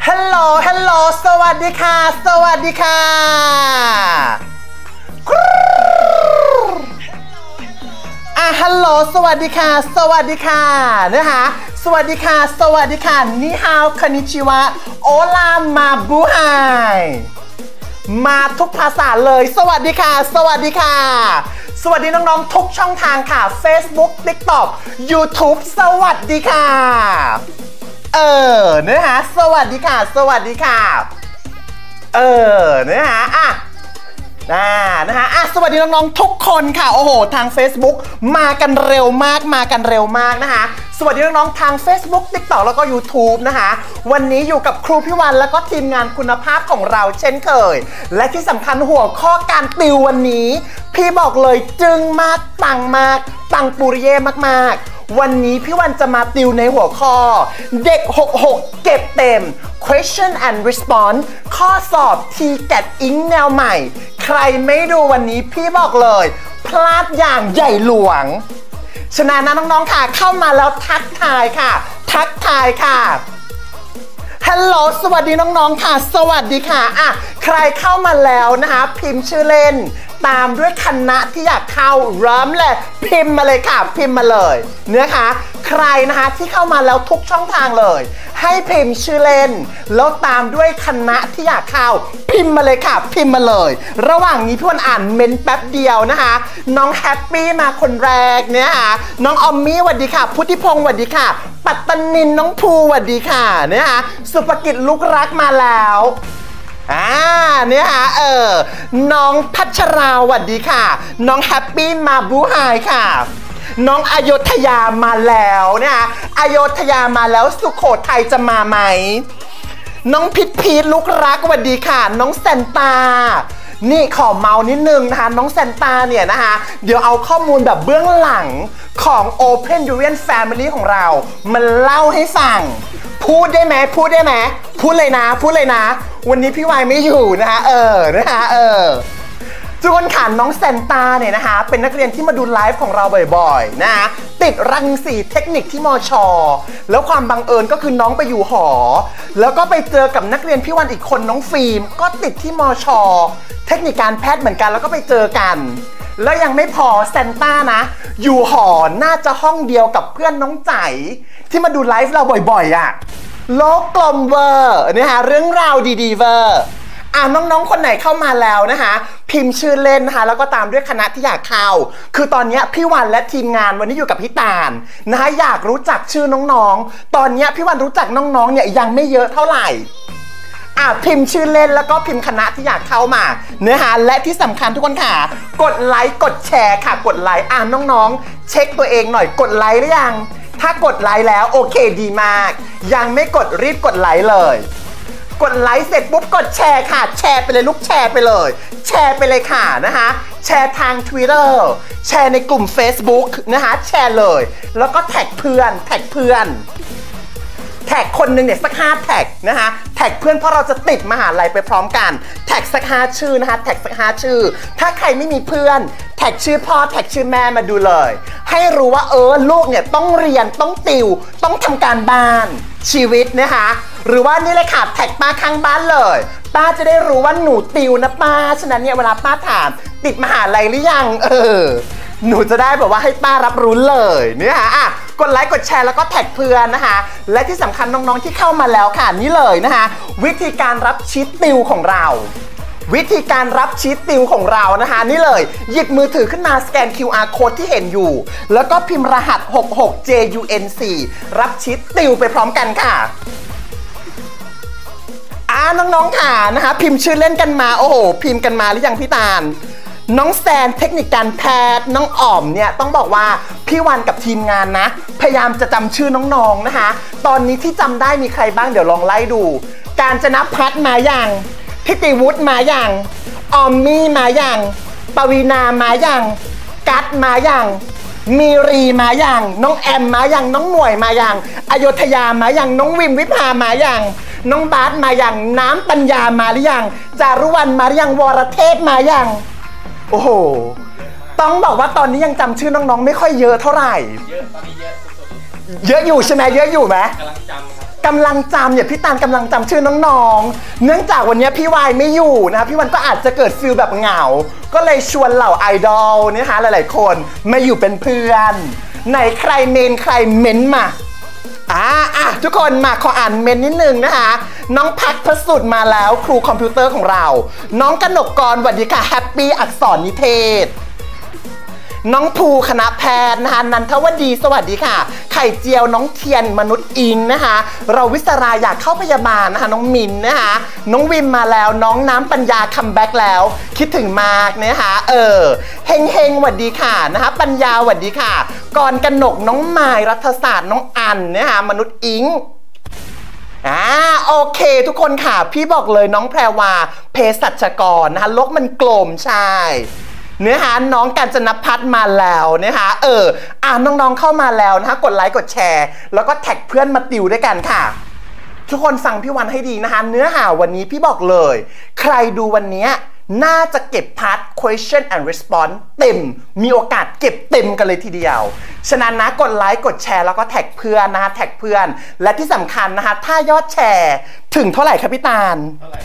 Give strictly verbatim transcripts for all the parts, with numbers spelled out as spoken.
ฮัลโหลฮัลโหลสวัสดีค่ะสวัสดีค่ะอ่ะฮัลโหลสวัสดีค่ะสวัสดีค่ะนะคะสวัสดีค่ะสวัสดีค่ะนิฮาวคานิชิวะโอลามาบูไฮมาทุกภาษาเลยสวัสดีค่ะสวัสดีค่ะสวัสดีน้องๆทุกช่องทางค่ะ Facebook TikTok YouTube สวัสดีค่ะเออเนื้อหาสวัสดีค่ะสวัสดีค่ะเออเนื้อหาอ่ะอ่านะฮะอ่ะสวัสดีน้องๆทุกคนค่ะโอ้โหทาง Facebook มากันเร็วมากมากันเร็วมากนะคะสวัสดีน้องๆทาง Facebook TikTok แล้วก็ YouTube นะคะวันนี้อยู่กับครูพี่วันแล้วก็ทีมงานคุณภาพของเราเช่นเคยและที่สำคัญหัวข้อการติววันนี้พี่บอกเลยจึงมากปังมากปังปุริเย่มากๆวันนี้พี่วันจะมาติวในหัวข้อเด็กหกสิบหกเก็บเต็ม question and response ข้อสอบ ที แกต อิงแนวใหม่ใครไม่ดูวันนี้พี่บอกเลยพลาดอย่างใหญ่หลวงฉะนั้นนะน้องๆค่ะเข้ามาแล้วทักทายค่ะทักทายค่ะฮัลโหลสวัสดีน้องๆค่ะสวัสดีค่ะอ่ะใครเข้ามาแล้วนะคะพิมพ์ชื่อเล่นตามด้วยคณะที่อยากเข้าเริ่มเลยพิมพ์มาเลยค่ะพิมพ์มาเลยนะคะใครนะคะที่เข้ามาแล้วทุกช่องทางเลยให้พิมพ์ชื่อเล่นแล้วตามด้วยคณะที่อยากเข้าพิมพ์มาเลยค่ะพิมพ์มาเลยระหว่างนี้พี่วันอ่านเมนต์แป๊บเดียวนะคะน้องแฮปปี้มาคนแรกเนี่ยค่ะน้องออมมี่สวัสดีค่ะพุทธิพงศ์สวัสดีค่ะปัตตนินน้องภูสวัสดีค่ะเนี่ยค่ะสุภกิจลูกรักมาแล้วอ่าเนี่ยฮะเออน้องพัชราสวัสดีค่ะน้องแฮปปี้มาบูไฮค่ะน้องอโยธยามาแล้วเนี่ยอโยธยามาแล้วสุโขทัยจะมาไหมน้องพิษพีทลูกรักสวัสดีค่ะน้องแซนตานี่ขอเมานิดนึงนะคะน้องแซนตาเนี่ยนะคะเดี๋ยวเอาข้อมูลแบบเบื้องหลังของ Open Durian Family ของเรามันเล่าให้ฟังพูดได้ไหมพูดได้ไหมพูดเลยนะพูดเลยนะวันนี้พี่วายไม่อยู่นะคะเออนะคะเออทุกคนค่ะน้องแซนตาเนี่ยนะคะเป็นนักเรียนที่มาดูไลฟ์ของเราบ่อยๆนะคะติดรังสีเทคนิคที่มช.แล้วความบังเอิญก็คือน้องไปอยู่หอแล้วก็ไปเจอกับนักเรียนพี่วันอีกคนน้องฟิล์มก็ติดที่มช.เทคนิคการแพทย์เหมือนกันแล้วก็ไปเจอกันแล้วยังไม่พอแซนต้านะอยู่หอน่าจะห้องเดียวกับเพื่อนน้องใจที่มาดูไลฟ์เราบ่อยๆอ่ะโลกกลมเวอร์นะคะเรื่องราวดีๆเวอร์อ่าน้องๆคนไหนเข้ามาแล้วนะคะพิมพ์ชื่อเล่นนะคะแล้วก็ตามด้วยคณะที่อยากเข้าคือตอนนี้พี่วันและทีมงานวันนี้อยู่กับพี่ตาลนะคะอยากรู้จักชื่อน้องๆตอนนี้พี่วันรู้จักน้องๆเนี่ยยังไม่เยอะเท่าไหร่อ่ะพิมพ์ชื่อเล่นแล้วก็พิมพ์คณะที่อยากเข้ามาเนื้อหาและที่สำคัญทุกคนค่ะกดไลค์กดแชร์ค่ะกดไลค์อ่านน้องๆเช็คตัวเองหน่อยกดไลค์หรือยังถ้ากดไลค์แล้วโอเคดีมากยังไม่กดรีบกดไลค์เลยกดไลค์เสร็จปุ๊บกดแชร์ค่ะแชร์ไปเลยลูกแชร์ไปเลยแชร์ไปเลยค่ะนะคะแชร์ทาง Twitter แชร์ในกลุ่ม Facebook นะคะแชร์เลยแล้วก็แท็กเพื่อนแท็กเพื่อนแท็กคนหนึ่งเนี่ยสักห้าแท็กนะคะแท็กเพื่อนเพราะเราจะติดมหาลัยไปพร้อมกันแท็กสักห้าชื่อนะคะแท็กสักห้าชื่อถ้าใครไม่มีเพื่อนแท็กชื่อพ่อแท็กชื่อแม่มาดูเลยให้รู้ว่าเออลูกเนี่ยต้องเรียนต้องติวต้องทำการบ้านชีวิตนะคะหรือว่านี่เลยค่ะแท็กป้าข้างบ้านเลยป้าจะได้รู้ว่าหนูติวนะป้าฉะนั้นเนี่ยเวลาป้าถามติดมหาลัยหรือยังเออหนูจะได้แบบว่าให้ป้ารับรู้เลยเนี่ยค่ะอ่ะกดไลค์กดแชร์แล้วก็แท็กเพื่อนนะคะและที่สำคัญน้องๆที่เข้ามาแล้วค่ะนี่เลยนะคะวิธีการรับชีทติวของเราวิธีการรับชีทติวของเรานะคะนี่เลยหยิบมือถือขึ้นมาสแกน คิว อาร์ Code ที่เห็นอยู่แล้วก็พิมพ์รหัสหกหก เจ ยู เอ็น ซี รับชีทติวไปพร้อมกันค่ะอ่าน้องๆค่ะนะคะพิมพ์ชื่อเล่นกันมาโอ้โหพิมพ์กันมาหรือยังพี่ตาลน้องแซนเทคนิคการแพทย์น้องอ๋อมเนี่ยต้องบอกว่าพี่วันกับทีมงานนะพยายามจะจำชื่อน้องๆนะคะตอนนี้ที่จำได้มีใครบ้างเดี๋ยวลองไล่ดูการจนพัฒน์มาอย่างทิติวุฒิมาอย่างออมมี่มาอย่างปวีนามาอย่างกัตมาอย่างมีรีมาอย่างน้องแอมมาอย่างน้องหน่วยมาอย่างอโยธยามาอย่างน้องวิมวิภามาอย่างน้องบาสมาอย่างน้ำปัญญามาหรือยังจารุวรรณมาหรือยังวรเทพมาอย่างโอ้โหต้องบอกว่าตอนนี้ยังจำชื่อน้องๆไม่ค่อยเยอะเท่าไหร่เยอะตอนนี้เยอะสุดๆเยอะอยู่ใช่ไหมเยอะอยู่ไหมกำลังจำครับกำลังจำเนี่ยพี่ตาลกำลังจำชื่อน้องๆเนื่องจากวันนี้พี่วายไม่อยู่นะคะพี่วันก็อาจจะเกิดฟิลแบบเหงาก็เลยชวนเหล่าไอดอลนะคะหลายๆคนมาอยู่เป็นเพื่อนไหนใครเมนใครเม้นมาอ่าอ่ะทุกคนมาขออ่านเมนนิดนึงนะคะน้องพักพระสุดมาแล้วครูคอมพิวเตอร์ของเราน้องกนกกรสวัสดีค่ะแฮปปี้อักษรนิเทศน้องภูคณะแพทย์นะคะนันทวดีสวัสดีค่ะไข่เจียวน้องเทียนมนุษย์อิงนะคะเราวิศราอยากเข้าพยาบาลนะคะน้องมินนะคะน้องวิมมาแล้วน้องน้ำปัญญาคัมแบ็กแล้วคิดถึงมากนะคะเออเฮงเฮงสวัสดีค่ะนะคะปัญญาสวัสดีค่ะกรกนกน้องไม้รัฐศาสตร์น้องอันนะคะมนุษย์อิงอ่าโอเคทุกคนค่ะพี่บอกเลยน้องแพรวาเภสัชกรนะคะโลกมันกลมใช่เนื้อหาน้องกาญจนพัฒน์มาแล้วนะคะเอออ่ะน้องๆเข้ามาแล้วนะคะกดไลค์กดแชร์แล้วก็แท็กเพื่อนมาติวด้วยกันค่ะทุกคนฟังพี่วันให้ดีนะคะเนื้อหาวันนี้พี่บอกเลยใครดูวันนี้น่าจะเก็บพาร์ท question and response เต็มมีโอกาสเก็บเต็มกันเลยทีเดียวฉะนั้นนะกดไลค์กดแชร์แล้วก็แท็กเพื่อนนะคะแท็กเพื่อนและที่สำคัญนะคะถ้ายอดแชร์ถึงเท่าไหร่ครับพี่ตาลเท่าไหร่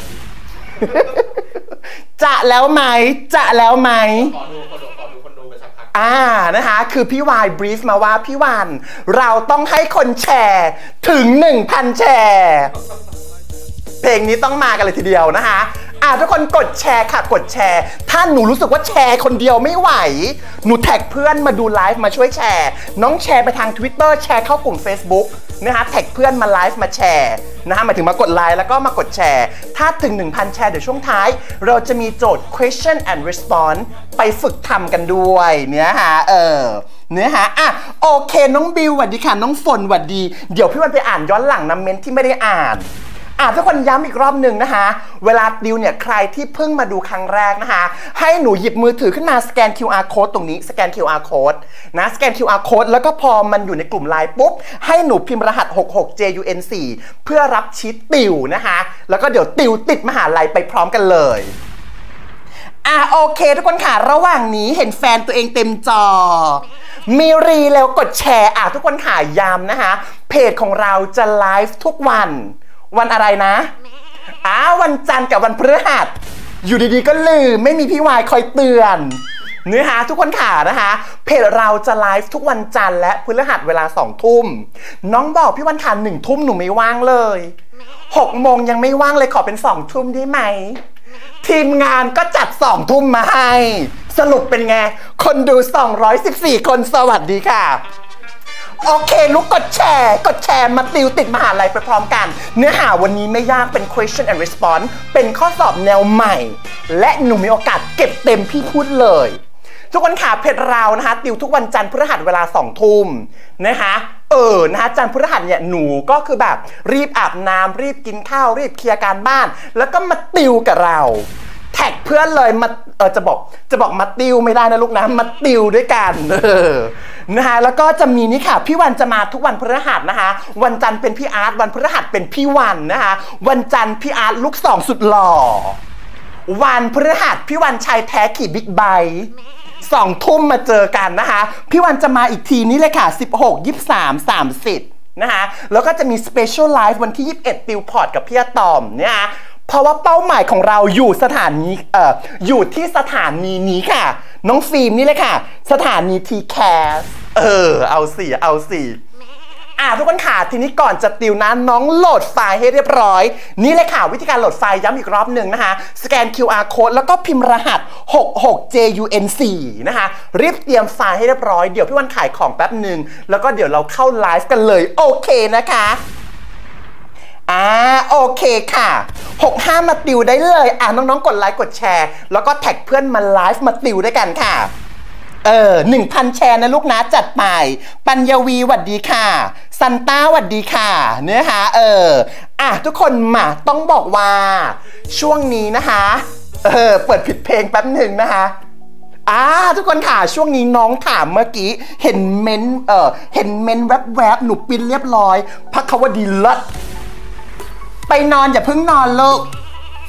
จะแล้วไหมจะแล้วไหมขอดูขอดูขอดูคนดูไปสักพักอ่านะคะคือพี่วายบรีฟมาว่าพี่วันเราต้องให้คนแชร์ถึง หนึ่งพัน แชร์เพลงนี้ต้องมากันเลยทีเดียวนะคะอ่าทุกคนกดแชร์ค่ะกดแชร์ถ้าหนูรู้สึกว่าแชร์คนเดียวไม่ไหวหนูแท็กเพื่อนมาดูไลฟ์มาช่วยแชร์น้องแชร์ไปทาง Twitter แชร์เข้ากลุ่ม Facebook นะคะแท็กเพื่อนมาไลฟ์มาแชร์นะคะหมายถึงมากดไลค์แล้วก็มากดแชร์ถ้าถึง หนึ่งพัน แชร์เดี๋ยวช่วงท้ายเราจะมีโจทย์ question and response ไปฝึกทำกันด้วยเนื้อหาเออเนื้อหาอ่ะโอเคน้องบิวสวัสดีค่ะน้องฝนสวัสดีเดี๋ยวพี่วันไปอ่านย้อนหลังน้ำเมนที่ไม่ได้อ่านอ่ะทุกคนย้ำอีกรอบหนึ่งนะคะเวลาดิวเนี่ยใครที่เพิ่งมาดูครั้งแรกนะคะให้หนูหยิบมือถือขึ้นมาสแกน คิว อาร์ code ตรงนี้สแกน คิว อาร์ code นะสแกน คิว อาร์ code แล้วก็พอมันอยู่ในกลุ่มไลน์ปุ๊บให้หนูพิมพ์รหัส หกหก เจ ยู เอ็น โฟร์ เพื่อรับชีทติวนะคะแล้วก็เดี๋ยวติวติดมหาลัยไปพร้อมกันเลยอ่ะโอเคทุกคนค่ะระหว่างนี้เห็นแฟนตัวเองเต็มจอมีรีแล้วกดแชร์อ่ะทุกคนค่ะย้ำนะคะเพจของเราจะไลฟ์ทุกวันวันอะไรนะอ้าววันจันทร์กับวันพฤหัสอยู่ดีๆก็ลืมไม่มีพี่วายคอยเตือนเนื้อหาทุกคนค่ะนะคะเพจเราจะไลฟ์ทุกวันจันทร์และพฤหัสเวลาสองทุ่มน้องบอกพี่วันค่ะหนึ่งทุ่มหนูไม่ว่างเลยหกโมงยังไม่ว่างเลยขอเป็นสองทุ่มได้ไหมทีมงานก็จัดสองทุ่มมาให้สรุปเป็นไงคนดูสองร้อยสิบสี่คนสวัสดีค่ะโอเคลุกกดแชร์กดแชร์มาติวติดมหาลัยไปพร้อมกันเนื้อหาวันนี้ไม่ยากเป็น question and response เป็นข้อสอบแนวใหม่และหนูมีโอกาสเก็บเต็มพี่พูดเลยทุกคนค่ะเพจเรานะคะติวทุกวันจันทร์พฤหัสเวลาสองทุ่มนะคะเออนะคะจันทร์พฤหัสเนี่ยหนูก็คือแบบรีบอาบน้ำรีบกินข้าวรีบเคลียร์การบ้านแล้วก็มาติวกับเราแท็กเพื่อนเลยมาเออจะบอกจะบอกมาติวไม่ได้นะลูกนะมาติวด้วยกันเออนะคะแล้วก็จะมีนี่ค่ะพี่วันจะมาทุกวันพฤหัสนะคะวันจันทร์เป็นพี่อาร์ตวันพฤหัสเป็นพี่วันนะคะวันจันทร์พี่อาร์ตลูกสองสุดหล่อวันพฤหัสพี่วันชายแท้ขี่บิ๊กไบค์สองทุ่มมาเจอกันนะคะพี่วันจะมาอีกทีนี้เลยค่ะสิบหก ยี่สิบสาม สามสิบนะคะแล้วก็จะมีสเปเชียลไลฟ์วันที่ยี่สิบเอ็ดติวพอร์ตกับพี่อาตอมนะคะเพราะว่าเป้าหมายของเราอยู่สถานีเอ่ออยู่ที่สถานีนี้ค่ะน้องฟิล์มนี่เลยค่ะสถานี ที แคส เออเอาสิเอาสิอ่ะทุกคนค่ะทีนี้ก่อนจะติวนะน้องโหลดไฟล์ให้เรียบร้อยนี่เลยค่ะวิธีการโหลดไฟล์ย้ำอีกรอบหนึ่งนะคะสแกน คิว อาร์ code แล้วก็พิมพ์รหัส หกหก เจ ยู เอ็น โฟร์ นะคะรีบเตรียมไฟล์ให้เรียบร้อยเดี๋ยวพี่วันขายของแป๊บหนึ่งแล้วก็เดี๋ยวเราเข้าไลฟ์กันเลยโอเคนะคะอ่าโอเคค่ะหกห้ามาติวได้เลยอ่ะน้องๆกดไลค์กดแชร์แล้วก็แท็กเพื่อนมาไลฟ์มาติวด้วยกันค่ะเออ หนึ่งพัน แชร์นะลูกนะจัดไปปัญญวีหวัดดีค่ะซันต้าหวัดดีค่ะเนื้อหาเอออ่ะทุกคนมาต้องบอกว่าช่วงนี้นะคะเออเปิดผิดเพลงแป๊บหนึ่งนะคะอ่าทุกคนค่ะช่วงนี้น้องถามเมื่อกี้เห็นเมนเออเห็นเมนแวบๆหนูปินเรียบร้อยพักเขาว่าดีเลิศไปนอนอย่าเพิ่งนอนลูก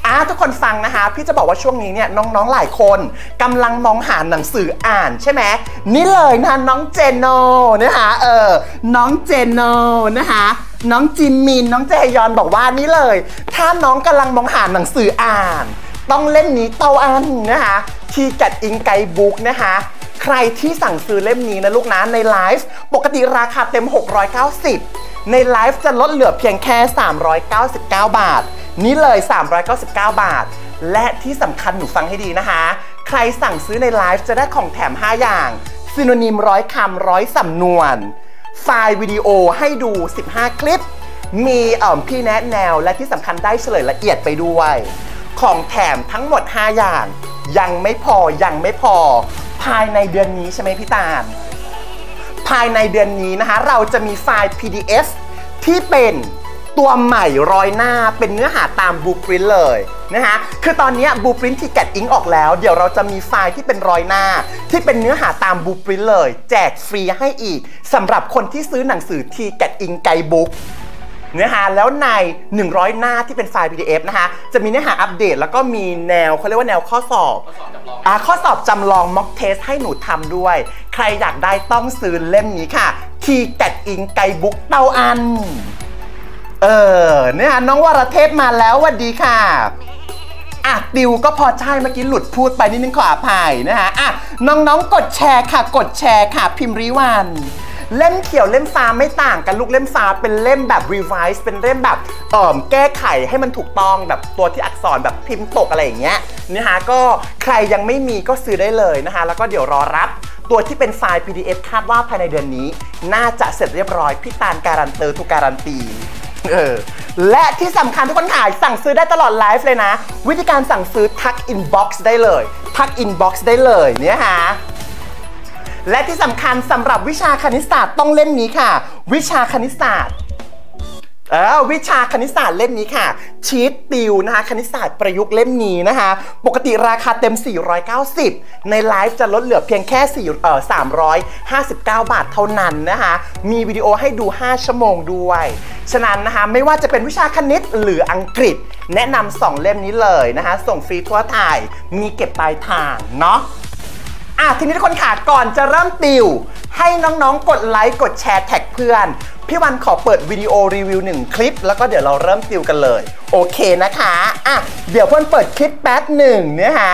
อ่ะทุกคนฟังนะคะพี่จะบอกว่าช่วงนี้เนี่ยน้องๆหลายคนกำลังมองหาหนังสืออ่านใช่ไหมนี่เลยนะน้องเจโนนะคะเออน้องเจโนนะคะน้องจิมมินน้องเจยอนบอกว่านี่เลยถ้าน้องกำลังมองหาหนังสืออ่านต้องเล่มนี้เตาอันนะคะทีแกดอิงไกบุ๊กนะคะใครที่สั่งซื้อเล่มนี้นะลูกนะในไลฟ์ปกติราคาเต็มหกร้อยเก้าสิบในไลฟ์จะลดเหลือเพียงแค่สามร้อยเก้าสิบเก้าบาทนี่เลยสามร้อยเก้าสิบเก้าบาทและที่สำคัญหนูฟังให้ดีนะคะใครสั่งซื้อในไลฟ์จะได้ของแถมห้าอย่างซิโนนิมร้อยคำร้อยสำนวนไฟล์วิดีโอให้ดูสิบห้าคลิปมีเอ่อพี่แนะแนวและที่สำคัญได้เฉลยละเอียดไปด้วยของแถมทั้งหมดห้าอย่างยังไม่พอยังไม่พอภายในเดือนนี้ใช่ไหมพี่ตาลภายในเดือนนี้นะคะเราจะมีไฟล์ พี ดี เอฟ ที่เป็นตัวใหม่ร้อยหน้าเป็นเนื้อหาตามบลูพรินท์เลยนะคะคือตอนนี้บลูพรินท์ที่แกดอิงออกแล้วเดี๋ยวเราจะมีไฟล์ที่เป็นร้อยหน้าที่เป็นเนื้อหาตามบลูพรินท์เลยแจกฟรีให้อีกสำหรับคนที่ซื้อหนังสือที่แกดอิงไกด์บุ๊กเนื้อหาแล้วในหนึ่งร้อยหน้าที่เป็นไฟล์ พี ดี เอฟ นะคะจะมีเนื้อหาอัปเดตแล้วก็มีแนวเขาเรียกว่าแนวข้อสอบอ่าข้อสอบจำลองม็อกเทสให้หนูทำด้วยใครอยากได้ต้องซื้อเล่มนี้ค่ะที่แกดอิงไกด์บุ๊กเตาอันเออเนี่ยน้องวรเทพมาแล้วสวัสดีค่ะอ่ะติวก็พอใช่เมื่อกี้หลุดพูดไปนิดนึงขออภัยนะคะอ่ะน้องๆกดแชร์ค่ะกดแชร์ค่ะพิมพ์ริวันเล่มเขียวเล่มฟ้าไม่ต่างกันลูกเล่มฟ้าเป็นเล่มแบบ revise เป็นเล่มแบบเอ่อแก้ไขให้มันถูกต้องแบบตัวที่อักษรแบบพิมพ์ตกอะไรอย่างเงี้ยนะคะก็ใครยังไม่มีก็ซื้อได้เลยนะคะแล้วก็เดี๋ยวรอรับตัวที่เป็นไฟล์ พี ดี เอฟ คาดว่าภายในเดือนนี้น่าจะเสร็จเรียบร้อยพี่ตาลการันเตอร์ทุกการันตีเออและที่สำคัญทุกคนขายสั่งซื้อได้ตลอดไลฟ์เลยนะวิธีการสั่งซื้อทักอินบ็อกซ์ได้เลยทักอินบ็อกซ์ได้เลยเนี่ยฮะและที่สำคัญสำหรับวิชาคณิตศาสตร์ต้องเล่มนี้ค่ะวิชาคณิตศาสตร์เออวิชาคณิตศาสตร์เล่มนี้ค่ะชีทติวนะคะคณิตศาสตร์ประยุกต์เล่มนี้นะคะปกติราคาเต็มสี่ร้อยเก้าสิบในไลฟ์จะลดเหลือเพียงแค่สี่เอ่อสามร้อยห้าสิบเก้าบาทเท่านั้นนะคะมีวิดีโอให้ดูห้าชั่วโมงด้วยฉะนั้นนะคะไม่ว่าจะเป็นวิชาคณิตหรืออังกฤษแนะนำสองเล่มนี้เลยนะคะส่งฟรีทั่วไทยมีเก็บปลายทางเนาะอ่ะทีนี้ทุกคนค่ะก่อนจะเริ่มติวให้น้องๆกดไลค์กดแชร์แท็กเพื่อนพี่วันขอเปิดวิดีโอรีวิวหนึ่งคลิปแล้วก็เดี๋ยวเราเริ่มติวกันเลยโอเคนะคะอ่ะเดี๋ยวเพื่อนเปิดคลิปแป๊บหนึ่งเนี่ยฮะ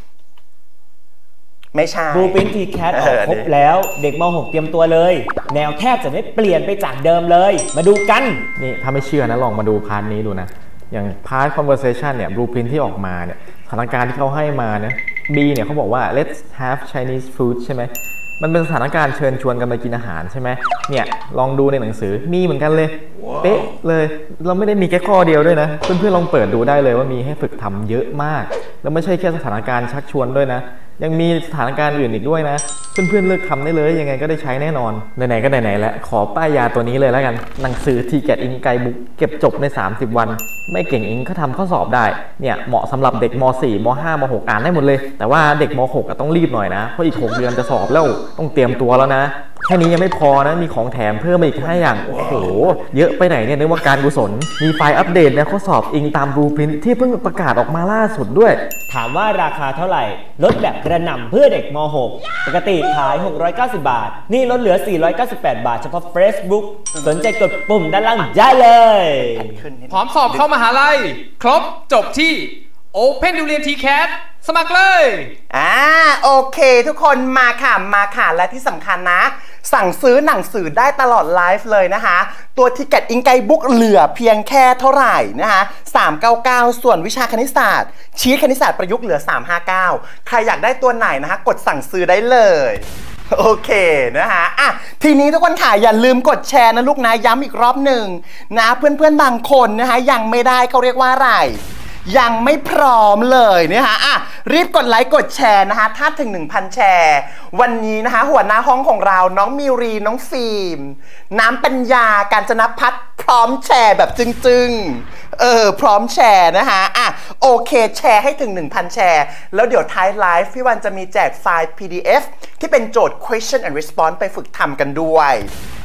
ไม่ใช่บลูพรินท์ ที แคท ออกครบแล้วเด็กม หกเตรียมตัวเลยแนวแทบจะไม่เปลี่ยนไปจากเดิมเลยมาดูกันนี่ถ้าไม่เชื่อนะลองมาดูพาร์ทนี้ดูนะอย่างพาร์ท conversation เนี่ยบลูพรินท์ที่ออกมาเนี่ยสถานการณ์ที่เขาให้มาเนี่ย B เนี่ยเขาบอกว่า let's have Chinese food ใช่ไหมมันเป็นสถานการณ์เชิญชวนกันไปกินอาหารใช่ไหมเนี่ยลองดูในหนังสือมีเหมือนกันเลยเป๊ะเลยเราไม่ได้มีแค่ข้อเดียวด้วยนะเพื่อนๆลองเปิดดูได้เลยว่ามีให้ฝึกทำเยอะมากแล้วไม่ใช่แค่สถานการณ์ชักชวนด้วยนะยังมีสถานการณ์อื่นอีกด้วยนะเพื่อนๆเลือกทำได้เลยยังไงก็ได้ใช้แน่นอนไหนๆก็ไหนๆแล้วขอป้ายยาตัวนี้เลยแล้วกันหนังสือทีแกดอิงไกด์บุ๊กเก็บจบในสามสิบวันไม่เก่งเองก็ทำข้อสอบได้เนี่ยเหมาะสำหรับเด็กม สี่ ม ห้า ม หกอ่านได้หมดเลยแต่ว่าเด็กม หกต้องรีบหน่อยนะเพราะอีกหกเดือนจะสอบแล้วต้องเตรียมตัวแล้วนะแค่นี้ยังไม่พอนะมีของแถมเพิ่มอีกห้าอย่างโอ้โหเยอะไปไหนเนี่ยนึกว่าการกุศลมีไฟล์อัปเดตและข้อสอบอิงตามบลูพรินท์ที่เพิ่งประกาศออกมาล่าสุดด้วยถามว่าราคาเท่าไหร่ลดแบบกระหน่ำเพื่อเด็กม หกปกติขายหกร้อยเก้าสิบบาทนี่ลดเหลือสี่ร้อยเก้าสิบแปดบาทเฉพาะ Facebook สนใจกดปุ่มด้านล่างได้เลยพร้อมสอบเข้ามหาลัยครบจบที่ Open ดูเรียน ที แคท สมัครเลยอ่าโอเคทุกคนมาค่ะมาค่ะและที่สำคัญนะสั่งซื้อหนังสือได้ตลอดไลฟ์เลยนะคะตัวทีแกดอิงไกด์บุ๊กเหลือเพียงแค่เท่าไหร่นะคะสามร้อยเก้าสิบเก้าส่วนวิชาคณิตศาสตร์ชีทคณิตศาสตร์ประยุกต์เหลือสามร้อยห้าสิบเก้าใครอยากได้ตัวไหนนะคะกดสั่งซื้อได้เลยโอเคนะคะอ่ะทีนี้ทุกคนค่ะอย่าลืมกดแชร์นะลูกนะย้ำอีกรอบหนึ่งนะเพื่อนๆบางคนนะคะยังไม่ได้เขาเรียกว่าอะไรยังไม่พร้อมเลยนะคะอ่ะรีบกดไลค์กดแชร์นะคะถ้าถึง หนึ่งพัน แชร์วันนี้นะคะหัวหน้าห้องของเราน้องมิวรีน้องฟิล์มน้ำปัญญาการจนพัฒน์พร้อมแชร์แบบจึงๆเออพร้อมแชร์นะคะอ่ะโอเคแชร์ให้ถึง หนึ่งพัน แชร์แล้วเดี๋ยวท้ายไลฟ์พี่วันจะมีแจกไฟล์ พี ดี เอฟ ที่เป็นโจทย์ question and response ไปฝึกทำกันด้วย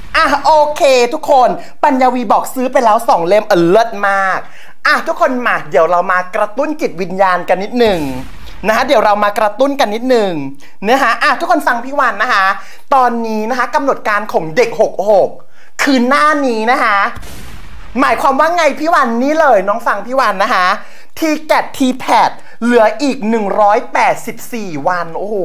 อ่ะโอเคทุกคนปัญญาวีบอกซื้อไปแล้วสองเล่มเออเลิศมากอ่ะทุกคนมาเดี๋ยวเรามากระตุ้นจิตวิญญาณกันนิดหนึ่งนะคะเดี๋ยวเรามากระตุ้นกันนิดหนึ่งนะคะอ่ะทุกคนฟังพี่วันนะคะตอนนี้นะคะกำหนดการของเด็กหกหกคือหน้านี้นะคะหมายความว่าไงพี่วันนี่เลยน้องฟังพี่วันนะคะทีแกดทีแพดเหลืออีกหนึ่งร้อยแปดสิบสี่วันโอ้โห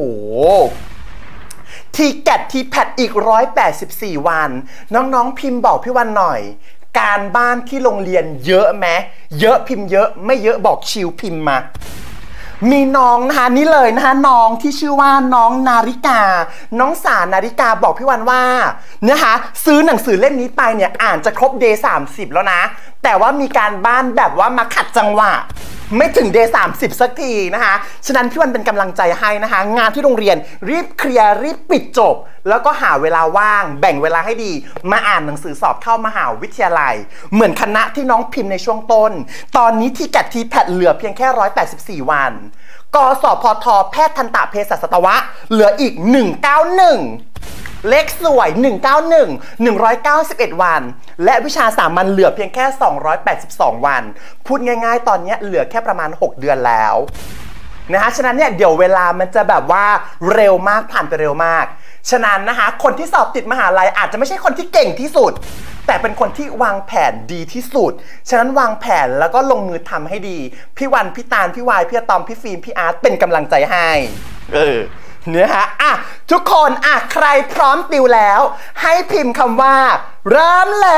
ทีแกดทีแพดอีกหนึ่งร้อยแปดสิบสี่วันน้องๆพิมพ์บอกพี่วันหน่อยการบ้านที่โรงเรียนเยอะไหมเยอะพิมพ์เยอะไม่เยอะบอกชิวพิมพ์มามีน้องนะคะนี่เลยนะคะน้องที่ชื่อว่าน้องนาริกาน้องสานาริกาบอกพี่วันว่านะคะซื้อหนังสือเล่มนี้ไปเนี่ยอ่านจะครบเดย์สามสิบแล้วนะแต่ว่ามีการบ้านแบบว่ามาขัดจังหวะไม่ถึงเดย์สามสิบสักทีนะคะฉะนั้นพี่วันเป็นกำลังใจให้นะคะงานที่โรงเรียนรีบเคลียร์รีบปิดจบแล้วก็หาเวลาว่างแบ่งเวลาให้ดีมาอ่านหนังสือสอบเข้ามหาวิทยาลัยเหมือนคณะที่น้องพิมพ์ในช่วงต้นตอนนี้ที่แกดทีแพดเหลือเพียงแค่หนึ่งร้อยแปดสิบสี่วันกสพทแพทย์ทันตเภสัชสัตวะเหลืออีกหนึ่งร้อยเก้าสิบเอ็ดเลขสวยหนึ่งร้อยเก้าสิบเอ็ด หนึ่งร้อยเก้าสิบเอ็ดวันและวิชาสามัญเหลือเพียงแค่สองร้อยแปดสิบสองวันพูดง่ายๆตอนนี้เหลือแค่ประมาณหกเดือนแล้วนะคะฉะนั้นเนี่ยเดี๋ยวเวลามันจะแบบว่าเร็วมากผ่านไปเร็วมากฉะนั้นนะคะคนที่สอบติดมหาลัยอาจจะไม่ใช่คนที่เก่งที่สุดแต่เป็นคนที่วางแผนดีที่สุดฉะนั้นวางแผนแล้วก็ลงมือทำให้ดีพี่วันพี่ตาลพี่วายพี่ตอมพี่ฟิล์มพี่อาร์ตเป็นกำลังใจให้เออเนื้อฮะอ่ะทุกคนอ่ะใครพร้อมติวแล้วให้พิมพ์คำว่าเริ่มเลย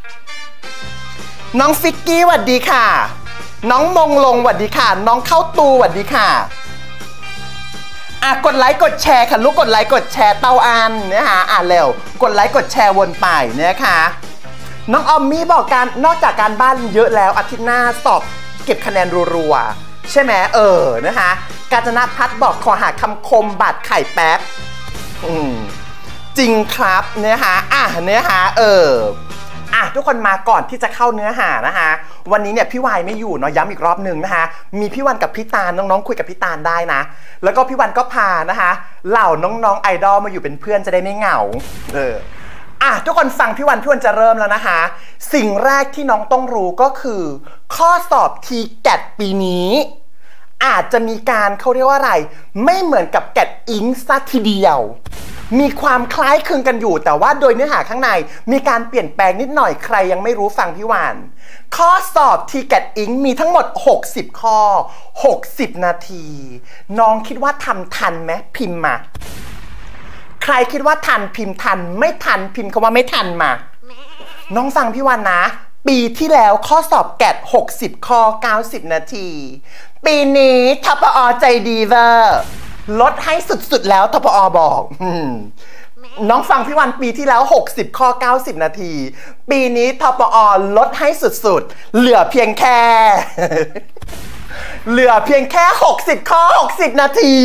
น้องฟิกกี้สวัสดีค่ะน้องมงลงสวัสดีค่ะน้องเข้าตูสวัสดีค่ะอ่ะกดไลค์กดแชร์ค่ะลูกกดไลค์กดแชร์เตาอันนะคะอ่ะเร็วกดไลค์กดแชร์วนไปนะคะน้องออมมี่บอกการนอกจากการบ้านเยอะแล้วอาทิตย์หน้าสอบเก็บคะแนนรัวๆใช่ไหมเออนะคะกาญจนพัฒน์บอกขอหาคำคมบาดไข่แป๊บอืมจริงครับเนื้อหาอ่ะเนื้อหาเอออ่ะทุกคนมาก่อนที่จะเข้าเนื้อหานะคะวันนี้เนี่ยพี่วายไม่อยู่เนาะย้ำอีกรอบหนึ่งนะคะมีพี่วันกับพี่ตาลน้องๆคุยกับพี่ตาลได้นะแล้วก็พี่วันก็พานะคะเหล่าน้องๆไอดอลมาอยู่เป็นเพื่อนจะได้ไม่เหงาเอออ่ะทุกคนฟังพี่วันพี่วันจะเริ่มแล้วนะคะสิ่งแรกที่น้องต้องรู้ก็คือข้อสอบ ที แกด ปีนี้อาจจะมีการเขาเรียกว่าอะไรไม่เหมือนกับแกดอิงซะทีเดียวมีความคล้ายคลึงกันอยู่แต่ว่าโดยเนื้อหาข้างในมีการเปลี่ยนแปลงนิดหน่อยใครยังไม่รู้ฟังพี่วานข้อสอบ ที แกด อิงมีทั้งหมดหกสิบข้อหกสิบนาทีน้องคิดว่าทำทันไหมพิมพ์มาใครคิดว่าทันพิมพ์ทันไม่ทันพิมพ์คำว่าไม่ทันมาน้องฟังพี่วานนะปีที่แล้วข้อสอบแกดหกสิบข้อเก้าสิบนาทีปีนี้ทปอใจดีเวอร์ลดให้สุดๆแล้วทปอบอกน้องฟังพี่วันปีที่แล้วหกสิบข้อเก้าสิบนาทีปีนี้ทปอลดให้สุดๆเหลือเพียงแค่ เหลือเพียงแค่หกสิบข้อหกสิบนาที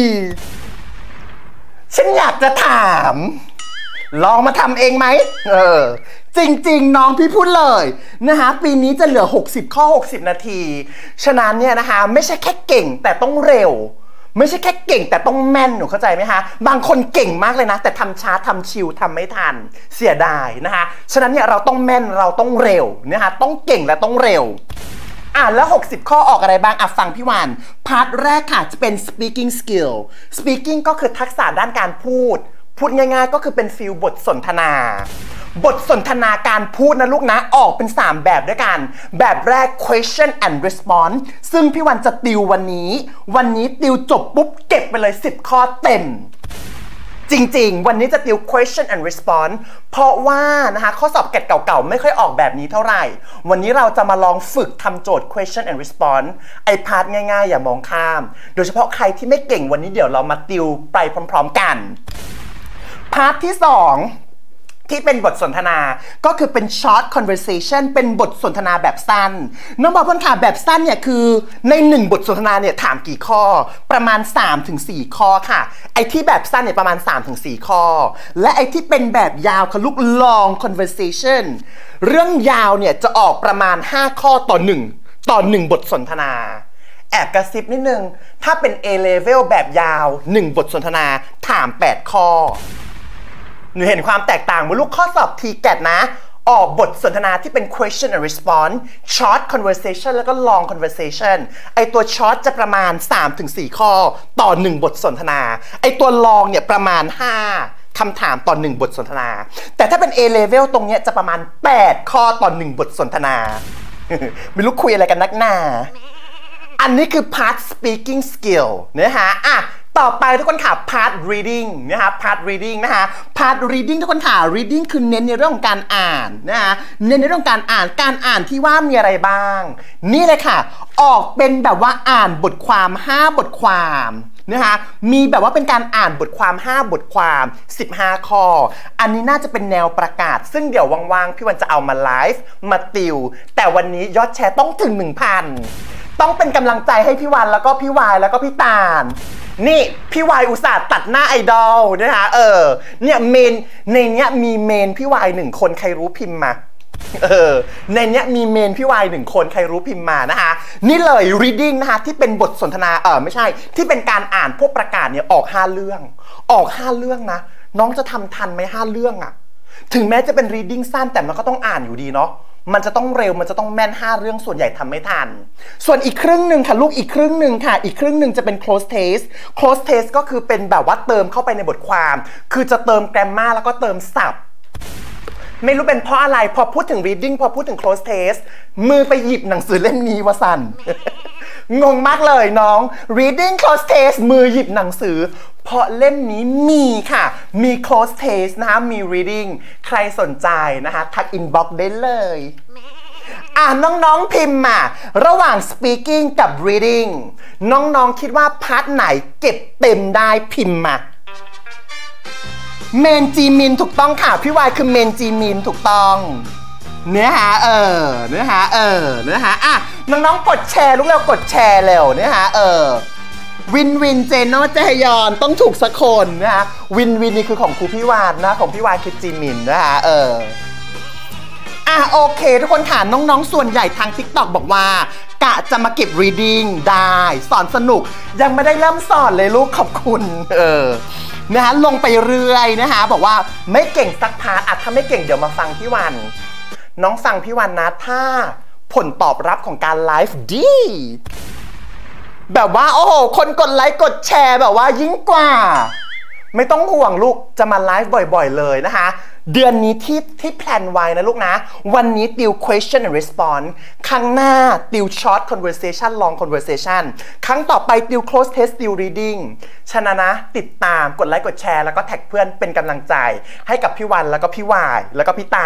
ฉันอยากจะถามลองมาทำเองไหมเออจริงๆน้องพี่พูดเลยนะคะปีนี้จะเหลือหกสิบข้อหกสิบนาทีฉะนั้นเนี่ยนะคะไม่ใช่แค่เก่งแต่ต้องเร็วไม่ใช่แค่เก่งแต่ต้องแม่นหนูเข้าใจไหมคะบางคนเก่งมากเลยนะแต่ทำช้าทำชิวทำไม่ทันเสียดายนะคะฉะนั้นเนี่ยเราต้องแม่นเราต้องเร็วนะคะต้องเก่งและต้องเร็วอ่ะแล้วหกสิบข้อออกอะไรบ้างอ่ะฟังพี่วานพาร์ทแรกค่ะจะเป็น speaking skill speaking ก็คือทักษะด้านการพูดพูดง่ายๆก็คือเป็นฟิลบทสนทนาบทสนทนาการพูดนะลูกนะออกเป็นสามแบบด้วยกันแบบแรก question and response ซึ่งพี่วันจะติววันนี้วันนี้ติวจบปุ๊บเก็บไปเลยสิบข้อเต็มจริงๆวันนี้จะติว question and response เพราะว่านะคะข้อสอบแกดเก่าๆไม่ค่อยออกแบบนี้เท่าไหร่วันนี้เราจะมาลองฝึกทำโจทย์ question and response ไอพาร์ทง่ายๆอย่ามองข้ามโดยเฉพาะใครที่ไม่เก่งวันนี้เดี๋ยวเรามาติวไปพร้อมๆกันพาร์ทที่สองที่เป็นบทสนทนาก็คือเป็น short conversation เป็นบทสนทนาแบบสั้นน้องบอกเพื่อนค่ะแบบสั้นเนี่ยคือในหนึ่งบทสนทนาเนี่ยถามกี่ข้อประมาณ สามถึงสี่ ข้อค่ะไอ้ที่แบบสั้นเนี่ยประมาณ สามถึงสี่ ข้อและไอ้ที่เป็นแบบยาวค่ะลูก long conversation เรื่องยาวเนี่ยจะออกประมาณห้าข้อต่อหนึ่งต่อหนึ่งบทสนทนาแอบกระซิบนิดนึงถ้าเป็น A level แบบยาวหนึ่งบทสนทนาถามแปดข้อหนูเห็นความแตกต่างเมื่อลูกข้อสอบ ที แกต นะออกบทสนทนาที่เป็น question and response short conversation แล้วก็ long conversation ไอตัว short จะประมาณ สามถึงสี่ ข้อต่อหนึ่งบทสนทนาไอตัว long เนี่ยประมาณห้าคำถามต่อหนึ่งบทสนทนาแต่ถ้าเป็น A level ตรงเนี้ยจะประมาณแปดข้อต่อหนึ่งบทสนทนา ไม่รู้คุยอะไรกันนักหนาอันนี้คือ part speaking skill นะคะอ่ะต่อไปทุกคนค่ะ part reading นะคะ part reading นะคะ part reading ทุกคนค่ะ reading คือเน้นในเรื่องของการอ่านนะคะเน้นในเรื่องการอ่านการอ่านที่ว่ามีอะไรบ้างนี่เลยค่ะออกเป็นแบบว่าอ่านบทความห้าบทความนะคะมีแบบว่าเป็นการอ่านบทความห้าบทความสิบห้าข้ออันนี้น่าจะเป็นแนวประกาศซึ่งเดี๋ยวว่างๆพี่วันจะเอามาไลฟ์มาติวแต่วันนี้ยอดแชร์ต้องถึง หนึ่งพัน ต้องเป็นกำลังใจให้พี่วันแล้วก็พี่วายแล้วก็พี่ตาลนี่พี่วายอุตส่าห์ตัดหน้าไอดอลนะคะเออเนี่ยเมนในเนี้ยมีเมนพี่วายหนึ่งคนใครรู้พิมพ์มาเออในเนี้ยมีเมนพี่วายหนึ่งคนใครรู้พิมพ์มานะคะนี่เลย reading นะคะที่เป็นบทสนทนาเออไม่ใช่ที่เป็นการอ่านพวกประกาศเนี่ยออกห้าเรื่องออกห้าเรื่องนะน้องจะทำทันไหมห้าเรื่องอะถึงแม้จะเป็น reading สั้นแต่มันก็ต้องอ่านอยู่ดีเนาะมันจะต้องเร็วมันจะต้องแม่นห้าเรื่องส่วนใหญ่ทำไม่ทันส่วนอีกครึ่งหนึ่งค่ะลูกอีกครึ่งหนึ่งค่ะอีกครึ่งหนึ่งจะเป็น close test close test ก็คือเป็นแบบว่าเติมเข้าไปในบทความคือจะเติม grammar แล้วก็เติมศัพท์ไม่รู้เป็นเพราะอะไรพอพูดถึง reading พอพูดถึง close test มือไปหยิบหนังสือเล่มนี้วะสัน งงมากเลยน้อง reading close test มือหยิบหนังสือเพราะเล่มนี้มีค่ะมี close test นะคะมี reading ใครสนใจนะคะทัก inbox ได้เลยอ่ะน้องๆพิมพ์มาระหว่าง speaking กับ reading น้องๆคิดว่าพาร์ทไหนเก็บเต็มได้พิมพ์มาเมนจีมินถูกต้องค่ะพี่วายคือเมนจีมินถูกต้องเนื้อหาเออเนื้อหาเออเนื้อหาอ่ะน้องๆกดแชร์ลูกเร็วกดแชร์เร็วเนื้อหาเออวินวินเจโนเจยอนต้องถูกสักคนนะคะวินวินนี่คือของครูพี่วานนะของพี่วานคือจีมินนะคะเอออ่ะโอเคทุกคนค่ะน้องๆส่วนใหญ่ทาง ติ๊กต็อก บอกว่ากะจะมาเก็บ reading ได้สอนสนุกยังไม่ได้เริ่มสอนเลยลูกขอบคุณเออนะคะลงไปเรื่อยนะคะบอกว่าไม่เก่งสักพาร์ทอ่ะถ้าไม่เก่งเดี๋ยวมาฟังพี่วันน้องฟังพี่วันนะถ้าผลตอบรับของการไลฟ์ดีแบบว่าโอ้โหคนกดไลค์กดแชร์แบบว่ายิ่งกว่าไม่ต้องห่วงลูกจะมาไลฟ์บ่อยๆเลยนะคะเดือนนี้ที่ที่แพลนไว้นะลูกนะวันนี้ติว question and response ครั้งหน้าติว short conversation long conversation ครั้งต่อไปติว close test ติว reading ฉะนั้นนะติดตามกดไลค์กดแชร์แล้วก็แท็กเพื่อนเป็นกำลังใจให้กับพี่วันแล้วก็พี่วายแล้วก็พี่ตา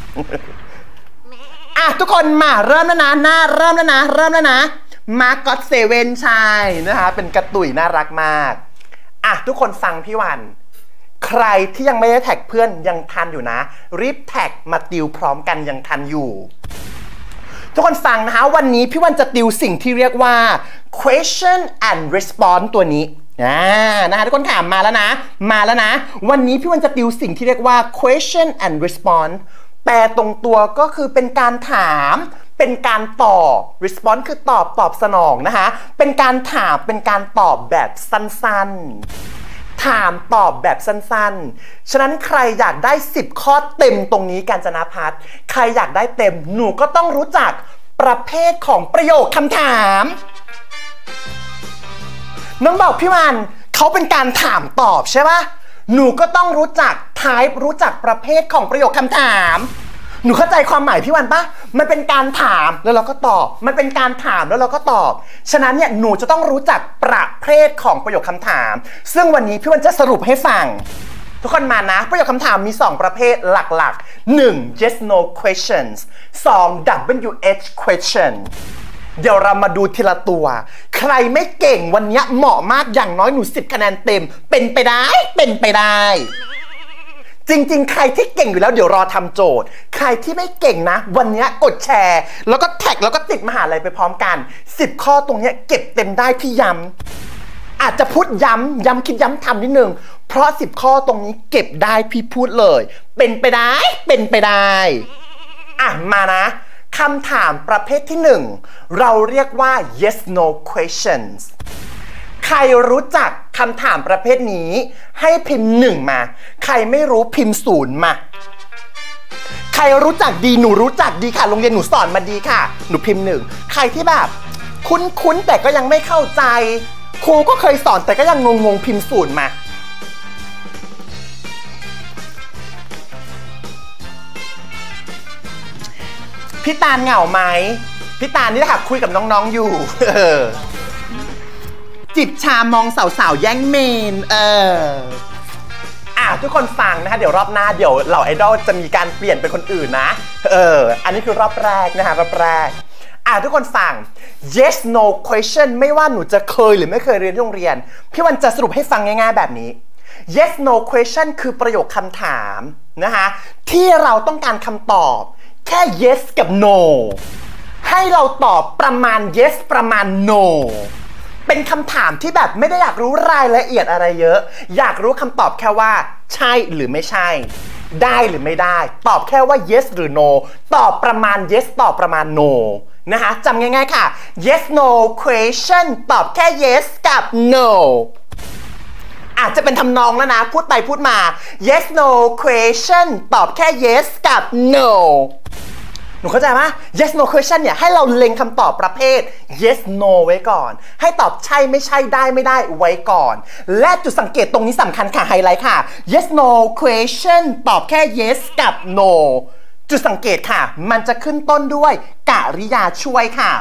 อ่ะทุกคนมาเริ่มแล้วนะหน้าเริ่มแล้วนะเริ่มแล้วนะมาร์กอตเซเว่นใช่นะคะเป็นกระตุ่ยน่ารักมากอ่ะทุกคนฟังพี่วันใครที่ยังไม่ได้แท็กเพื่อนยังทันอยู่นะรีบแท็กมาติวพร้อมกันยังทันอยู่ทุกคนฟังนะคะวันนี้พี่วันจะติวสิ่งที่เรียกว่า question and response ตัวนี้อ่านะคะทุกคนถามมาแล้วนะมาแล้วนะวันนี้พี่วันจะติวสิ่งที่เรียกว่า question and response แปลตรงตัวก็คือเป็นการถามเป็นการตอบ response คือตอบตอบสนองนะคะเป็นการถามเป็นการตอบแบบสั้นๆถามตอบแบบสั้นๆฉะนั้นใครอยากได้สิบข้อเต็มตรงนี้กาญจนาภัทรใครอยากได้เต็มหนูก็ต้องรู้จักประเภทของประโยคคำถามน้องบอกพี่วันเขาเป็นการถามตอบใช่ปะหนูก็ต้องรู้จัก type รู้จักประเภทของประโยคคำถามหนูเข้าใจความหมายพี่วันปะมันเป็นการถามแล้วเราก็ตอบมันเป็นการถามแล้วเราก็ตอบฉะนั้นเนี่ยหนูจะต้องรู้จักประเภทของประโยคคำถามซึ่งวันนี้พี่วันจะสรุปให้ฟังทุกคนมานะประโยคคำถามมีสองประเภทหลักๆหนึ่ง yes no questions สอง ดับเบิลยู เอช question เดี๋ยวเรามาดูทีละตัวใครไม่เก่งวันนี้เหมาะมากอย่างน้อยหนูสิบคะแนนเต็มเป็นไปได้เป็นไปได้จริงๆใครที่เก่งอยู่แล้วเดี๋ยวรอทำโจทย์ใครที่ไม่เก่งนะวันนี้กดแชร์แล้วก็แท็กแล้วก็ติดมหาลัยไปพร้อมกันสิบข้อตรงนี้เก็บเต็มได้พี่ย้ำอาจจะพูดย้ำย้ำคิดย้ำทำนิดนึงเพราะสิบข้อตรงนี้เก็บได้พี่พูดเลยเป็นไปได้เป็นไปได้อ่ะมานะคำถามประเภทที่หนึ่งเราเรียกว่า yes no questions ครรู้จักคำถามประเภทนี้ให้พิมพ์หนึ่งมาใครไม่รู้พิมพ์ศูนย์มาใครรู้จักดีหนูรู้จักดีค่ะโรงเรียนหนูสอนมาดีค่ะหนูพิมพ์หนึ่งใครที่แบบคุ้นๆแต่ก็ยังไม่เข้าใจครูก็เคยสอนแต่ก็ยังงงๆพิมพ์ศูนย์มาพี่ตาลเหงาไหมพี่ตาลนี่แหละค่ะคุยกับน้องๆอยู่เออจิบชามองสาวๆแย่งเมนเอออ่ะทุกคนฟังนะคะเดี๋ยวรอบหน้าเดี๋ยวเหล่าไอดอลจะมีการเปลี่ยนเป็นคนอื่นนะเอออันนี้คือรอบแรกนะคะรอบแรกอ่ะทุกคนฟัง yes no question ไม่ว่าหนูจะเคยหรือไม่เคยเรียนที่โรงเรียนพี่วันจะสรุปให้ฟังง่ายๆแบบนี้ yes no question คือประโยคคำถามนะคะที่เราต้องการคำตอบแค่ yes กับ no ให้เราตอบประมาณ yes ประมาณ no เป็นคำถามที่แบบไม่ได้อยากรู้รายละเอียดอะไรเยอะอยากรู้คำตอบแค่ว่าใช่หรือไม่ใช่ได้หรือไม่ได้ตอบแค่ว่า yes หรือ no ตอบประมาณ yes ตอบประมาณ no นะคะจำง่ายๆค่ะ yes no question ตอบแค่ yes กับ no อาจจะเป็นทำนองแล้วนะพูดไปพูดมา yes no question ตอบแค่ yes กับ no หนูเข้าใจไหม yes no question เนี่ยให้เราเล็งคำตอบประเภท yes no ไว้ก่อนให้ตอบใช่ไม่ใช่ได้ไม่ได้ไว้ก่อนและจุดสังเกตตรงนี้สำคัญค่ะไฮไลท์ค่ะ yes no question ตอบแค่ yes กับ no จุดสังเกตค่ะมันจะขึ้นต้นด้วยกริยาช่วยค่ะ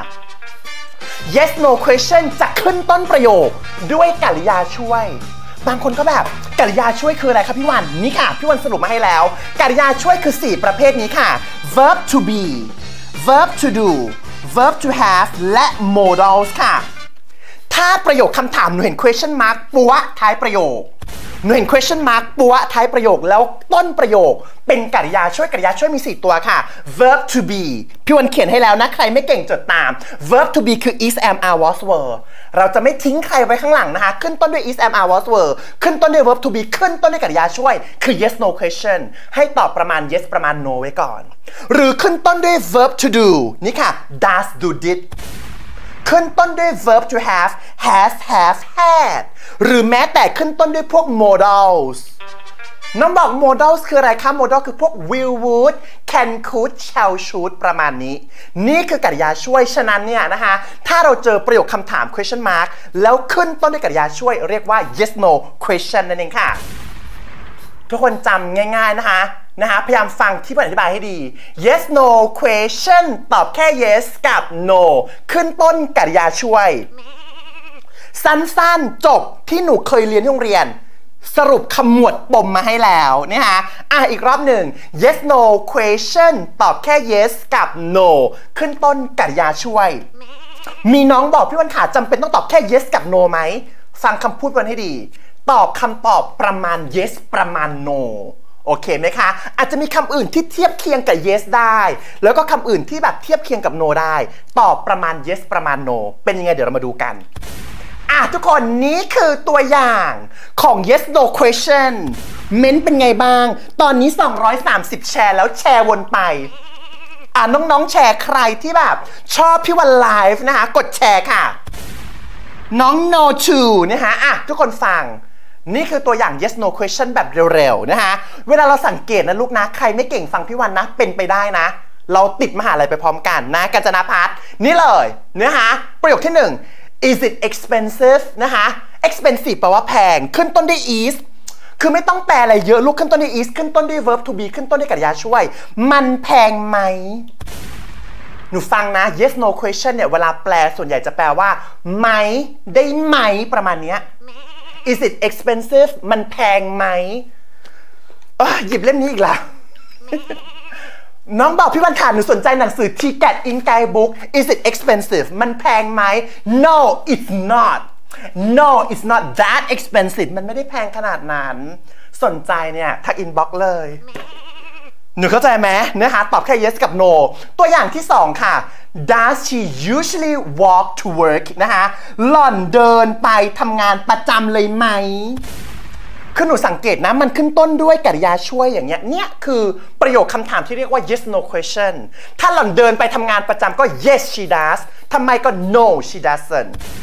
yes no question จะขึ้นต้นประโยคด้วยกริยาช่วยบางคนก็แบบกริยาช่วยคืออะไรครับพี่วันนี่ค่ะพี่วันสรุปมาให้แล้วกริยาช่วยคือสี่ประเภทนี้ค่ะ verb to be verb to do verb to have และ modals ค่ะถ้าประโยคคำถามหนูเห็น question mark ปัวท้ายประโยคหนูเห็น question mark ปัวท้ายประโยคแล้วต้นประโยคเป็นกริยาช่วยกริยาช่วยมีสี่ตัวค่ะ verb to be พี่วันเขียนให้แล้วนะใครไม่เก่งจดตาม verb to be คือ is am are was were เราจะไม่ทิ้งใครไว้ข้างหลังนะคะขึ้นต้นด้วย is am are was were ขึ้นต้นด้วย verb to be ขึ้นต้นด้วยกริยาช่วยคือ yes no question ให้ตอบประมาณ yes ประมาณ no ไว้ก่อนหรือขึ้นต้นด้วย verb to do นี่ค่ะ does do did ขึ้นต้นด้วย verb to have has have had หรือแม้แต่ขึ้นต้นด้วยพวก modals น้องบอก modals คืออะไรคะ modal คือพวก will would can could shall should ประมาณนี้นี่คือกริยาช่วยฉะนั้นเนี่ยนะคะถ้าเราเจอประโยคคำถาม question mark แล้วขึ้นต้นด้วยกริยาช่วยเรียกว่า yes no question นั่นเองค่ะทุกคนจำง่ายๆนะคะนะคะพยายามฟังที่ผมอธิบายให้ดี yes no question ตอบแค่ yes กับ no ขึ้นต้นกริยาช่วยสั้นๆจบที่หนูเคยเรียนที่โรงเรียนสรุปขมวดปมมาให้แล้วนะคะอ่ะอีกรอบหนึ่ง yes no question ตอบแค่ yes กับ no ขึ้นต้นกริยาช่วยมีน้องบอกพี่วันขาจำเป็นต้องตอบแค่ yes กับ no ไหมฟังคำพูดวันให้ดีตอบคำตอบประมาณ yes ประมาณ no โอเคไหมคะอาจจะมีคำอื่นที่เทียบเคียงกับ yes ได้แล้วก็คำอื่นที่แบบเทียบเคียงกับ no ได้ตอบประมาณ yes ประมาณ no เป็นยังไงเดี๋ยวเรามาดูกันอ่ะทุกคนนี้คือตัวอย่างของ yes no question เม้นเป็นไงบ้างตอนนี้สองร้อยสามสิบแชร์แล้วแชร์วนไปอ่ะน้องๆแชร์ใครที่แบบชอบพี่วันไลฟ์นะคะกดแชร์ค่ะน้อง no to นะคะอ่ะทุกคนฟังนี่คือตัวอย่าง yes no question แบบเร็วๆนะคะเวลาเราสังเกตนะลูกนะใครไม่เก่งฟังพี่วันนะเป็นไปได้นะเราติดมหาลัยไปพร้อมกันนะกัญจนาภัทรนี่เลยนะคะประโยคที่หนึ่ง is it expensive นะคะ expensive แปลว่าแพงขึ้นต้นด้วย is คือไม่ต้องแปลอะไรเยอะลูกขึ้นต้นด้วย is ขึ้นต้นด้วย verb to be ขึ้นต้นด้วยกริยาช่วยมันแพงไหมหนูฟังนะ yes no question เนี่ยเวลาแปลส่วนใหญ่จะแปลว่าไหมได้ไหมประมาณเนี้ยis it expensive มันแพงไหมหยิบเล่มนี้อีกแล้ว น้องบอกพี่วันขาหนูสนใจหนังสือ ที แกท in Guidebook is it expensive มันแพงไหม no it's not no it's not that expensive มันไม่ได้แพงขนาดนั้นสนใจเนี่ยทัก inbox เลยหนูเข้าใจไหมเนื้อหาตอบแค่ yes กับ no ตัวอย่างที่สองค่ะ does she usually walk to work นะคะหล่อนเดินไปทำงานประจำเลยไหมคือหนูสังเกตนะมันขึ้นต้นด้วยกริยาช่วยอย่างเงี้ยเนี่ยคือประโยคคำถามที่เรียกว่า yes no question ถ้าหล่อนเดินไปทำงานประจำก็ yes she does ทำไมก็ no she doesn't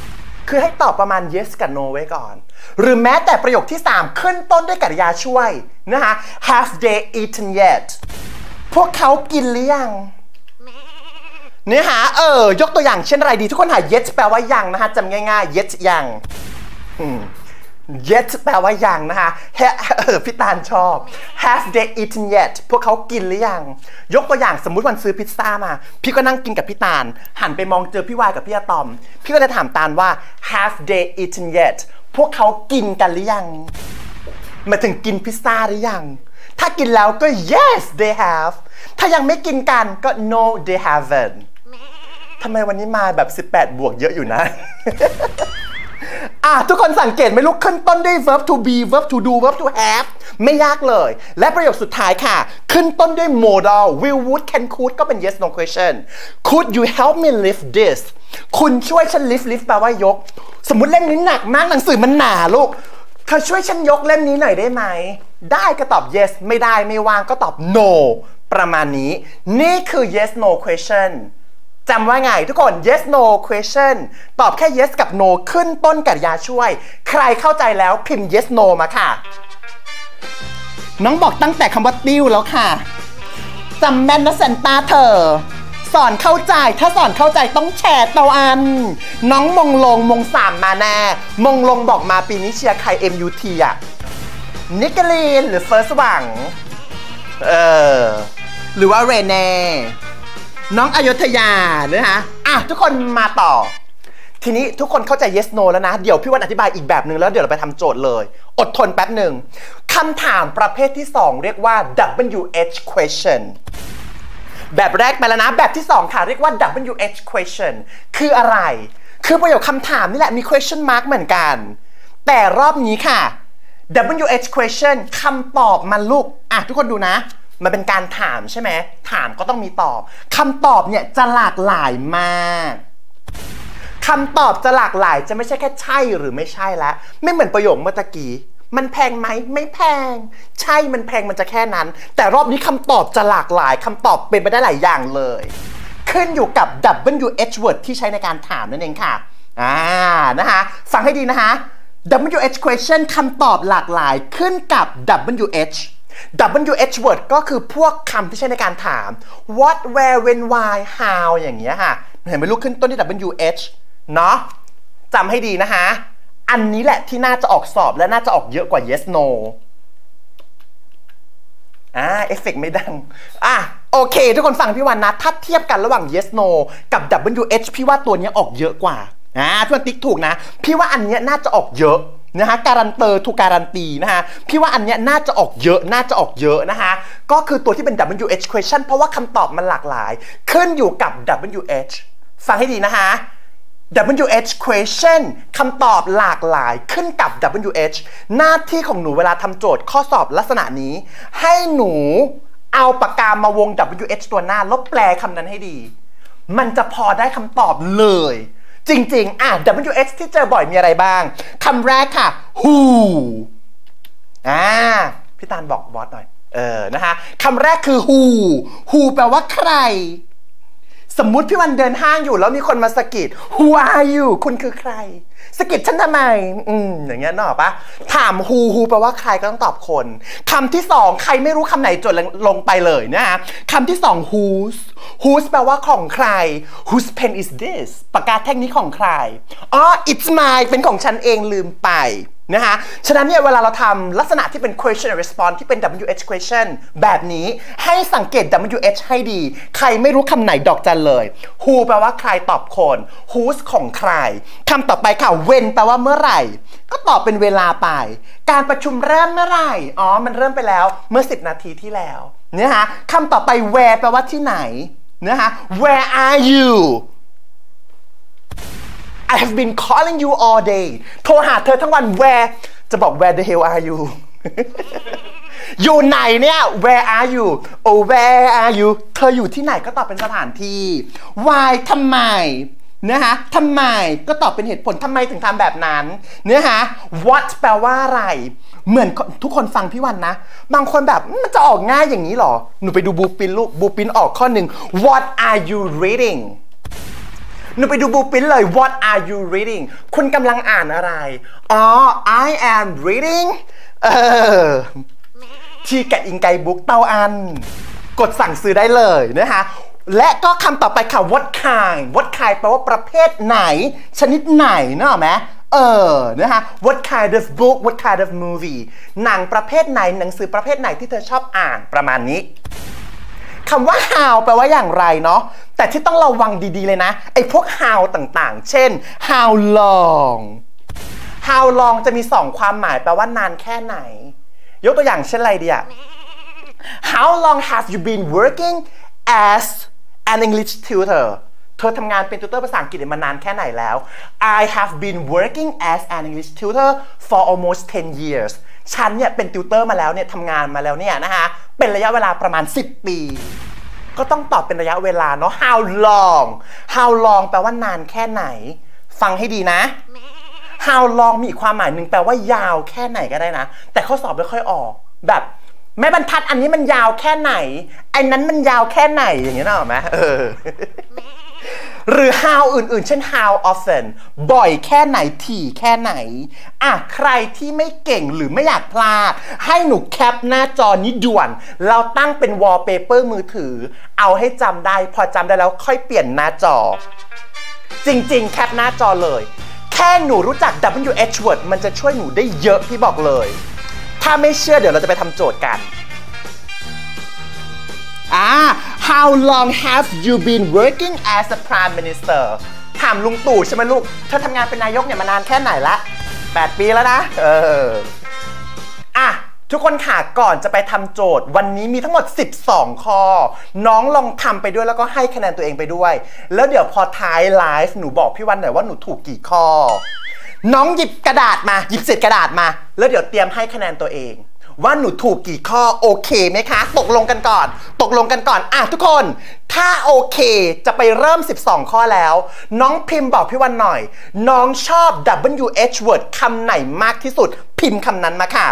คือให้ตอบประมาณ yes กับ no ไว้ก่อนหรือแม้แต่ประโยคที่สามขึ้นต้นด้วยกริยาช่วยนะคะ have they eaten yet พวกเขากินหรือยังเนื้อหาเออยกตัวอย่างเช่นอะไรดีทุกคนหา yes แปลว่ายังนะคะจำง่ายๆ yes ยัง yet แปลว่ายังนะคะเออพี่ตาลชอบ have they eaten yet พวกเขากินหรือยังยกตัวอย่างสมมุติวันซื้อพิซซ่ามาพี่ก็นั่งกินกับพี่ตาลหันไปมองเจอพี่วายกับพี่อะตอมพี่ก็จะถามตาลว่า have they eaten yet พวกเขากินกันหรือยังมาถึงกินพิซซ่าหรือยังถ้ากินแล้วก็ yes they have ถ้ายังไม่กินกันก็ no they haven't ทำไมวันนี้มาแบบสิบแปดบวกเยอะอยู่นะ อ่ะทุกคนสังเกตไหมลูกขึ้นต้นด้วย verb to be verb to do verb to have ไม่ยากเลยและประโยคสุดท้ายค่ะขึ้นต้นด้วย modal will would can could ก็เป็น yes no question could you help me lift this คุณช่วยฉัน lift lift แปลว่ายกสมมุติเล่มนี้หนักมากหนังสือมันหนาลูกเธอช่วยฉันยกเล่มนี้หน่อยได้ไหมได้ก็ตอบ yes ไม่ได้ไม่ว่างก็ตอบ no ประมาณนี้นี่คือ yes no questionจำว่าไงทุกคน yes no question ตอบแค่ yes กับ no ขึ้นต้นกริยาช่วยใครเข้าใจแล้วพิมพ์ yes no มาค่ะน้องบอกตั้งแต่คำว่าติ้วแล้วค่ะจำแม่นนะเซนต้าเธอสอนเข้าใจถ้าสอนเข้าใจต้องแชร์เตาอันน้องมงลงมงสามมาแน่มงลงบอกมาปีนี้เชียร์ใคร เอ็ม ยู ที อ่ะนิกลีนหรือเฟิร์สหวังเออหรือว่าเรเน่น้องอยุธยานะคะอ่ะทุกคนมาต่อทีนี้ทุกคนเข้าใจ yes no แล้วนะเดี๋ยวพี่วันอธิบายอีกแบบหนึ่งแล้วเดี๋ยวเราไปทำโจทย์เลยอดทนแป๊บหนึ่งคำถามประเภทที่สองเรียกว่า ดับเบิลยู เอช question แบบแรกไปแล้วนะแบบที่สองค่ะเรียกว่า ดับเบิลยู เอช question คืออะไรคือประโยคคำถามนี่แหละมี question mark เหมือนกันแต่รอบนี้ค่ะ ดับเบิลยู เอช question คำตอบมันลูกอ่ะทุกคนดูนะมันเป็นการถามใช่ไหมถามก็ต้องมีตอบคำตอบเนี่ยจะหลากหลายมากคำตอบจะหลากหลายจะไม่ใช่แค่ใช่หรือไม่ใช่แล้วไม่เหมือนประโยคเมื่อตะกี้มันแพงไหมไม่แพงใช่มันแพงมันจะแค่นั้นแต่รอบนี้คำตอบจะหลากหลายคำตอบเป็นไปได้หลายอย่างเลยขึ้นอยู่กับ ดับเบิลยู เอช word ที่ใช้ในการถามนั่นเองค่ะอ่านะคะฟังให้ดีนะคะ ดับเบิลยู เอช question คำตอบหลากหลายขึ้นกับ ดับเบิลยู เอชดับเบิลยู เอช word ก็คือพวกคำที่ใช้ในการถาม what where when why how อย่างเงี้ยค่ะเห็นไหมลูกขึ้นต้นที่ ดับเบิลยู เอช เนาะจำให้ดีนะคะอันนี้แหละที่น่าจะออกสอบและน่าจะออกเยอะกว่า yes no อ่าเอฟเฟกต์ไม่ดังอ่ะโอเคทุกคนฟังพี่วันนะถ้าเทียบกันระหว่าง yes no กับ ดับเบิลยู เอช พี่ว่าตัวนี้ออกเยอะกว่าอ่าพี่วันติ๊กถูกนะพี่ว่าอันนี้น่าจะออกเยอะนะคะการันเตอร์ถูกการันตีนะคะพี่ว่าอันเนี้ยน่าจะออกเยอะน่าจะออกเยอะนะคะก็คือตัวที่เป็น ดับเบิลยู เอช question เพราะว่าคำตอบมันหลากหลายขึ้นอยู่กับ ดับเบิลยู เอช ฟังให้ดีนะคะ ดับเบิลยู เอช question คำตอบหลากหลายขึ้นกับ ดับเบิลยู เอช หน้าที่ของหนูเวลาทำโจทย์ข้อสอบลักษณะนี้ให้หนูเอาปากกามาวง ดับเบิลยู เอช ตัวหน้าแล้วแปลคำนั้นให้ดีมันจะพอได้คำตอบเลยจริงๆอ่ะ ดับเบิลยู เอช ที่เจอบ่อยมีอะไรบ้างคำแรกค่ะ who อ่าพี่ตาลบอกบอสหน่อยเออนะคะคำแรกคือ who who แปลว่าใครสมมุติพี่วันเดินห้างอยู่แล้วมีคนมาสะกิด who are you คุณคือใครสะกิดฉันทำไมอืมอย่างเงี้ยนึกออกปะถาม who who แปลว่าใครก็ต้องตอบคนคำที่สองใครไม่รู้คำไหนจดลงไปเลยนะฮะคำที่สอง whose whose แปลว่าของใคร whose pen is this ปากกาแท่งนี้ของใครอ๋อ it's mine เป็นของฉันเองลืมไปนะฮะฉะนั้นเนี่ยเวลาเราทำลักษณะที่เป็น question and response ที่เป็น ดับเบิลยู เอช question แบบนี้ให้สังเกต ดับเบิลยู เอช ให้ดีใครไม่รู้คำไหนดอกจันเลย who แปลว่าใครตอบคน whose ของใครคำต่อไปค่ะ when แปลว่าเมื่อไหร่ก็ตอบเป็นเวลาไปการประชุมเริ่มเมื่อไหร่อ๋อมันเริ่มไปแล้วเมื่อสิบนาทีที่แล้วนะฮะคำต่อไป where แปลว่าที่ไหนนะฮะ where are you I have been calling you all day โทรหาเธอทั้งวัน where จะบอก where the hell are you อยู่ไหนเนี่ย where are you oh where are you เธออยู่ที่ไหนก็ตอบเป็นสถานที่ why ทำไมนะคะทำไมก็ตอบเป็นเหตุผลทำไมถึงทำแบบนั้นเนื้อหา what แปลว่าอะไรเหมือนทุกคนฟังพี่วันนะบางคนแบบมันจะออกง่ายอย่างนี้หรอหนูไปดูบูปินลูกบูปินออกข้อหนึ่ง what are you reading หนูไปดูบูปินเลย What are you reading คุณกำลังอ่านอะไรอ๋อ I am reading เออทีแกะอิงไกบุ๊กเต้าอันกดสั่งซื้อได้เลยนะคะและก็คำต่อไปค่ะ what kind what kind แปลว่าประเภทไหนชนิดไหนเนอะไหมเออนะคะ what kind of book what kind of movie หนังประเภทไหนหนังสือประเภทไหนที่เธอชอบอ่านประมาณนี้คำว่า how แปลว่าอย่างไรเนาะแต่ที่ต้องระวังดีๆเลยนะไอ้พวก how ต่างๆเช่น how long how long จะมีสองความหมายแปลว่านานแค่ไหนยกตัวอย่างเช่นอะไรดีอะ how long have you been working as an English tutor เธอทำงานเป็นติวเตอร์ภาษาอังกฤษมานานแค่ไหนแล้ว I have been working as an English tutor for almost ten years ฉันเนี่ยเป็นติวเตอร์มาแล้วเนี่ยทำงานมาแล้วเนี่ยนะคะเป็นระยะเวลาประมาณสิบปีก็ต้องตอบเป็นระยะเวลาเนาะ how long how long แปลว่านานแค่ไหนฟังให้ดีนะ how long มีอีกความหมายหนึ่งแปลว่ายาวแค่ไหนก็ได้นะแต่ข้อสอบไม่ค่อยออกแบบแม่บรรทัดอันนี้มันยาวแค่ไหนไอ้นั้นมันยาวแค่ไหนอย่างเงี้ยนะหรอไหมเออหรือ how อื่นๆเช่น how often บ่อยแค่ไหนถี่แค่ไหนอ่ะใครที่ไม่เก่งหรือไม่อยากพลาดให้หนูแคปหน้าจอนี้ด่วนเราตั้งเป็น wallpaper มือถือเอาให้จำได้พอจำได้แล้วค่อยเปลี่ยนหน้าจอจริงๆแคปหน้าจอเลยแค่หนูรู้จัก ดับเบิลยู เอช word มันจะช่วยหนูได้เยอะพี่บอกเลยถ้าไม่เชื่อเดี๋ยวเราจะไปทำโจทย์กันอ่า how long have you been working as a prime minister ถามลุงตู่ใช่ไหมลูกเธอทำงานเป็นนายกเนี่ยมานานแค่ไหนละแปดปีแล้วนะเอออ่ะทุกคนค่ะก่อนจะไปทำโจทย์วันนี้มีทั้งหมดสิบสองข้อน้องลองทำไปด้วยแล้วก็ให้คะแนนตัวเองไปด้วยแล้วเดี๋ยวพอท้ายไลฟ์หนูบอกพี่วันหน่อยว่าหนูถูกกี่ข้อน้องหยิบกระดาษมาหยิบเศษกระดาษมาแล้วเดี๋ยวเตรียมให้คะแนนตัวเองว่าหนูถูกกี่ข้อโอเคไหมคะตกลงกันก่อนตกลงกันก่อนอ่ะทุกคนถ้าโอเคจะไปเริ่มสิบสองข้อแล้วน้องพิมพ์บอกพี่วันหน่อยน้องชอบ ดับเบิลยู เอช word คำไหนมากที่สุดพิมพ์คำนั้นมาค่ะ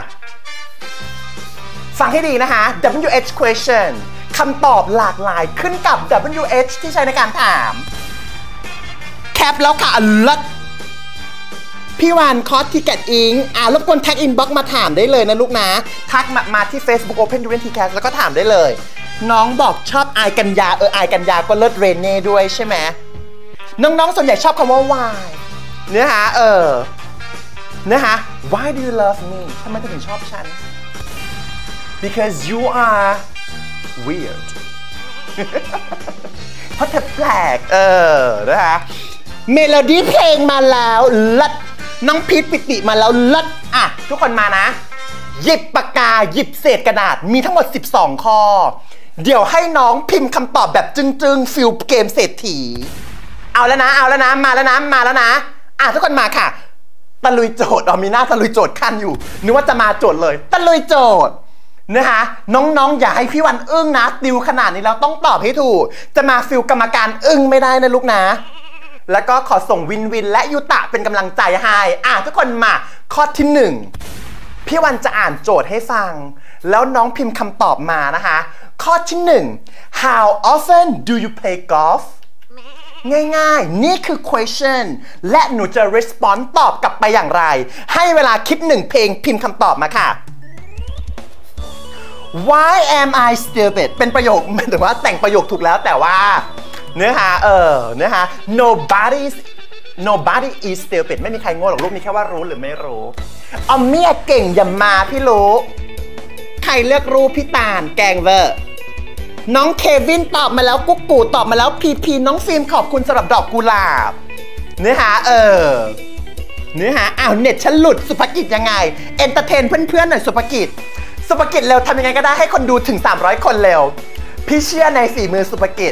ฟังให้ดีนะคะ ดับเบิลยู เอช question คำตอบหลากหลายขึ้นกับ ดับเบิลยู เอช ที่ใช้ในการถามแคปแล้วค่ะลัดพี่วานคอสที่แกดอิงอ่ารบกวนแท็กอินบ็อกซ์มาถามได้เลยนะลูกนะทักมามาที่ Facebook Open Durian ที แคส แล้วก็ถามได้เลยน้องบอกชอบอายกัญญาเอออายกัญญาก็เลิศเรเน่ด้วยใช่ไหมน้องๆส่วนใหญ่ชอบคำว่า why เนื้อหาเออเนื้อหา why do you love me ทำไมถึงชอบฉัน because you are weird เพราะเธอแปลกเออนะฮะเมโลดี้เพลงมาแล้วลัดน้องพีทปิติมาแล้วลัดอ่ะทุกคนมานะหยิบปากกาหยิบเศษกระดาษมีทั้งหมดสิบสองข้อเดี๋ยวให้น้องพิมพ์คำตอบแบบจึงๆฟิลเกมเศรษฐีเอาแล้วนะเอาแล้วนะมาแล้วนะมาแล้วนะอ่ะทุกคนมาค่ะตะลุยโจทย์อ๋อมีหน้าตะลุยโจทย์ขั้นอยู่นึกว่าจะมาโจทย์เลยตะลุยโจทย์นะคะน้องๆอย่าให้พี่วันอึ้งนะติวขนาดนี้เราต้องตอบให้ถูกจะมาฟิลกรรมการอึ้งไม่ได้นะลูกนะแล้วก็ขอส่งวินวินและยุตะเป็นกำลังใจให้อ่ะทุกคนมาข้อที่หนึ่งพี่วันจะอ่านโจทย์ให้ฟังแล้วน้องพิมพ์คำตอบมานะคะข้อที่หนึ่ง how often do you play golf ง่ายๆนี่คือ question และหนูจะ respond ตอบกลับไปอย่างไรให้เวลาคิดหนึ่งเพลงพิมพ์คำตอบมาค่ะ why am I stupid เป็นประโยคหมายถึงว่าแต่งประโยคถูกแล้วแต่ว่าเนื้อหาเออเนื้อหา nobody nobody is stupid ไม่มีใครโง่หรอกลูกมีแค่ว่ารู้หรือไม่รู้ออมเมียเก่งอย่ามาพี่รู้ใครเลือกรู้พี่ตาลแกงเวอร์น้องเควินตอบมาแล้วกุ๊กกูตอบมาแล้วพีพีน้องฟิล์มขอบคุณสำหรับดอกกุหลาบเนื้อหาเออเนื้อหาอ้าวเน็ตฉันหลุดสุภกิจยังไงเอนเตอร์เทนเพื่อนๆหน่อยสุภกิจสุภกิจเร็วทำยังไงก็ได้ให้คนดูถึงสามร้อยคนเร็วพี่เชื่อในฝีมือสุภกิจ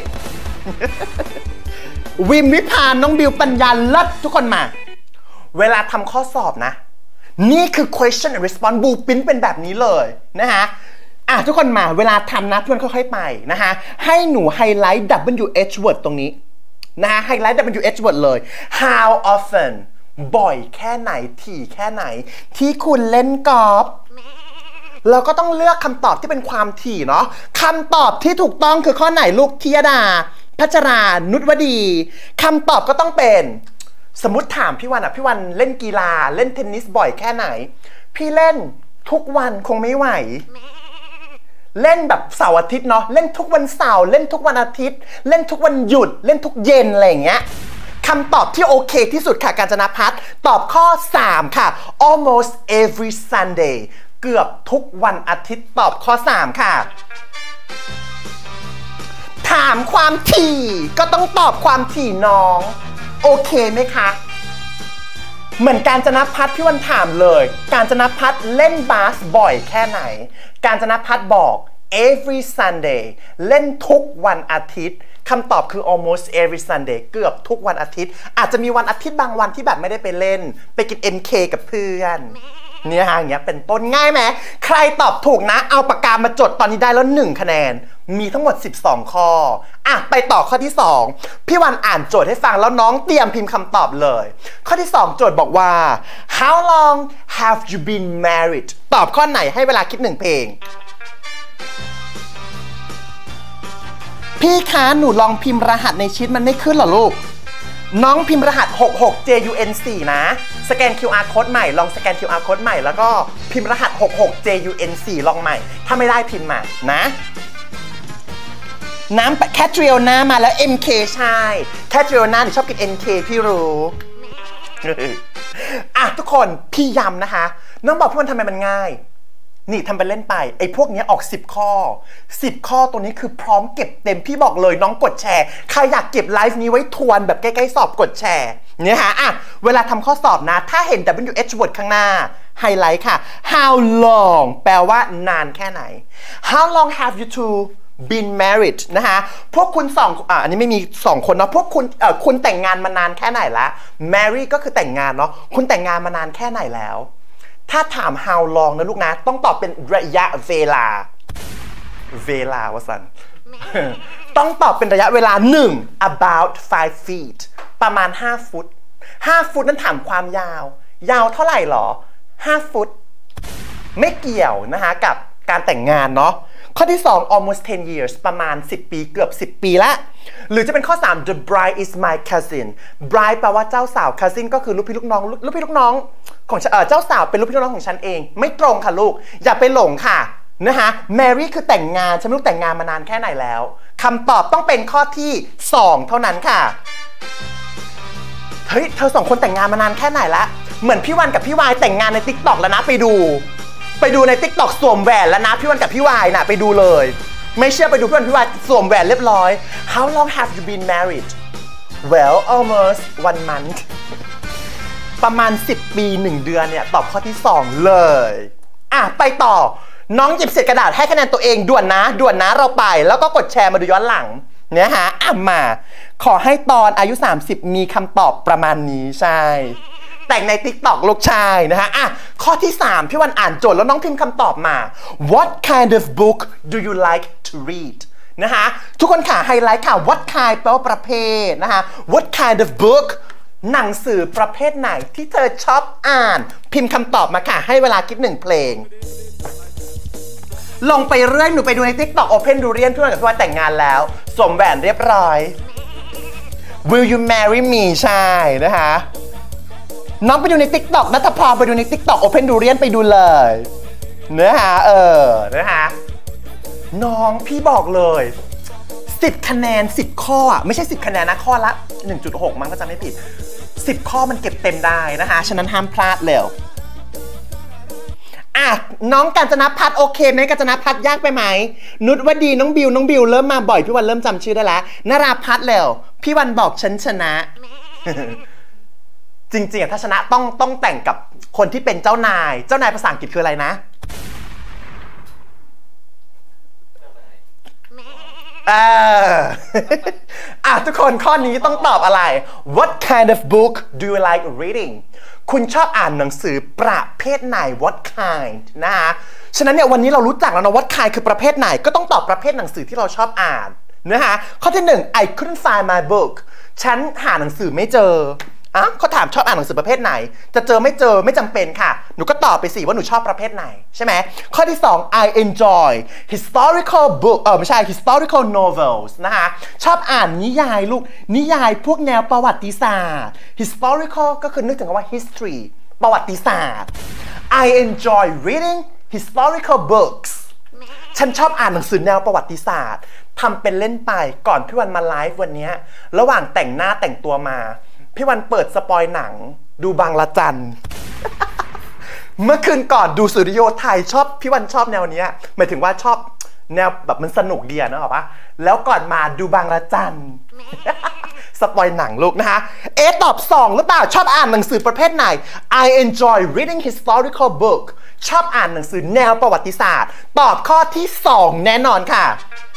วิมวิพานน้องบิวปัญญาเลิศทุกคนมาเวลาทำข้อสอบนะนี่คือ question and response บูปินเป็นแบบนี้เลยนะฮะอ่ะทุกคนมาเวลาทำนะเพื่อนค่อยๆไปนะฮะให้หนูไฮไลท์ ดับเบิลยู เอช word ตรงนี้นะฮะไฮไลท์ ดับเบิลยู เอช word เลย how often บ่อยแค่ไหนถี่แค่ไหนที่คุณเล่นกอล์ฟเราก็ต้องเลือกคำตอบที่เป็นความถี่เนาะคำตอบที่ถูกต้องคือข้อไหนลูกธิยดาพัชรานุชวดีคำตอบก็ต้องเป็นสมมติถามพี่วันอ่ะพี่วันเล่นกีฬาเล่นเทนนิสบ่อยแค่ไหนพี่เล่นทุกวันคงไม่ไหวเล่นแบบเสาร์อาทิตย์เนาะเล่นทุกวันเสาร์เล่นทุกวันอาทิตย์เล่นทุกวันหยุดเล่นทุกเย็นอะไรอย่างเงี้ยคำตอบที่โอเคที่สุดค่ะกาญจนาภัทรตอบข้อสามค่ะ almost every Sunday เกือบทุกวันอาทิตย์ตอบข้อสามค่ะถามความถี่ก็ต้องตอบความถี่น้องโอเคไหมคะเหมือนกาญจนาภัทรพี่วันถามเลยกาญจนาภัทรเล่นบาสบ่อยแค่ไหนกาญจนาภัทรบอก every Sunday เล่นทุกวันอาทิตย์คำตอบคือ almost every Sunday เกือบทุกวันอาทิตย์อาจจะมีวันอาทิตย์บางวันที่แบบไม่ได้ไปเล่นไปกิน เอ็ม เค กับเพื่อนเนี่ยฮะอย่างเงี้ยเป็นต้นง่ายไหมใครตอบถูกนะเอาปากกามาจดตอนนี้ได้แล้วหนึ่งคะแนนมีทั้งหมดสิบสองข้ออ่ะไปต่อข้อที่สองพี่วันอ่านโจทย์ให้ฟังแล้วน้องเตรียมพิมพ์คำตอบเลยข้อที่สองโจทย์บอกว่า how long have you been married ตอบข้อไหนให้เวลาคิดหนึ่งเพลงพี่คะหนูลองพิมพ์รหัสในชีตมันไม่ขึ้นหรอลูกน้องพิมพ์รหัสหกหก เจ ยู เอ็น โฟร์ นะสแกน คิว อาร์ code ใหม่ลองสแกน คิว อาร์ code ใหม่แล้วก็พิมพ์รหัสหกหก เจ ยู เอ็น โฟร์ ลองใหม่ถ้าไม่ได้พิมพ์มานะน้ำแคทริโอนามาแล้ว เอ็ม เค ใช่แคทริโอนาหนูชอบกิน เอ็ม เค พี่รู้อ่ะทุกคนพี่ย้ำนะคะน้องบอกพี่วันทำไมมันง่ายนี่ทำไปเล่นไปไอ้พวกนี้ออกสิบข้อสิบข้อตัวนี้คือพร้อมเก็บเต็มพี่บอกเลยน้องกดแชร์ใครอยากเก็บไลฟ์นี้ไว้ทวนแบบใกล้ๆสอบกดแชร์เนี่ยฮะอ่ะเวลาทำข้อสอบนะถ้าเห็น ดับเบิลยู เอช word ข้างหน้าไฮไลท์ค่ะ how long แปลว่านานแค่ไหน how long have you two been married นะคะพวกคุณสองอ่ะอันนี้ไม่มีสองคนเนาะพวกคุณเอ่อคุณแต่งงานมานานแค่ไหนละ marry ก็คือแต่งงานเนาะคุณแต่งงานมานานแค่ไหนแล้วถ้าถาม how long นะลูกนะต้องตอบเป็นระยะเวลาเวลาวะสัน ต้องตอบเป็นระยะเวลาหนึ่ง about five feet ประมาณห้าฟุตห้าฟุตนั้นถามความยาวยาวเท่าไหร่หรอห้าฟุตไม่เกี่ยวนะคะกับการแต่งงานเนาะข้อที่สอง almost ten years ประมาณสิบปีเกือบสิบปีละหรือจะเป็นข้อสาม the bride is my cousin bride แปลว่าเจ้าสาว cousin ก็คือลูกพี่ลูกน้องลูกพี่ลูกน้องของเออเจ้าสาวเป็นลูกพี่ลูกน้องของฉันเองไม่ตรงค่ะลูกอย่าไปหลงค่ะนะคะ marry คือแต่งงานฉันไม่รู้แต่งงานมานานแค่ไหนแล้วคำตอบต้องเป็นข้อที่สองเท่านั้นค่ะเฮ้ยเธอสองคนแต่งงานมานานแค่ไหนละเหมือนพี่วันกับพี่วายแต่งงานใน ติ๊กต็อก แล้วนะไปดูไปดูใน ติ๊กต็อก สวมแหวนแล้วนะพี่วันกับพี่วายนะไปดูเลยไม่เชื่อไปดูพี่วันพี่วายสวมแหวนเรียบร้อย How long have you been married Well almost one month ประมาณสิบปีหนึ่งเดือนเนี่ยตอบข้อที่สองเลยอ่ะไปต่อน้องหยิบเศษกระดาษให้คะแนนตัวเองด่วนนะด่วนนะเราไปแล้วก็กดแชร์มาดูย้อนหลังเนี่ยฮะอ่ะมาขอให้ตอนอายุสามสิบมีคำตอบประมาณนี้ใช่แต่งใน ติ๊กต็อก ลูกชายนะฮะอ่ะข้อที่สามพี่วันอ่านโจทย์แล้วน้องพิมพ์คำตอบมา What kind of book do you like to read นะฮะทุกคนค่ะไฮไลท์ค่ะ What kind แปลว่าประเภทนะฮะ What kind of book หนังสือประเภทไหนที่เธอชอบอ่านพิมพ์คำตอบมาค่ะให้เวลาคิดหนึ่งเพลงลงไปเรื่อยหนูไปดูใน ติ๊กต็อก Open Durian พี่วันกับพี่วันแต่งงานแล้วสวมแหวนเรียบร้อย Will you marry me ใช่นะคะน้องไปดูใน ติ๊กต็อก นัทพรไปดูใน ติ๊กต็อก Open Durian ไปดูเลยเนื้อหาเออเนื้อหาน้องพี่บอกเลยสิบคะแนนสิบข้ออ่ะไม่ใช่สิบคะแนนนะข้อละ หนึ่งจุดหก มั้งก็จะไม่ผิดสิบข้อมันเก็บเต็มได้นะคะฉะนั้นห้ามพลาดเลยอ่ะน้องกาญจนภัทรโอเคไหมกาญจนภัทรยากไปไหมนุชวดีน้องบิวน้องบิวเริ่มมาบ่อยพี่วันเริ่มจำชื่อได้แล้วนราภัทรแล้วพี่วันบอกฉันชนะ จริงๆถ้าชนะต้องต้องแต่งกับคนที่เป็นเจ้านายเจ้านายภาษาอังกฤษคืออะไรนะเอออ่ะทุกคนข้อนี้ต้องตอบอะไร What kind of book do you like reading คุณชอบอ่านหนังสือประเภทไหน What kind นะฮะฉะนั้นเนี่ยวันนี้เรารู้จักแล้วนะ What kind คือประเภทไหนก็ต้องตอบประเภทหนังสือที่เราชอบอ่านนะฮะข้อที่หนึ่ง I couldn't find my book ฉันหาหนังสือไม่เจออ่ะเขาถามชอบอ่านหนังสือประเภทไหนจะเจอไม่เจอไม่จำเป็นค่ะหนูก็ตอบไปสิว่าหนูชอบประเภทไหนใช่ไหมข้อที่สอง I enjoy historical book เออไม่ใช่ historical novels นะคะชอบอ่านนิยายลูกนิยายพวกแนวประวัติศาสตร์ historical ก็คือนึกถึงคำว่า history ประวัติศาสตร์ I enjoy reading historical books ฉันชอบอ่านหนังสือแนวประวัติศาสตร์ทำเป็นเล่นไปก่อนพี่วันมาไลฟ์วันนี้ระหว่างแต่งหน้าแต่งตัวมาพี่วันเปิดสปอยหนังดูบางละจัน เมื่อคืนก่อนดูสุริโยไทยชอบพี่วันชอบแนวนี้หมายถึงว่าชอบแนวแบบมันสนุกดีนะหรอปะแล้วก่อนมาดูบางละจัน สปอยหนังลูกนะคะเอตอบสองหรือเปล่าชอบอ่านหนังสือประเภทไหน I enjoy reading historical book ชอบอ่านหนังสือแนวประวัติศาสตร์ตอบข้อที่สองแน่นอนค่ะ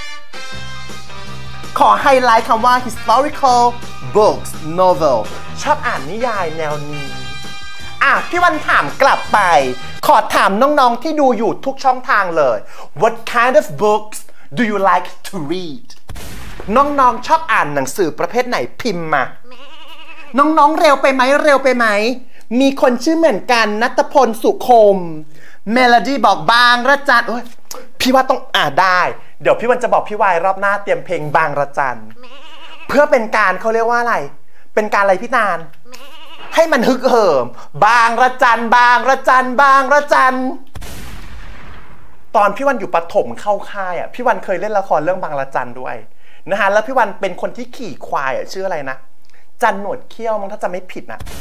ขอไฮไลท์คำว่า historical books novel ชอบอ่านนิยายแนวนี้อ่ะพี่วันถามกลับไปขอถามน้องๆที่ดูอยู่ทุกช่องทางเลย What kind of books do you like to read น้องๆชอบอ่านหนังสือประเภทไหนพิมพ์มาน้องๆเร็วไปไหมเร็วไปไหมมีคนชื่อเหมือนกันณัฐพลสุคมเมโลดี้บอกบางระจันโอ้ยพี่ว่าต้องอ่านได้เดี๋ยวพี่วันจะบอกพี่วายรอบหน้าเตรียมเพลงบางระจันเพื่อเป็นการเขาเรียกว่าอะไรเป็นการอะไรพี่นานให้มันฮึกเหิมบางระจันบางระจันบางระจันตอนพี่วันอยู่ประถมเข้าค่ายอ่ะพี่วันเคยเล่นละครเรื่องบางระจันด้วยนะฮะแล้วพี่วันเป็นคนที่ขี่ควายอ่ะชื่ออะไรนะจันหนวดเขี้ยวมั้งถ้าจะไม่ผิดนะ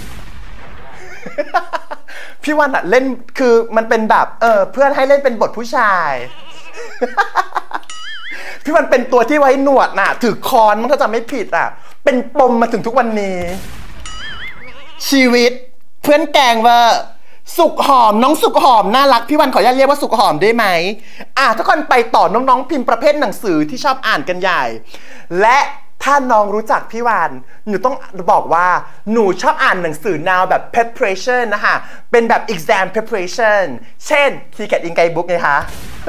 พี่วันอ่ะเล่นคือมันเป็นแบบเออเพื่อนให้เล่นเป็นบทผู้ชายพี่วันเป็นตัวที่ไว้หนวดน่ะถือคอนมั้งถ้าจะไม่ผิดอ่ะเป็นปมมาถึงทุกวันนี้ชีวิตเพื่อนแกงว่าสุกหอมน้องสุกหอมน่ารักพี่วันขออนุญาตเรียกว่าสุกหอมได้ไหมอ่ะทุกคนไปต่อน้องๆพิมพ์ประเภทหนังสือที่ชอบอ่านกันใหญ่และถ้าน้องรู้จักพี่วันหนูต้องบอกว่าหนูชอบอ่านหนังสือแนวแบบ preparation นะคะเป็นแบบ exam preparation เช่น ที แคท in Guidebook ไงคะ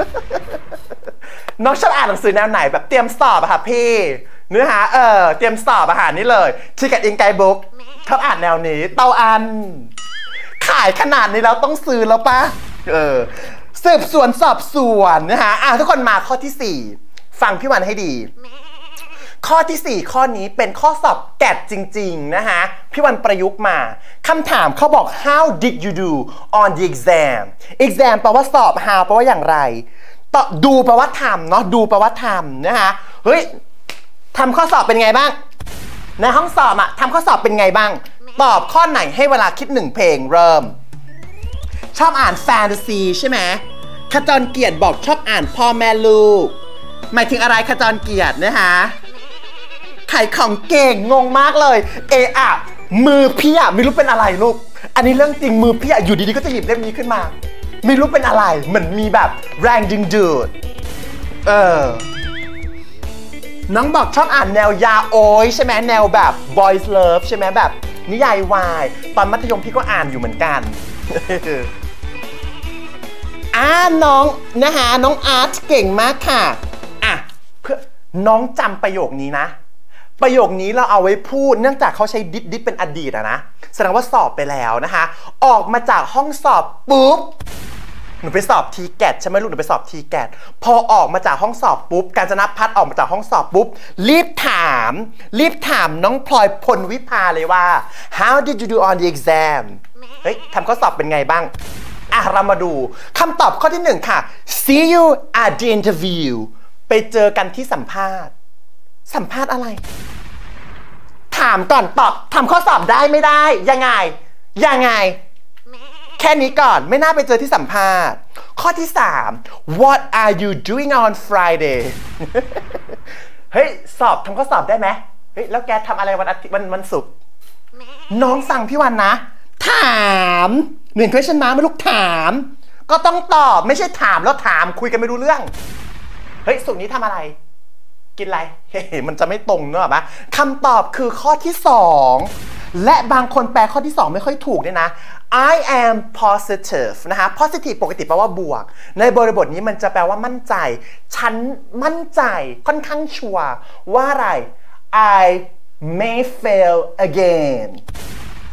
น้องชอบอ่านหนังสือแนวไหนแบบเตรียมสอบอะค่ะพี่เนื้อหาเออเตรียมสอบอาหารนี่เลย ที แคท in Guidebook ชอบอ่านแนวนี้เตาอันขายขนาดนี้แล้วต้องซื้อแล้วปะเออสืบสวนสอบสวนนะคะอ่ะทุกคนมาข้อที่สี่ฟังพี่วันให้ดีข้อที่สี่ข้อนี้เป็นข้อสอบแกดจริงๆนะคะพี่วันประยุกต์มาคำถามเขาบอก how did you do on the exam exam แปลว่าสอบ how แปลว่าอย่างไรต่อดูแปลว่าทำเนาะดูแปลว่าทำนะคะเฮ้ยทำข้อสอบเป็นไงบ้างในห้องสอบอะทำข้อสอบเป็นไงบ้างตอบข้อไหนให้เวลาคิดหนึ่งเพลงเริ่มชอบอ่านแฟนตาซีใช่ไหมขจรเกียรติบอกชอบอ่านพ่อแม่ลูกหมายถึงอะไรขจรเกียรตินะคะขายของเก่งงงมากเลยเออะมือพี่อะไม่รู้เป็นอะไรลูกอันนี้เรื่องจริงมือพี่อะอยู่ดีๆก็จะหยิบเล่มนี้ขึ้นมาไม่รู้เป็นอะไรเหมือนมีแบบแรงดึงดูดเออน้องบอกชอบอ่านแนวยาโอยใช่ไหมแนวแบบ boys love ใช่ไหมแบบนิยายวายตอนมัธยมพี่ก็อ่านอยู่เหมือนกันอ่าน้องนะคะน้องอาร์ตเก่งมากค่ะอ่ะเพื่อน้องจำประโยคนี้นะประโยคนี้เราเอาไว้พูดเนื่องจากเขาใช้ดิดดิดเป็นอดีตอะนะแสดงว่าสอบไปแล้วนะคะออกมาจากห้องสอบปุ๊บหนูไปสอบ ที แคท ใช่ไหมลูกหนูไปสอบ ที แคท พอออกมาจากห้องสอบปุ๊บกาญจนภัทรออกมาจากห้องสอบปุ๊บรีบถามรีบถามน้องพลอยพลวิภาเลยว่า how did you do on the exam เฮ้ยทำข้อสอบเป็นไงบ้างอ่ะเรามาดูคำตอบข้อที่หนึ่งค่ะ see you at the interview ไปเจอกันที่สัมภาษณ์สัมภาษณ์อะไรถามก่อนตอบทำข้อสอบได้ไม่ได้ยังไงยังไงแค่นี้ก่อนไม่น่าไปเจอที่สัมภาษณ์ข้อที่สาม what are you doing on Friday เฮ้ยสอบทำข้อสอบได้ไหมเฮ้ยแล้วแกทำอะไรวันอาทิตย์วันวันศุกร์น้องฟังพี่วันนะถามหนึ่ง question mark ไม่ลูกถามก็ต้องตอบไม่ใช่ถามแล้วถามคุยกันไม่รู้เรื่องเฮ้ยศุกร์นี้ทำอะไรกินอะไรเฮ้ยมันจะไม่ตรงเนอะปะคำตอบคือข้อที่สองและบางคนแปลข้อที่สองไม่ค่อยถูกเนี่ยนะI am positive นะคะ positive ปกติแปลว่าบวกในบริบทนี้มันจะแปลว่ามั่นใจฉันมั่นใจค่อนข้างชัวร์ว่าอะไร I may fail again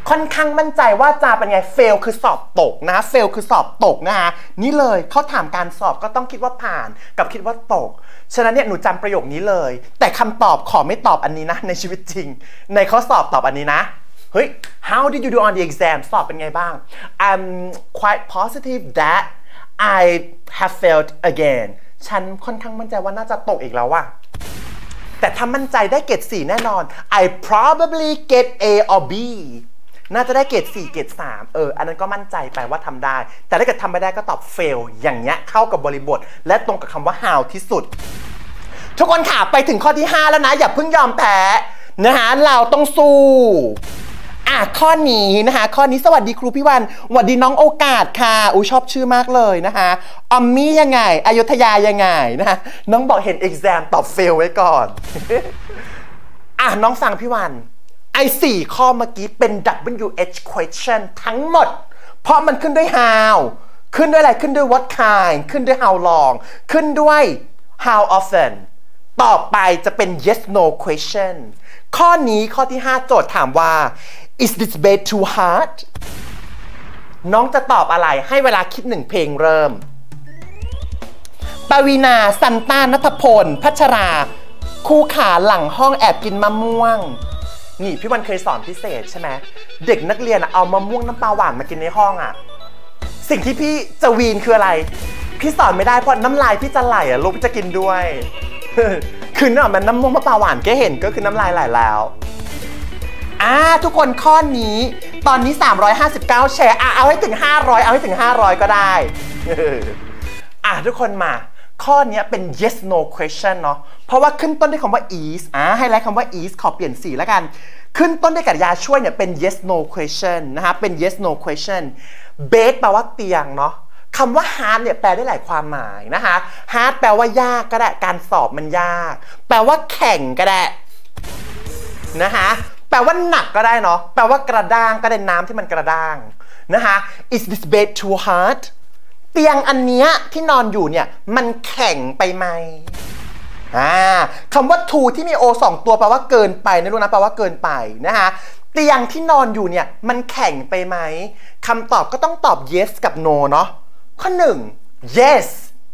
ค่อนข้างมั่นใจว่าจะเป็นไง fail คือสอบตกนะ fail คือสอบตกนะฮะนี่เลยเขาถามการสอบก็ต้องคิดว่าผ่านกับคิดว่าตกฉะนั้นเนี่ยหนูจำประโยคนี้เลยแต่คำตอบขอไม่ตอบอันนี้นะในชีวิตจริงในข้อสอบตอบอันนี้นะเฮ้ย how did you do on the exam สอบเป็นไงบ้าง I'm quite positive that I have failed again ฉันค่อนข้างมั่นใจว่าน่าจะตกอีกแล้วว่ะแต่ถ้ามั่นใจได้เกรดสี่แน่นอน I probably get A or B น่าจะได้เกรดสี่เกรดสามเอออันนั้นก็มั่นใจไปว่าทำได้แต่ถ้าเกิดทำไม่ได้ก็ตอบ fail อย่างเงี้ยเข้ากับบริบทและตรงกับคำว่า how ที่สุดทุกคนค่ะไปถึงข้อที่ห้าแล้วนะอย่าเพิ่งยอมแพ้นะฮะเราต้องสู้อ่ะข้อนี้นะคะข้อนี้สวัสดีครูพี่วันสวัสดีน้องโอกาสค่ะอู้ชอบชื่อมากเลยนะคะออมมี่ยังไงอยุธยายังไงนะคะน้องบอกเห็น exam ตอบ fail ไว้ก่อน อ่ะน้องฟังพี่วันไอ้สี่ข้อเมื่อกี้เป็น ดับเบิลยู เอช question ทั้งหมดเพราะมันขึ้นด้วย how ขึ้นด้วยอะไรขึ้นด้วย what kind ขึ้นด้วย how long ขึ้นด้วย how often ต่อไปจะเป็น yes no question ข้อนี้ข้อที่ห้าโจทย์ถามว่า is this debate too hard น้องจะตอบอะไรให้เวลาคิดหนึ่งเพลงเริ่มปวีณาซันต้าณัฐพลพัชราคู่ขาหลังห้องแอบกินมะม่วงนี่พี่วันเคยสอนพิเศษใช่ไหมเด็กนักเรียนเอามะม่วงน้ำปลาหวานมากินในห้องอ่ะสิ่งที่พี่จะวีนคืออะไรพี่สอนไม่ได้เพราะน้ำลายพี่จะไหลอ่ะลูกจะกินด้วยคือเนาะมันน้ำม่วงมะปรางหวานแกเห็นก็คือน้ำลายไหลแล้วอ่าทุกคนข้อนี้ตอนนี้สามร้อยห้าสิบเก้าแชร์อ่ะเอาให้ถึงห้าร้อยเอาให้ถึงห้าร้อยก็ได้อ่ะทุกคนมาข้อนี้เป็น yes no question เนาะเพราะว่าขึ้นต้นด้วยคำว่า is อ่าให้ไลค์คำว่า is ขอเปลี่ยนสีแล้วกันขึ้นต้นด้วยกริยาช่วยเนี่ยเป็น yes no question นะคะเป็น yes no question bed แปลว่าเตียงเนาะคำว่า hard เนี่ยแปลได้หลายความหมายนะคะ hard แปลว่ายากก็ได้การสอบมันยากแปลว่าแข่งก็ได้นะคะแปลว่าหนักก็ได้เนาะแปลว่ากระด้างก็ได้น้ำที่มันกระด้างนะคะ is this bed too hard เตียงอันเนี้ยที่นอนอยู่เนี่ยมันแข็งไปไหมอ่าคำว่า too ที่มี o สองตัวแปลว่าเกินไปนะลูกนะแปลว่าเกินไปนะคะเตียงที่นอนอยู่เนี่ยมันแข็งไปไหมคำตอบก็ต้องตอบ yes กับ no เนาะข้อหนึ่ง yes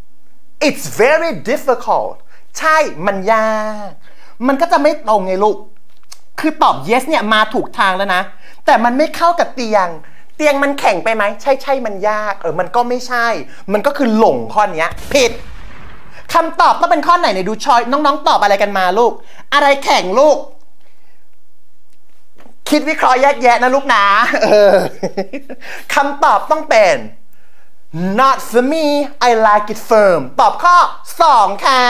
it's very difficult ใช่มันยากมันก็จะไม่ตรงไงลูกคือตอบ yes เนี่ยมาถูกทางแล้วนะแต่มันไม่เข้ากับเตียงเตียงมันแข็งไปไหมใช่ใช่มันยากเออมันก็ไม่ใช่มันก็คือหลงข้อนี้ผิดคำตอบต้องเป็นข้อไหนในดูชอยน้องๆตอบอะไรกันมาลูกอะไรแข็งลูกคิดวิเคราะห์แยกแยะนะลูกนะเออคำตอบต้องเป็น not for me I like it firm ตอบข้อสองค่ะ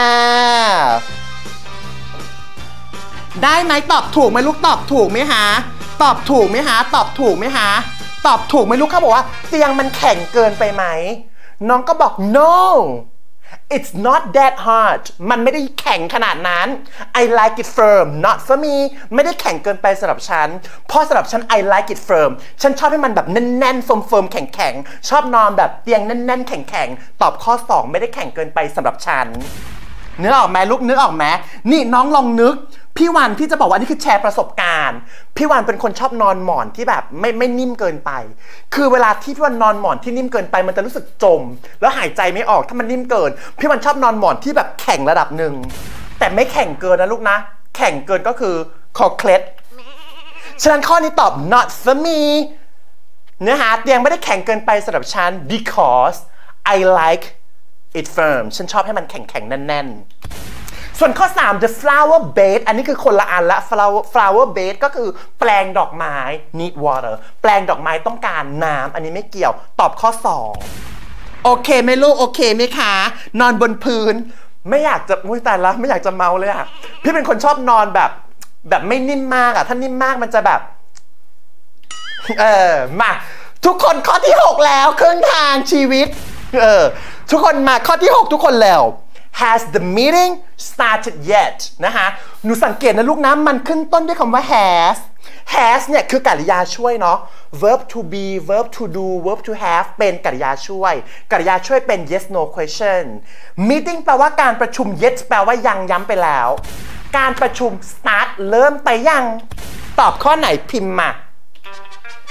ได้ไหมตอบถูกไหมลูกตอบถูกไหมฮะตอบถูกไหมฮะตอบถูกไหมฮะตอบถูกไหมลูกเขาบอกว่าเตียงมันแข็งเกินไปไหมน้องก็บอก no it's not that hard มันไม่ได้แข็งขนาดนั้น I like it firm not for me ไม่ได้แข็งเกินไปสำหรับฉันเพราะสำหรับฉัน I like it firm ฉันชอบให้มันแบบแน่นๆเฟิร์มๆแข็งๆชอบนอนแบบเตียงแน่นๆแข็งๆตอบข้อสองไม่ได้แข็งเกินไปสำหรับฉันนึกออกไหมลูกนึกออกไหมนี่น้องลองนึกพี่วันพี่จะบอกว่านี่คือแชร์ประสบการณ์พี่วันเป็นคนชอบนอนหมอนที่แบบไม่ไม่นิ่มเกินไปคือเวลาที่พี่วันนอนหมอนที่นิ่มเกินไปมันจะรู้สึกจมแล้วหายใจไม่ออกถ้ามันนิ่มเกินพี่วันชอบนอนหมอนที่แบบแข็งระดับหนึ่งแต่ไม่แข็งเกินนะลูกนะแข็งเกินก็คือคอเคล็ดฉะนั้นข้อนี้ตอบ not for me เนื้อหาเตียงไม่ได้แข็งเกินไปสำหรับฉัน because I like it firm ฉันชอบให้มันแข็งๆแน่นๆส่วนข้อสาม the flower bed อันนี้คือคนละอันละ flower flower bed ก็คือแปลงดอกไม้ need water แปลงดอกไม้ต้องการน้ำอันนี้ไม่เกี่ยวตอบข้อสองโอเคไหมลูกโอเคไหมคะนอนบนพื้นไม่อยากจะอุ้ยตายละไม่อยากจะเมาเลยอะพี่เป็นคนชอบนอนแบบแบบไม่นิ่มมากอะถ้านิ่มมากมันจะแบบเออมาทุกคนข้อที่หกแล้วครึ่งทางชีวิตเออทุกคนมาข้อที่หกทุกคนแล้ว has the meeting started yet นะคะหนูสังเกตนะลูกนะมันขึ้นต้นด้วยคำว่า has has เนี่ยคือกริยาช่วยเนาะ verb to be verb to do verb to have เป็นกริยาช่วยกริยาช่วยเป็น yes no question meeting แปลว่าการประชุม yet แปลว่ายังย้ำไปแล้วการประชุม start เริ่มไปยังตอบข้อไหนพิมพ์มา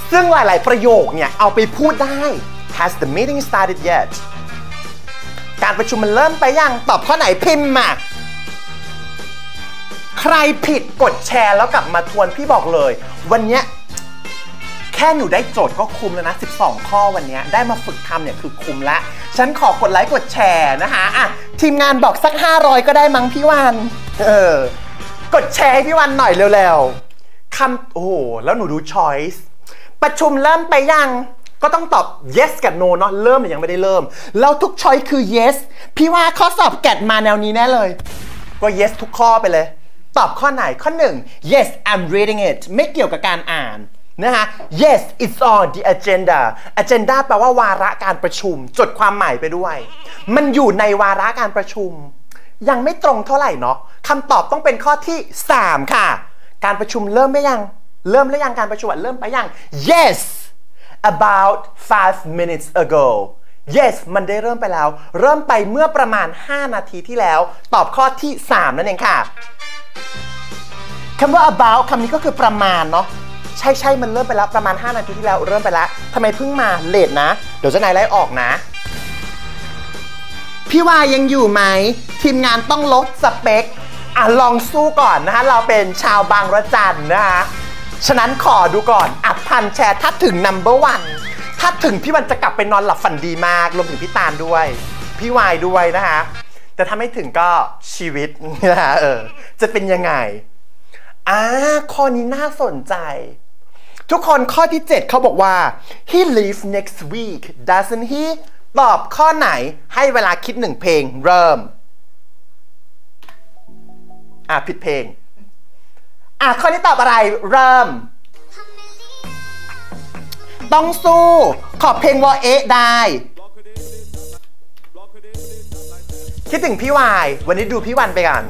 ซึ่งหลายๆประโยคเนี่ยเอาไปพูดได้ Has the meeting started yet การประชุมมันเริ่มไปยังตอบข้อไหนพิมพ์มาใครผิดกดแชร์แล้วกลับมาทวนพี่บอกเลยวันนี้แค่หนูได้โจทย์ก็คุ้มแล้วนะสิบสองข้อวันนี้ได้มาฝึกทำเนี่ยคือคุ้มละฉันขอกดไลค์กดแชร์นะคะอ่ะทีมงานบอกสักห้าร้อยก็ได้มั้งพี่วันเออกดแชร์ให้พี่วันหน่อยเร็วๆคำโอ้โหแล้วหนูดู choice ประชุมเริ่มไปยังก็ต้องตอบ yes กับ no เนาะเริ่มหรือยังไม่ได้เริ่มแล้วทุก choice คือ yes พี่ว่าข้อสอบแกดมาแนวนี้แน่เลยก็ yes ทุกข้อไปเลยตอบข้อไหนข้อหนึ่ง yes I'm reading it ไม่เกี่ยวกับการอ่านนะฮะ yes it's on the agenda agenda แปลว่าวาระการประชุมจดความหมายไปด้วยมันอยู่ในวาระการประชุมยังไม่ตรงเท่าไหร่เนาะคำตอบต้องเป็นข้อที่สามค่ะการประชุมเริ่มไม่ยังเริ่มแล้วยังการประชุมเริ่มไปยัง yes about five minutes ago yes มันได้เริ่มไปแล้วเริ่มไปเมื่อประมาณห้านาทีที่แล้วตอบข้อที่สามนั่นเองค่ะคำว่า about คำนี้ก็คือประมาณเนาะใช่ใช่มันเริ่มไปแล้วประมาณห้านาทีที่แล้วเริ่มไปแล้วทำไมเพิ่งมาเลทนะเดี๋ยวเจ้านายไล่ออกนะพี่วายังอยู่ไหมทีมงานต้องลดสเปคอ่ะลองสู้ก่อนนะคะเราเป็นชาวบางระจันนะคะฉะนั้นขอดูก่อนอัดพันแชร์ถ้าถึง นัมเบอร์วัน ถ้าถึงพี่วันจะกลับไปนอนหลับฝันดีมากรวมถึงพี่ตาลด้วยพี่วายด้วยนะคะแต่ถ้าไม่ถึงก็ชีวิตนะคะเออจะเป็นยังไงอ่าข้อนี้น่าสนใจทุกคนข้อที่เจ็ดเขาบอกว่า he leaves next week doesn't he ตอบข้อไหนให้เวลาคิดหนึ่งเพลงเริ่มอ่ะผิดเพลงอ่ะข้อนี้ตอบอะไรเริ่มต้องสู้ขอบเพลงวอเอะได้คิดถึงพี่วายวันนี้ดูพี่วันไปกัน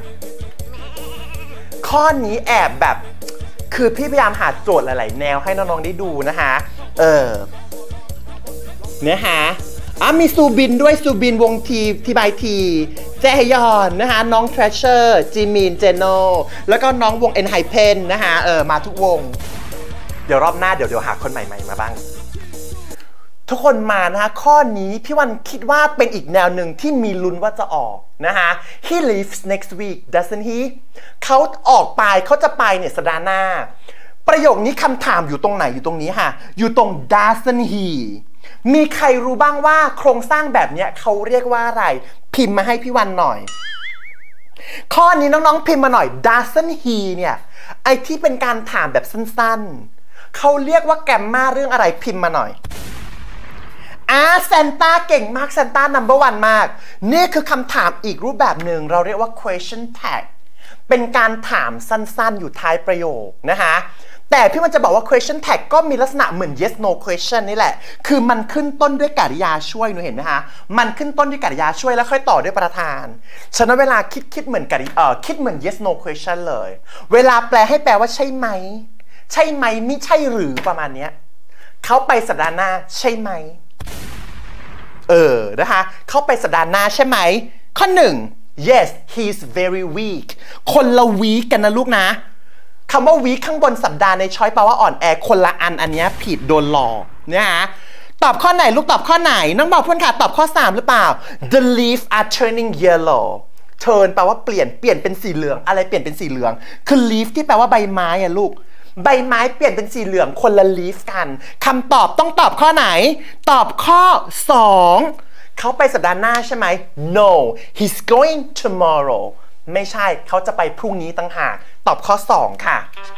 ข้อนี้แอบแบบคือพี่พยายามหาโจทย์หลายๆแนวให้น้องๆได้ดูนะคะเออเนื้อหาอ่ะมีซูบินด้วยซูบินวงทีทีบายทีแจยอนนะคะน้องเทรเชอร์จิมินเจโนแล้วก็น้องวงเอ็นไฮเพนนะคะเออมาทุกวงเดี๋ยวรอบหน้าเดี๋ยวเดี๋ยวหาคนใหม่ๆมาบ้างทุกคนมานะคะข้อนี้พี่วันคิดว่าเป็นอีกแนวหนึ่งที่มีลุ้นว่าจะออกนะคะ he leaves next week doesn't he เขาออกไปเขาจะไปเนี่ยสัปดาห์หน้าประโยคนี้คำถามอยู่ตรงไหนอยู่ตรงนี้ค่ะอยู่ตรง doesn't he มีใครรู้บ้างว่าโครงสร้างแบบนี้เขาเรียกว่าอะไรพิมพ์มาให้พี่วันหน่อยข้อนี้น้องๆพิมพ์มาหน่อย doesn't he เนี่ยไอที่เป็นการถามแบบสั้นๆเขาเรียกว่าแกมมาเรื่องอะไรพิมพ์มาหน่อยอ่าเซนต้าเก่งมากเซนต้า นัมเบอร์วัน มากนี่คือคำถามอีกรูปแบบหนึ่งเราเรียกว่า question tag เป็นการถามสั้นๆอยู่ท้ายประโยคนะคะแต่พี่มันจะบอกว่า question tag ก็มีลักษณะเหมือน yes no question นี่แหละคือมันขึ้นต้นด้วยกริยาช่วยหนูเห็นไหมคะมันขึ้นต้นด้วยกริยาช่วยแล้วค่อยต่อด้วยประธานฉะนั้นเวลาคิดคิดเหมือนกริเอ่อคิดเหมือน yes no question เลยเวลาแปลให้แปลว่าใช่ไหมใช่ไหมไม่ใช่หรือประมาณนี้เขาไปสัปดาห์หน้าใช่ไหมเออนะคะเข้าไปสัปดาห์หน้าใช่ไหมข้อหนึ่ง yes he's very weak คนละ weak กันนะลูกนะคำว่า weak ข้างบนสัปดาห์ในช้อยแปลว่าอ่อนแอคนละอันอันนี้ผิดโดนหลอกนะคะตอบข้อไหนลูกตอบข้อไหนน้องบอกเพื่อนค่ะตอบข้อสามหรือเปล่า the leaves are turning yellow turn แปลว่าเปลี่ยนเปลี่ยนเป็นสีเหลืองอะไรเปลี่ยนเป็นสีเหลืองคือ leaf ที่แปลว่าใบไม้อะลูกใบไม้เปลี่ยนเป็นสีเหลืองคนละ leaf กันคำตอบต้องตอบข้อไหนตอบข้อสองเขาไปสัปดาห์หน้าใช่ไหม no he's going tomorrow ไม่ใช่เขาจะไปพรุ่งนี้ตั้งหากตอบข้อสองค่ะ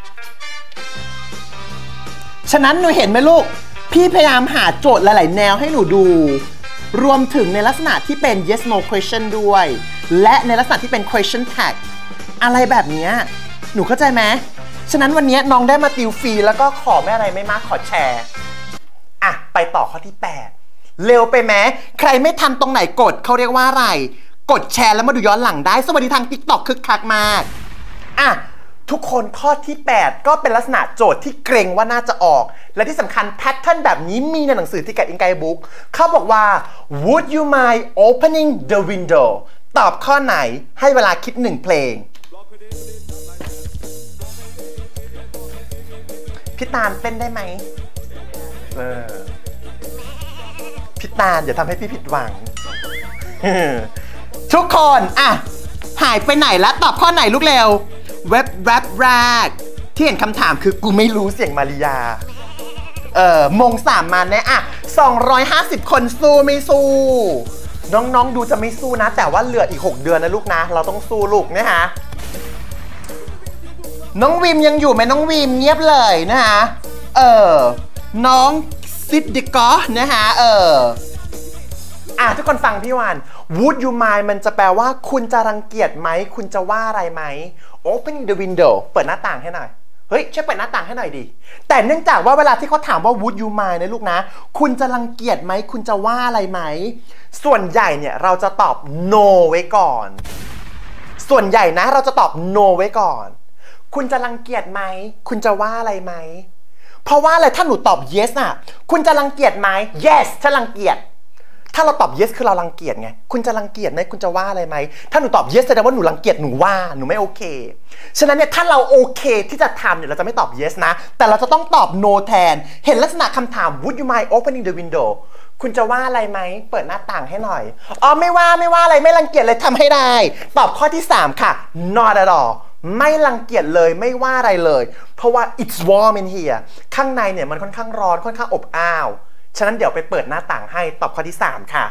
ฉะนั้นหนูเห็นไหมลูกพี่พยายามหาโจทย์หลายๆแนวให้หนูดูรวมถึงในลักษณะที่เป็น yes no question ด้วยและในลักษณะที่เป็น question tag อะไรแบบนี้หนูเข้าใจไหมฉะนั้นวันนี้น้องได้มาติวฟรีแล้วก็ขอไม่อะไรไม่มากขอแชร์อ่ะไปต่อข้อที่แปดเร็วไปไหมใครไม่ทันตรงไหนกดเขาเรียกว่าอะไรกดแชร์แล้วมาดูย้อนหลังได้สวัสดีทาง ติ๊กต็อก คึกคักมากอ่ะทุกคนข้อที่แปดก็เป็นลักษณะโจทย์ที่เกรงว่าน่าจะออกและที่สำคัญแพทเทิร์นแบบนี้มีในหนังสือที่แกะอินไกด์บุ๊กเขาบอกว่า would you mind opening the window ตอบข้อไหนให้เวลาคิดหนึ่งเพลงพี่ตาลเต้นได้ไหมเออพี่ตาลอย่าทำให้พี่ผิดหวังทุกคนอ่ะหายไปไหนแล้วตอบข้อไหนลูกเร็วเว็บแรปแรกที่เห็นคำถามคือกูไม่รู้เสียงมาริยาเออมงสามมันเนี่ยอ่ะสองร้อยห้าสิบคนสู้ไม่สู้น้องๆดูจะไม่สู้นะแต่ว่าเหลืออีกหกเดือนนะลูกนะเราต้องสู้ลูกนะฮะน้องวิมยังอยู่ไหมน้องวิมเงียบเลยนะฮะเออน้องซิดดิกอนะฮะเอออ่ะทุกคนฟังพี่วาน Would you mind มันจะแปลว่าคุณจะรังเกียจไหมคุณจะว่าอะไรไหม Open the window เปิดหน้าต่างให้หน่อยเฮ้ยช่วยเปิดหน้าต่างให้หน่อยดิแต่เนื่องจากว่าเวลาที่เขาถามว่า Would you mind นะลูกนะคุณจะรังเกียจไหมคุณจะว่าอะไรไหมส่วนใหญ่เนี่ยเราจะตอบ no ไว้ก่อนส่วนใหญ่นะเราจะตอบ no ไว้ก่อนคุณจะรังเกียจไหมคุณจะว่าอะไรไหมเพราะว่าอะไรถ้าหนูตอบ yes อ่ะคุณจะรังเกียจไหม yes ฉันรังเกียจถ้าเราตอบ yes คือเรารังเกียจไงคุณจะรังเกียจไหมคุณจะว่าอะไรไหมถ้าหนูตอบ yes แสดงว่าหนูรังเกียจหนูว่าหนูไม่โอเคฉะนั้นเนี่ยถ้าเราโอเคที่จะทำเนี่ยเราจะไม่ตอบ yes นะแต่เราจะต้องตอบ no แทนเห็นลักษณะคำถาม would you mind opening the window คุณจะว่าอะไรไหมเปิดหน้าต่างให้หน่อยอ๋อไม่ว่าไม่ว่าอะไรไม่รังเกียจเลยทำให้ได้ตอบข้อที่สามค่ะ not at allไม่รังเกียจเลยไม่ว่าอะไรเลยเพราะว่า it's warm in here ข้างในเนี่ยมันค่อนข้างร้อนค่อนข้างอบอ้าวฉะนั้นเดี๋ยวไปเปิดหน้าต่างให้ตอบข้อที่สามค่ะ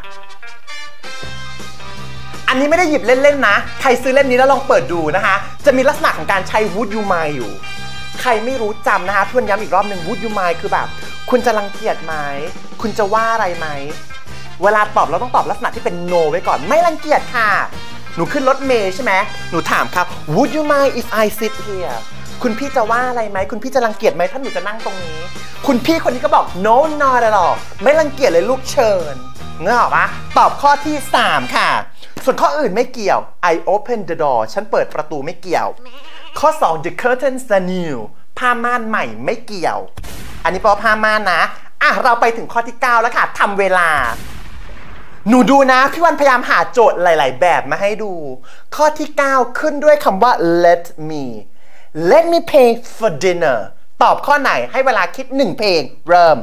อันนี้ไม่ได้หยิบเล่นๆนะใครซื้อเล่มนี้แล้วลองเปิดดูนะคะจะมีลักษณะของการใช้ would you mind อยู่ใครไม่รู้จำนะคะทวนย้ำอีกรอบหนึ่ง would you mind คือแบบคุณจะรังเกียจไหมคุณจะว่าอะไรไหมเวลาตอบเราต้องตอบลักษณะที่เป็น no ไว้ก่อนไม่รังเกียจค่ะหนูขึ้นรถเมล์ใช่ไหมหนูถามครับ Would you mind if I sit here คุณพี่จะว่าอะไรไหมคุณพี่จะรังเกียจไหมถ้าหนูจะนั่งตรงนี้คุณพี่คนนี้ก็บอก no not at all ไม่รังเกียจเลยลูกเชิญเงี้ยหรอปะตอบข้อที่สามค่ะส่วนข้ออื่นไม่เกี่ยว I open the door ฉันเปิดประตูไม่เกี่ยวข้อสอง the curtains are new ผ้าม่านใหม่ไม่เกี่ยวอันนี้แปลว่าผ้าม่านนะอ่ะเราไปถึงข้อที่เก้าแล้วค่ะทำเวลาหนูดูนะพี่วันพยายามหาโจทย์หลายๆแบบมาให้ดูข้อที่เก้าขึ้นด้วยคำว่า let me let me pay for dinner ตอบข้อไหนให้เวลาคิดหนึ่งเพลงเริ่ม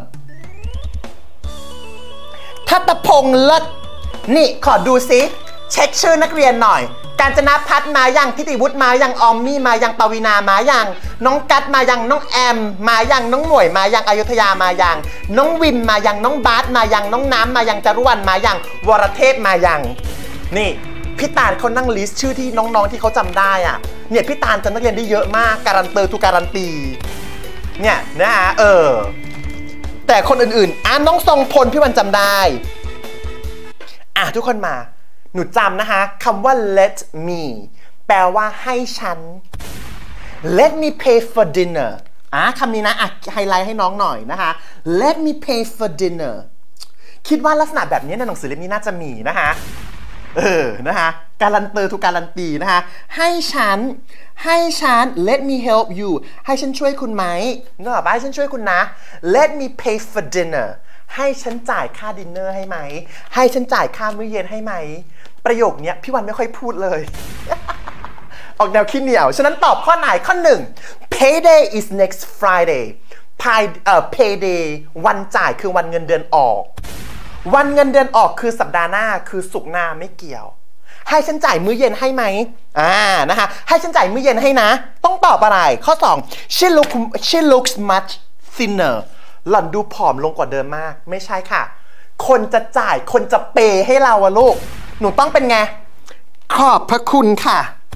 ทัตพงษ์เลิศนี่ขอดูซิเช็คชื่อนักเรียนหน่อยกาญจนพัฒน์มายังทิติวุฒิมายังออมมี่มายังปวีนามายังน้องกัดมายังน้องแอมมายังน้องหมวยมายังอยุธยามายังน้องวิมมายังน้องบาสมายังน้องน้ำมายังจารุวรรณมายังวรเทพมายังนี่พี่ตาลเขานั่งลิสต์ชื่อที่น้องๆที่เขาจำได้อ่ะเนี่ยพี่ตาลจำนักเรียนได้เยอะมากการันเตอร์ทุกการันตีเนี่ยนะฮะเออแต่คนอื่นๆอ่ะน้องทรงพลพี่วันจำได้อ่ะทุกคนมาหนูจำนะคะคำว่า let me แปลว่าให้ฉัน let me pay for dinner อ่ะคำนี้นะอ่ะไฮไลท์ให้น้องหน่อยนะคะ let me pay for dinner คิดว่าลักษณะแบบนี้ในหนังสือเล่มนี้น่าจะมีนะคะเออนะคะการันเตอร์ทุกการันตีนะคะให้ฉันให้ฉัน let me help you ให้ฉันช่วยคุณไหมนึกออกป่ะให้ฉันช่วยคุณนะ let me pay for dinner ให้ฉันจ่ายค่าดินเนอร์ให้ไหมให้ฉันจ่ายค่ามื้อเย็นให้ไหมประโยคนี้พี่วันไม่ค่อยพูดเลย ออกแนวขี้เหนียวฉะนั้นตอบข้อไหนข้อหนึ่ง payday is next Friday pay เอ่อ payday วันจ่ายคือวันเงินเดือนออกวันเงินเดือนออกคือสัปดาห์หน้าคือศุกร์หน้าไม่เกี่ยวให้ฉันจ่ายมื้อเย็นให้ไหมอ่านะคะให้ฉันจ่ายมื้อเย็นให้นะต้องตอบอะไรข้อสอง she looks she looks much thinner หล่อนดูผอมลงกว่าเดิมมากไม่ใช่ค่ะคนจะจ่ายคนจะเปย์ให้เราอะลูกหนูต้องเป็นไงขอบพระคุณค่ะ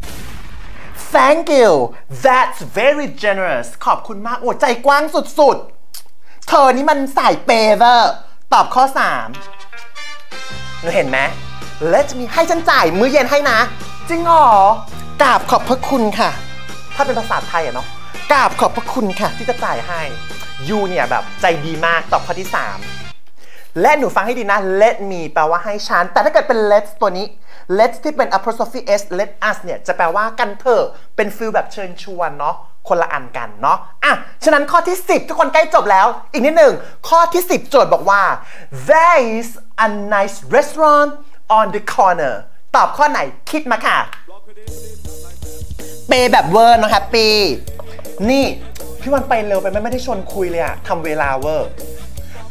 thank you that's very generous ขอบคุณมากโอ้ใจกว้างสุดๆเธอนี่มันสายเปย์เวอร์ตอบข้อสามหนูเห็นไหม let me ให้ฉันจ่ายมื้อเย็นให้นะจริงเหรอกราบขอบพระคุณค่ะถ้าเป็นภาษาไทยอะเนาะกราบขอบพระคุณค่ะที่จะจ่ายให้ยูเนี่ยแบบใจดีมากตอบข้อที่สามและหนูฟังให้ดีนะ let me แปลว่าให้ฉันแต่ถ้าเกิดเป็น let ตัวนี้ let ที่เป็น apostrophe s let us เนี่ยจะแปลว่ากันเถอะเป็นฟีลแบบเชิญชวนเนาะคนละอันกันเนาะอ่ะฉะนั้นข้อที่สิบทุกคนใกล้จบแล้วอีกนิดหนึ่งข้อที่สิบโจทย์บอกว่า there is a nice restaurant on the corner ตอบข้อไหนคิดมาค่ะเปย์แบบเวอร์เนาะแฮปปี้นี่พี่วันไปเร็วไปไม่ได้ชวนคุยเลยอะทำเวลาเวอร์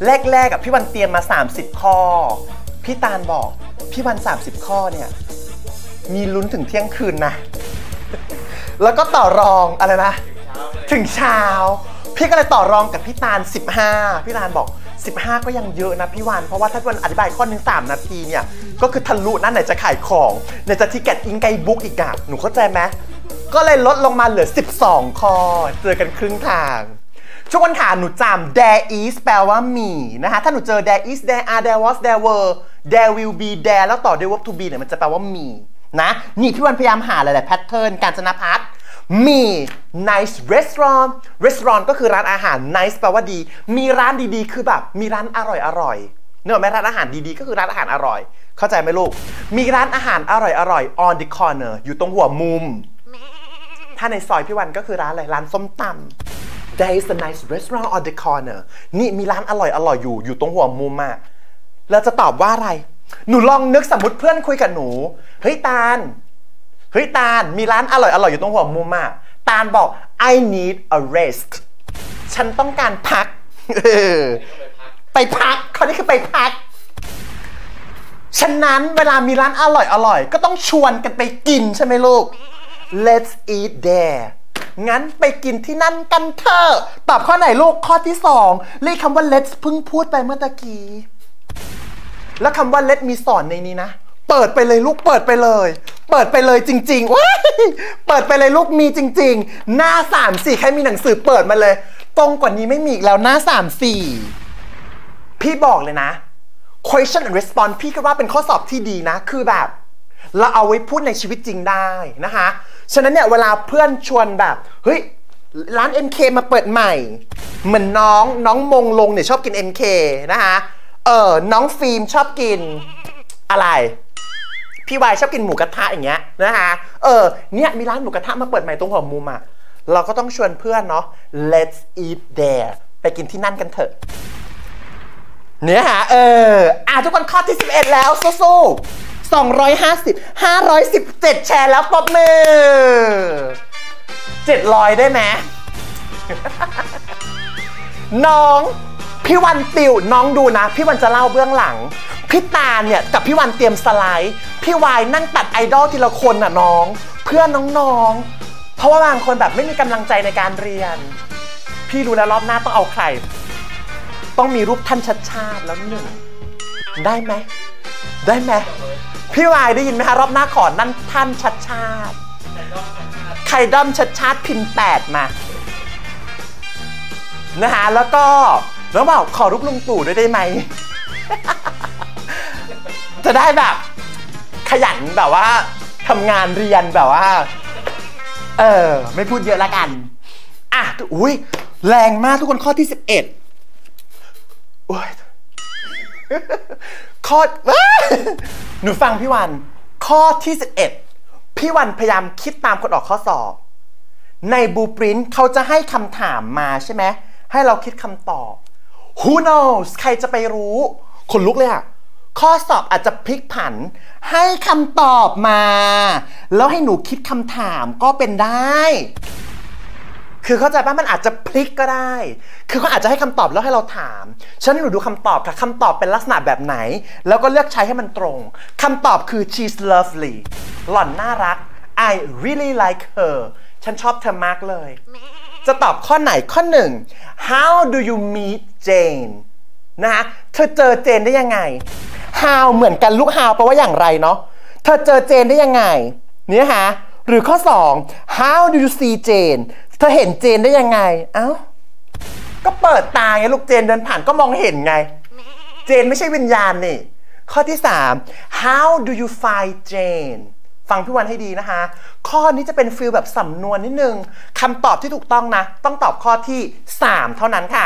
แรกๆกับพี่วันเตรียมมาสามสิบข้อพี่ตาลบอกพี่วันสามสิบข้อเนี่ยมีลุ้นถึงเที่ยงคืนนะแล้วก็ต่อรองอะไรนะถึงเช้าพี่ก็เลยต่อรองกับพี่ตาลสิบห้าพี่ตาลบอกสิบห้าก็ยังเยอะนะพี่วันเพราะว่าถ้าวันอธิบายข้อหนึ่งสามนาทีเนี่ยก็คือทะลุนั่นไหนจะขายของไหนจะทิเก็ตอิงไกบุ๊กอีกอะหนูเข้าใจไหมก็เลยลดลงมาเหลือสิบสองข้อเจอกันครึ่งทางช่วงวันขาหนูจำ there is แปลว่ามีนะคะถ้าหนูเจอ there is there are there was there were there will be there แล้วต่อด้วย verb to be เนี่ยมันจะแปลว่ามีนะนี่พี่วันพยายามหาหลายๆแพทเทิร์นการจนพัฒน์มี nice restaurant restaurant ก็คือร้านอาหาร nice แปลว่าดีมีร้านดีๆคือแบบมีร้านอร่อยอร่อยเนอะไหมร้านอาหารดีๆก็คือร้านอาหารอร่อยเข้าใจไหมลูกมีร้านอาหารอร่อยอร่อย on the corner อยู่ตรงหัวมุมถ้าในซอยพี่วันก็คือร้านอะไรร้านส้มตำ there is a nice restaurant on the corner นี่มีร้านอร่อยอร่อยอยู่อยู่ตรงหัวมุมอะเราจะตอบว่าอะไรหนูลองนึกสมมติเพื่อนคุยกับหนูเฮ้ยตาลเฮ้ยตาลมีร้านอร่อยอร่อยอยู่ตรงหัวมุมอะตาลบอก I need a rest ฉันต้องการพักไปพักเขานี่คือไปพักฉะนั้นเวลามีร้านอร่อยอร่อยก็ต้องชวนกันไปกินใช่ไหมลูก Let's eat there งั้นไปกินที่นั่นกันเถอะตอบข้อไหนลูกข้อที่สองเลขคำว่า let's เพิ่งพูดไปเมื่อตะกี้แล้วคำว่า let มีสอนในนี้นะเปิดไปเลยลูกเปิดไปเลยเปิดไปเลยจริงๆว้ายเปิดไปเลยลูกมีจริงๆหน้าสามสี่ใครมีหนังสือเปิดมาเลยตรงกว่านี้ไม่มีอีกแล้วหน้าสามสี่พี่บอกเลยนะ question and response พี่ก็ว่าเป็นข้อสอบที่ดีนะคือแบบเราเอาไว้พูดในชีวิตจริงได้นะคะฉะนั้นเนี่ยเวลาเพื่อนชวนแบบเฮ้ยร้าน เอ็ม เค มาเปิดใหม่เหมือนน้องน้องมงลงเนี่ยชอบกิน เอ็ม เค นะคะเออน้องฟิล์มชอบกินอะไรพี่วายชอบกินหมูกระทะอย่างเงี้ยนะคะเออเนี่ยมีร้านหมูกระทะมาเปิดใหม่ตรงหัวมุมอ่ะเราก็ต้องชวนเพื่อนเนาะ let's eat there ไปกินที่นั่นกันเถอะเนี่ยฮะเอออ่ะทุกคนข้อที่สิบเอ็ดแล้วสู้ๆสองร้อยห้าสิบ ห้าร้อยสิบเจ็ดแชร์แล้วปรบมือเจ็ดร้อยได้ไหม น้องพี่วันติวน้องดูนะพี่วันจะเล่าเบื้องหลังพี่ตาเนี่ยกับพี่วันเตรียมสไลด์พี่วายนั่งตัดไอดอลทีละคนน่ะน้องเพื่อนน้องๆเพราะว่าบางคนแบบไม่มีกำลังใจในการเรียนพี่รู้แล้วรอบหน้าต้องเอาใครต้องมีรูปท่านชัดชาติแล้วหนึ่งได้ไหมได้ไหมพี่วายได้ยินไหมคะรอบหน้าขอนั่นท่านชัดชาติใครด้อมชัดชาติพิมพ์แปดมานะคะแล้วก็แล้วบอกขอรูปลุงตู่ด้วยได้ไหม จะได้แบบขยันแบบว่าทำงานเรียนแบบว่าเออไม่พูดเยอะละกันอ่ะอุ้ยแรงมากทุกคนข้อที่สิบเอ็ดโอ้ยข้อหนูฟังพี่วันข้อที่สิบเอ็ดพี่วันพยายามคิดตามคนออกข้อสอบในบลูพรินท์เขาจะให้คำถามมาใช่ไหมให้เราคิดคำตอบ Who knows ใครจะไปรู้ขนลุกเลยอะข้อสอบอาจจะพลิกผันให้คำตอบมาแล้วให้หนูคิดคำถามก็เป็นได้คือเข้าใจป่ะมันอาจจะพลิกก็ได้คือเขาอาจจะให้คำตอบแล้วให้เราถามฉะนั้นหนูดูคำตอบค่ะคำตอบเป็นลักษณะแบบไหนแล้วก็เลือกใช้ให้มันตรงคำตอบคือ she's lovely หล่อนน่ารัก I really like her ฉันชอบเธอมากเลยจะตอบข้อไหนข้อหนึ่ง how do you meet Jane นะเธอเจอเจนได้ยังไง how เหมือนกันลูก how แปลว่าอย่างไรเนาะเธอเจอเจนได้ยังไงเนี่ยฮะหรือข้อสอง how do you see Jane เธอเห็นเจนได้ยังไงเอ้าก็เปิดตาไงลูกเจนเดินผ่านก็มองเห็นไงเจนไม่ใช่วิญญาณนี่ข้อที่สาม how do you find Jane ฟังพี่วันให้ดีนะคะข้อนี้จะเป็นฟีลแบบสำนวนนิดนึงคำตอบที่ถูกต้องนะต้องตอบข้อที่สามเท่านั้นค่ะ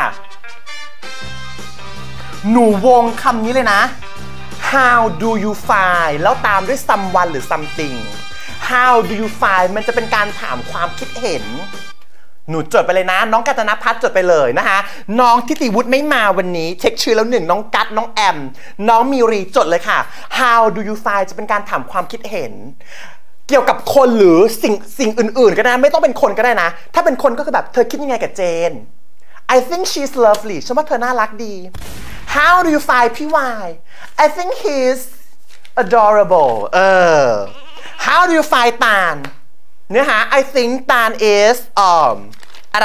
หนูวงคำนี้เลยนะ how do you find แล้วตามด้วย someone หรือ something how do you find มันจะเป็นการถามความคิดเห็นหนูจดไปเลยนะน้องกาญจนภัทรจดไปเลยนะคะน้องทิติวุฒิไม่มาวันนี้เช็คชื่อแล้วหนึ่งน้องกัตน้องแอมน้องมิรีจดเลยค่ะ how do you find จะเป็นการถามความคิดเห็นเกี่ยวกับคนหรือสิ่งสิ่งอื่นๆก็ได้ไม่ต้องเป็นคนก็ได้นะถ้าเป็นคนก็คือแบบเธอคิดยังไงกับเจน I think she's lovely ฉันว่าเธอน่ารักดี how do you find พี่วาย I think he's adorable เออ how do you find ตาลเนื้อหา I think ตาล is um อะไร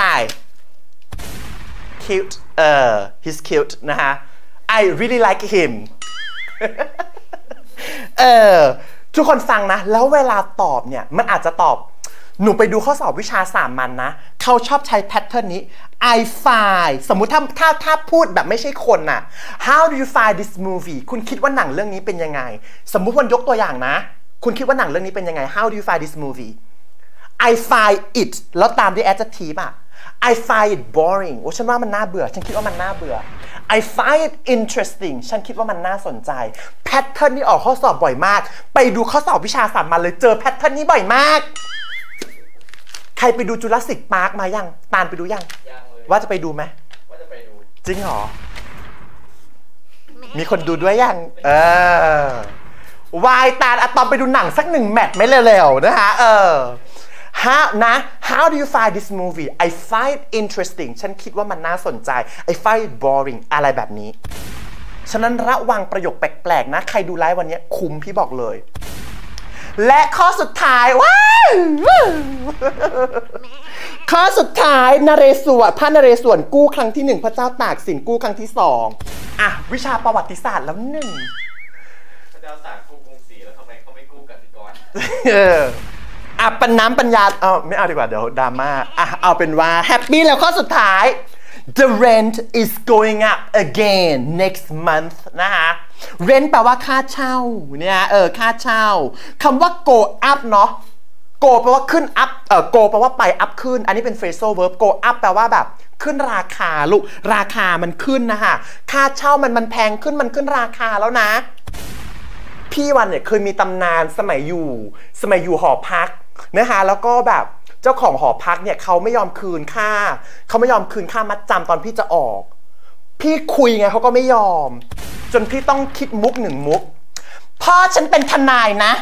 cute เออ he's cute นะฮะ I really like him เออทุกคนฟังนะแล้วเวลาตอบเนี่ยมันอาจจะตอบหนูไปดูข้อสอบวิชาสามัญ น, นะเขาชอบใช้แพทเทิร์นนี้ I find สมมุติถ้าถ้าถ้าพูดแบบไม่ใช่คนน่ะ How do you find this movie คุณคิดว่าหนังเรื่องนี้เป็นยังไงสมมุติวันยกตัวอย่างนะคุณคิดว่าหนังเรื่องนี้เป็นยังไง How do you find this movie I find it แล้วตามด้วย adjective อ่ะ I find it boring โอ้ฉันว่ามันน่าเบื่อฉันคิดว่ามันน่าเบื่อ I find it interesting ฉันคิดว่ามันน่าสนใจแพทเทิร์นนี้ออกข้อสอบบ่อยมากไปดูข้อสอบวิชาสามัญเลยเจอแพทเทิร์นนี้บ่อยมากใครไปดูจูราสสิกพาร์คมายังตาลไปดูยังยังเลยว่าจะไปดูไหมว่าจะไปดูจริงเหรอมีคนดูด้วยยังเออวายตาลอะตอมไปดูหนังสักหนึ่งแมตช์ไม่เร็วๆนะคะเออ how นะ how do you find this movie I find interesting ฉันคิดว่ามันน่าสนใจ I find it boring อะไรแบบนี้ฉะนั้นระวังประโยคแปลกๆนะใครดูไลฟ์วันนี้คุ้มพี่บอกเลยและข้อสุดท้ายว้าวข้อสุดท้ายนเรศวรพระนเรศวรกู้ครั้งที่หนึ่งพระเจ้าตากสินกู้ครั้งที่สองอ่ะวิชาประวัติศาสตร์แล้วหนึ่งพระเจ้าตากกู้กรุงศรีแล้วทำไมเขาไม่กู้กสิกรเอออ่ะปัญน้ำปัญญาเอาไม่เอาดีกว่าเดี๋ยวดราม่าอ่ะเอาเป็นว่าแฮปปี้แล้วข้อสุดท้าย The rent is going up again next month นะคะ rent แปลว่าค่าเช่าเนี่ยเออค่าเช่าคำว่า go up เนาะ go แปลว่าขึ้น up เออ go แปลว่าไป up ขึ้นอันนี้เป็น phrasal verb go up แปลว่าแบบขึ้นราคาลูกราคามันขึ้นนะคะค่าเช่ามันมันแพงขึ้นมันขึ้นราคาแล้วนะพี่วันเนี่ยเคยมีตำนานสมัยอยู่สมัยอยู่หอพักนะคะแล้วก็แบบเจ้าของหอพักเนี่ยเขาไม่ยอมคืนค่าเขาไม่ยอมคืนค่ามัดจำตอนพี่จะออกพี่คุยไงเขาก็ไม่ยอมจนพี่ต้องคิดมุกหนึ่งมุกพ่อฉันเป็นทนายนะ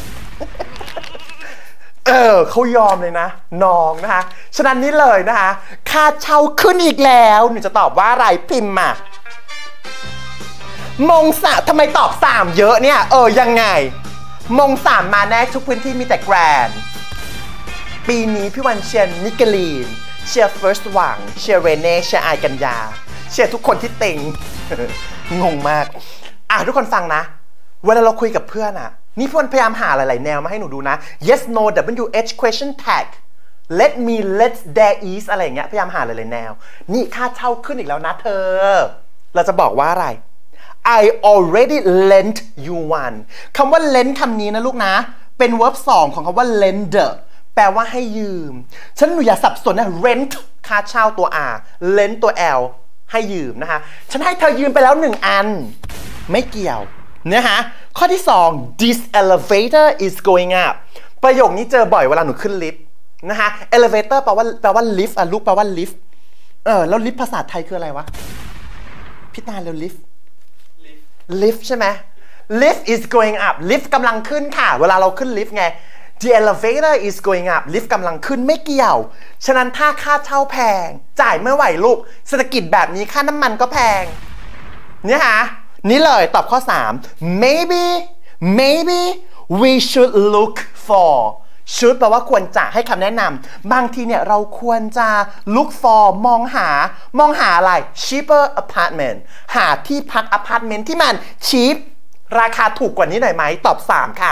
เออเขายอมเลยนะน้องนะคะฉะนั้นนี่เลยนะคะค่าเช่าขึ้นอีกแล้วหนูจะตอบว่าอะไรพิมพ์มามงสามทำไมตอบสามเยอะเนี่ยเออยังไงมงสามมาแน่ทุกพื้นที่มีแต่แกรนด์ปีนี้พี่วันเชียร์นิกลีนเชียร์เฟิร์สหวังเชียร์เรเน่เชียร์ไอกัญญาเชียร์ทุกคนที่เต็ง งงมากอ่ะทุกคนฟังนะเวลาเราคุยกับเพื่อนอ่ะนี่พี่วันพยายามหาหลายๆแนวมาให้หนูดูนะ yes no w h question tag let me let there is อะไรอย่างเงี้ยพยายามหาหลายๆแนวนี่ค่าเช่าขึ้นอีกแล้วนะเธอเราจะบอกว่าอะไร I already lent you one คำว่า lend คำนี้นะลูกนะเป็น verb สองของคำว่า lender แปลว่าให้ยืมฉันหนูอย่าสับสนนะ rent ค่าเช่าตัว R lend ตัว L ให้ยืมนะคะฉันให้เธอยืมไปแล้วหนึ่งอันไม่เกี่ยวนะคะข้อที่สอง this elevator is going up ประโยคนี้เจอบ่อยเวลาหนูขึ้นลิฟต์นะคะ elevator แปลว่าแปลว่า lift อ่ะลูกแปลว่า lift เออแล้ว lift ภาษาไทยคืออะไรวะพี่ตาเร็ว lift lift ใช่ไหม lift is going up lift กำลังขึ้นค่ะเวลาเราขึ้นลิฟต์ไง the elevator is going up lift กำลังขึ้นไม่เกี่ยวฉะนั้นถ้าค่าเช่าแพงจ่ายเมื่อไหร่ลูกเศรษฐกิจแบบนี้ค่าน้ำมันก็แพงเนี่ยฮะนี่เลยตอบข้อสาม maybe maybe we should look for should แปลว่าควรจะให้คำแนะนำบางทีเนี่ยเราควรจะ look for มองหามองหาอะไร cheaper apartment หาที่พัก apartment ที่มัน cheap ราคาถูกกว่านี้หน่อยไหมตอบสามค่ะ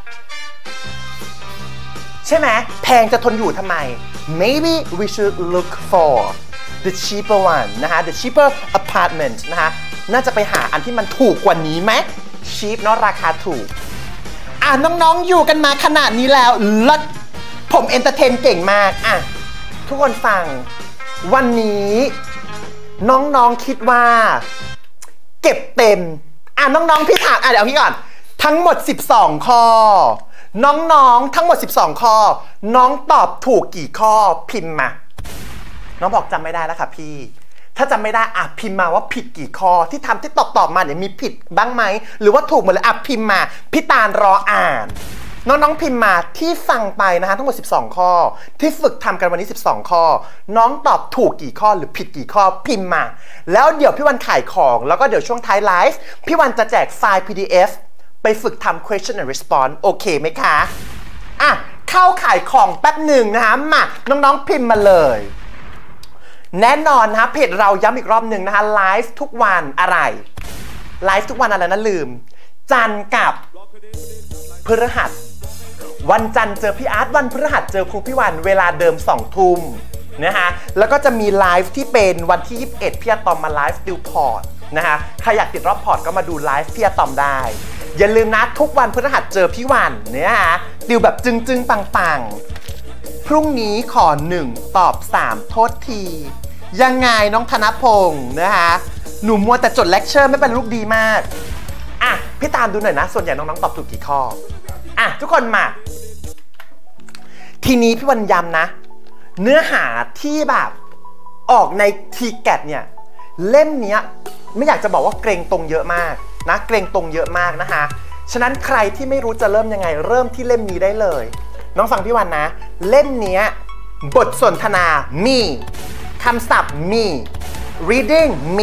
ใช่ไหมแพงจะทนอยู่ทำไม maybe we should look for the cheaper one นะคะ the cheaper apartment นะคะน่าจะไปหาอันที่มันถูกกว่านี้ไหม cheap เนาะราคาถูกอ่ะน้องๆอยู่กันมาขนาดนี้แล้วลดผมเอนเตอร์เทนเก่งมากอ่ะทุกคนฟังวันนี้น้องๆคิดว่าเก็บเต็มอ่ะน้องๆพี่ถามอ่ะเดี๋ยวพี่ก่อนทั้งหมดสิบสองข้อน้องๆทั้งหมดสิบสองข้อน้องตอบถูกกี่ข้อพิมพ์มาน้องบอกจำไม่ได้แล้วค่ะพี่ถ้าจำไม่ได้อ่ะพิมพ์มาว่าผิดกี่ข้อที่ทำที่ตอบตอบมาเนี่ยมีผิดบ้างไหมหรือว่าถูกหมดเลยอ่ะพิมพ์มาพี่ตาลรออ่านน้องๆพิมพ์มาที่ฟังไปนะฮะทั้งหมดสิบสองข้อที่ฝึกทำกันวันนี้สิบสองข้อน้องตอบถูกกี่ข้อหรือผิดกี่ข้อพิมพ์มาแล้วเดี๋ยวพี่วันขายของแล้วก็เดี๋ยวช่วงท้ายไลฟ์พี่วันจะแจกไฟล์ พี ดี เอฟ ไปฝึกทำ question and response โอเคไหมคะอ่ะเข้าขายของแป๊บหนึ่งนะคะมาน้องๆพิมพ์มาเลยแน่นอนนะเพจเราย้ำอีกรอบหนึ่งนะคะไลฟ์ทุกวันอะไรไลฟ์ทุกวันอะไรนะลืมจันทร์กับพฤหัสวันจันทร์เจอพี่อาร์ตวันพฤหัสเจอครูพี่วันเวลาเดิมสองทุ่มนะคะแล้วก็จะมีไลฟ์ที่เป็นวันที่ยี่สิบเอ็ดพี่อาตอมมาไลฟ์ติวพอร์ตนะคะใครอยากติดรอบพอร์ตก็มาดูไลฟ์พี่อาตอมได้อย่าลืมนะทุกวันพฤหัสเจอพี่วันเนี่ยฮะติวแบบจึงๆปังๆพรุ่งนี้ขอหนึ่งตอบสามโทษทียังไงน้องธนพงศ์นะคะหนูมัวแต่จดเลคเชอร์ไม่เป็นลูกดีมากอ่ะพี่ตามดูหน่อยนะส่วนใหญ่น้องๆตอบถูกกี่ข้ออ่ะทุกคนมาทีนี้พี่วันย้ำนะเนื้อหาที่แบบออกใน ที แกต เนี่ยเล่มเนี้ยไม่อยากจะบอกว่าเกรงตรงเยอะมากนะเกรงตรงเยอะมากนะคะฉะนั้นใครที่ไม่รู้จะเริ่มยังไงเริ่มที่เล่มนี้ได้เลยน้องฟังพี่วันนะเล่มเนี้ยบทสนทนามีคำศัพท์มี reading มี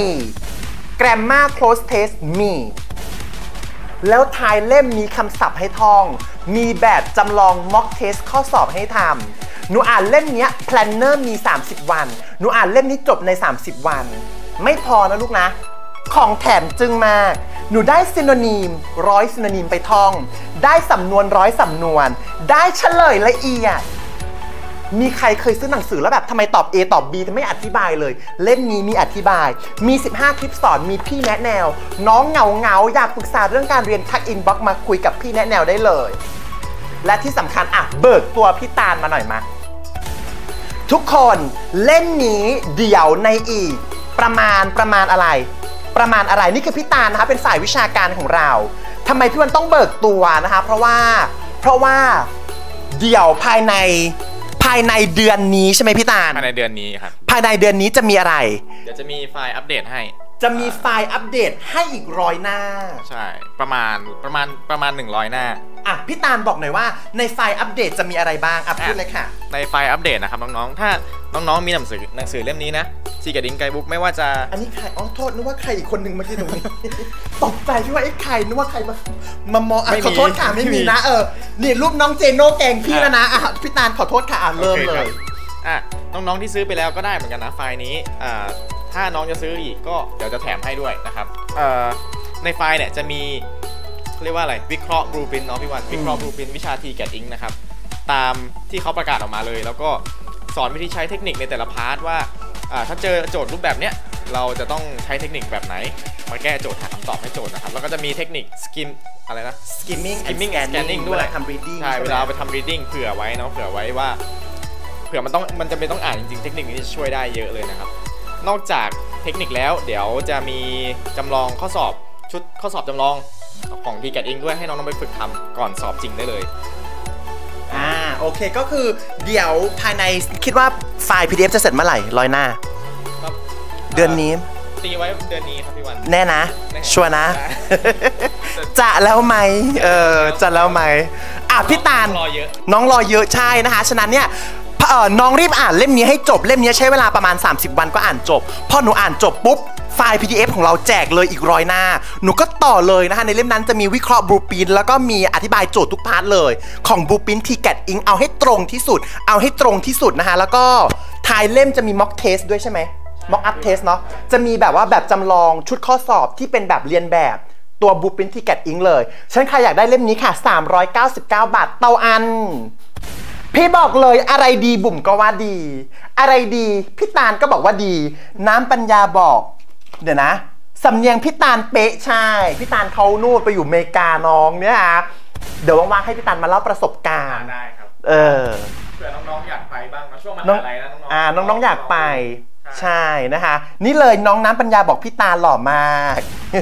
grammar close test มีแล้วท้ายเล่มมีคำศัพท์ให้ท่องมีแบบจำลอง mock test ข้อสอบให้ทำหนูอ่านเล่มนี้ planner มีสามสิบวันหนูอ่านเล่มนี้จบในสามสิบวันไม่พอนะลูกนะของแถมจึงมากหนูได้ซิโนนีมร้อยซิโนนีมไปท่องได้สำนวนร้อยสำนวนได้เฉลยละเอียดมีใครเคยซื้อหนังสือแล้วแบบทำไมตอบ A ตอบ B แต่ไม่อธิบายเลยเล่มนี้มีอธิบายมีสิบห้าคลิปสอนมีพี่แนะแนวน้องเหงาเหงาอยากปรึกษาเรื่องการเรียนทักอินบ็อกซ์มาคุยกับพี่แนะแนวได้เลยและที่สำคัญอ่ะเบิกตัวพี่ตาลมาหน่อยมาทุกคนเล่มนี้เดี๋ยวในอีกประมาณประมาณอะไรประมาณอะไรนี่คือพี่ตาลนะคะเป็นฝ่ายวิชาการของเราทำไมพี่วันต้องเบิกตัวนะคะเพราะว่าเพราะว่าเดี๋ยวภายในภายในเดือนนี้ใช่ไหมพี่ตาลภายในเดือนนี้ครับภายในเดือนนี้จะมีอะไรเดี๋ยวจะมีไฟล์อัปเดตให้จะมีไฟล์อัปเดตให้อีกร้อยหน้าใช่ประมาณประมาณประมาณหนึ่งร้อยหน้าอ่ะพี่ตาลบอกหน่อยว่าในไฟล์อัปเดตจะมีอะไรบ้างอัปพูดเลยค่ะในไฟล์อัปเดตนะครับน้องๆถ้าน้องๆมีหนังสือหนังสือเล่มนี้นะที แกต อิงไกด์บุ๊กไม่ว่าจะอันนี้ใครอ๋อโทษนึกว่าใครอีกคนหนึ่งเมื่อกี้ตรงนี้ ตกใจที่ว่าไอ้ใครนึกว่าใครมามามองอ่ะขอโทษค่ะไม่มีนะเออนี่รูปน้องเจโน่แกงพี่แล้วนะอ่ะพี่ตาลขอโทษค่ะเริ่มเลยอ่ะน้องๆที่ซื้อไปแล้วก็ได้เหมือนกันนะไฟล์นี้อ่าถ้าน้องจะซื้ออีกก็เดี๋ยวจะแถมให้ด้วยนะครับเอ่อในไฟล์เนี่ยจะมีเรียกว่าอะไรวิเคราะห์บลูพรินท์เนาะพี่วันวิเคราะห์บลูพรินท์วิชา ที แกต อิงนะครับตามที่เขาประกาศออกมาเลยแล้วก็สอนวิธีใช้เทคนิคในแต่ละพาร์ทว่าถ้าเจอโจทย์รูปแบบเนี้ยเราจะต้องใช้เทคนิคแบบไหนมาแก้โจทย์หาคำตอบให้โจทย์นะครับแล้วก็จะมีเทคนิคสกิมอะไรนะ skimming skimming scanning ด้วยเวลาทำ reading ใช่เวลาไปทำ reading เผื่อไว้เนาะเผื่อไว้ว่าเผื่อมันต้องมันจะเป็นต้องอ่านจริงๆเทคนิคนี้จะช่วยได้เยอะเลยนะครับนอกจากเทคนิคแล้วเดี๋ยวจะมีจำลองข้อสอบชุดข้อสอบจำลองของ ที แกต อิงด้วยให้น้องๆไปฝึกทำก่อนสอบจริงได้เลยอ่าโอเคก็คือเดี๋ยวภายในคิดว่าไฟล์ พี ดี เอฟ จะเสร็จเมื่อไหร่ร้อยหน้าเดือนนี้ตีไว้เดือนนี้ครับพี่วันแน่นะชัวร์นะจะแล้วไหมเออจะแล้วไหมอ่ะพี่ตาลน้องรอเยอะใช่นะคะฉะนั้นเนี่ยเออน้องรีบอ่านเล่มนี้ให้จบเล่มนี้ใช้เวลาประมาณสามสิบวันก็อ่านจบพอหนูอ่านจบปุ๊บไฟล์ พี ดี เอฟ ของเราแจกเลยอีกร้อยหน้าหนูก็ต่อเลยนะคะในเล่มนั้นจะมีวิเคราะห์บลูพรินท์แล้วก็มีอธิบายโจทย์ทุกพาร์ทเลยของบลูพรินท์ ที แกต อิงเอาให้ตรงที่สุดเอาให้ตรงที่สุดนะคะแล้วก็ท้ายเล่มจะมี mock test ด้วยใช่ไหม mock up test เนาะจะมีแบบว่าแบบจำลองชุดข้อสอบที่เป็นแบบเรียนแบบตัวบลูพรินท์ ที แกต อิงเลยฉันใครอยากได้เล่มนี้ค่ะสามร้อยเก้าสิบเก้าบาทเต่าอันพี่บอกเลยอะไรดีบุ๋มก็ว่าดีอะไรดีพี่ตาลก็บอกว่าดีน้ำปัญญาบอกเดี๋ยวนะสำเนียงพี่ตาลเป๊ะใช่พี่ตาลเขานู่นไปอยู่อเมริกาน้องเนี่ยฮะเดี๋ยวว่างๆให้พี่ตาลมาเล่าประสบการณ์ได้ครับเออเผื่อน้องๆอยากไปบ้างนะช่วงมหาลัยนะน้องๆอ่าน้องๆอยากไปใช่นะคะนี่เลยน้องน้ำปัญญาบอกพี่ตาลหล่อมาก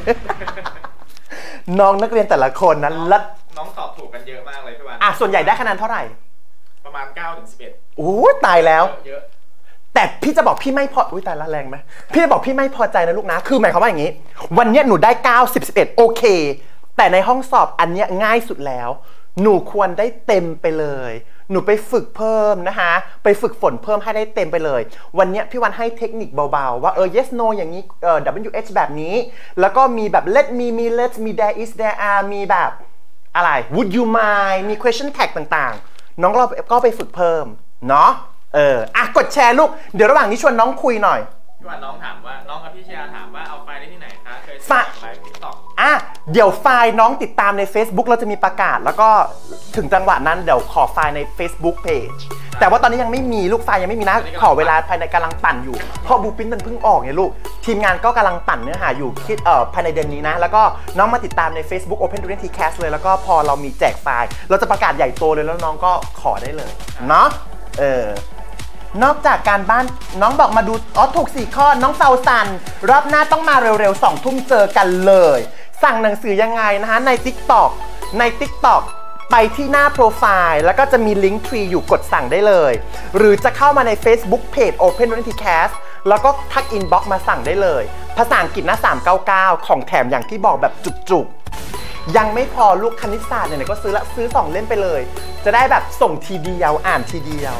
น้องนักเรียนแต่ละคนนั้นลัดน้องตอบถูกกันเยอะมากเลยพี่วันอ่ะส่วนใหญ่ได้คะแนนเท่าไหร่ประมาณเก้าถึงสิบเอ็ดโอ้ตายแล้วเยอะแต่พี่จะบอกพี่ไม่พออุ้ยตายละแรงไหมพี่จะบอกพี่ไม่พอใจนะลูกนะคือหมายความว่าอย่างนี้วันนี้หนูได้เก้า สิบ สิบเอ็ดโอเคแต่ในห้องสอบอันเนี้ยง่ายสุดแล้วหนูควรได้เต็มไปเลยหนูไปฝึกเพิ่มนะคะไปฝึกฝนเพิ่มให้ได้เต็มไปเลยวันนี้พี่วันให้เทคนิคเบาๆว่าเออ yes no อย่างนี้เออ ดับเบิลยู เอช แบบนี้แล้วก็มีแบบ let me me let's มี there is there are มีแบบอะไร would you mind มี question tag ต่างๆน้องเราก็ไปฝึกเพิ่มเนาะเอออ่ะกดแชร์ลูกเดี๋ยวระหว่างนี้ชวนน้องคุยหน่อยพี่วันน้องถามว่าน้องกับพี่เชียร์ถามว่าเอาไฟล์ได้ที่ไหนคะเคยฝากไลฟ์ TikTok อ่ะเดี๋ยวไฟล์น้องติดตามใน Facebook เราจะมีประกาศแล้วก็ถึงจังหวะนั้นเดี๋ยวขอไฟล์ใน Facebook Page แต่ว่าตอนนี้ยังไม่มีลูกไฟล์ยังไม่มีนะขอเวลาภายในกำลังปั่นอยู่เพราะบูปินมันเพิ่งออกไงลูกทีมงานก็กำลังปั่นเนื้อหาอยู่คิดเอ่อภายในเดือนนี้นะแล้วก็น้องมาติดตามใน Facebook Open Durian Tcast เลยแล้วก็พอเรามีแจกไฟล์เราจะประกาศใหญ่โตเลยแล้วน้องก็ขอได้เลยเนาะเออนอกจากการบ้านน้องบอกมาดูอ๋อถูกสี่ข้อน้องเซาซันรอบหน้าต้องมาเร็วๆสองทุ่มเจอกันเลยสั่งหนังสือยังไงนะคะใน TikTok ใน TikTok ไปที่หน้าโปรไฟล์แล้วก็จะมีลิงก์ทรีอยู่กดสั่งได้เลยหรือจะเข้ามาใน Facebook Page Open Durian Tcast แล้วก็ทักอินบ็อกซ์มาสั่งได้เลยภาษาอังกฤษนะสามเก้าเก้าของแถมอย่างที่บอกแบบจุกๆยังไม่พอลูกคณิตศาสตร์เนี่ยก็ซื้อละซื้อสองเล่มไปเลยจะได้แบบส่งทีเดียวอ่านทีเดียว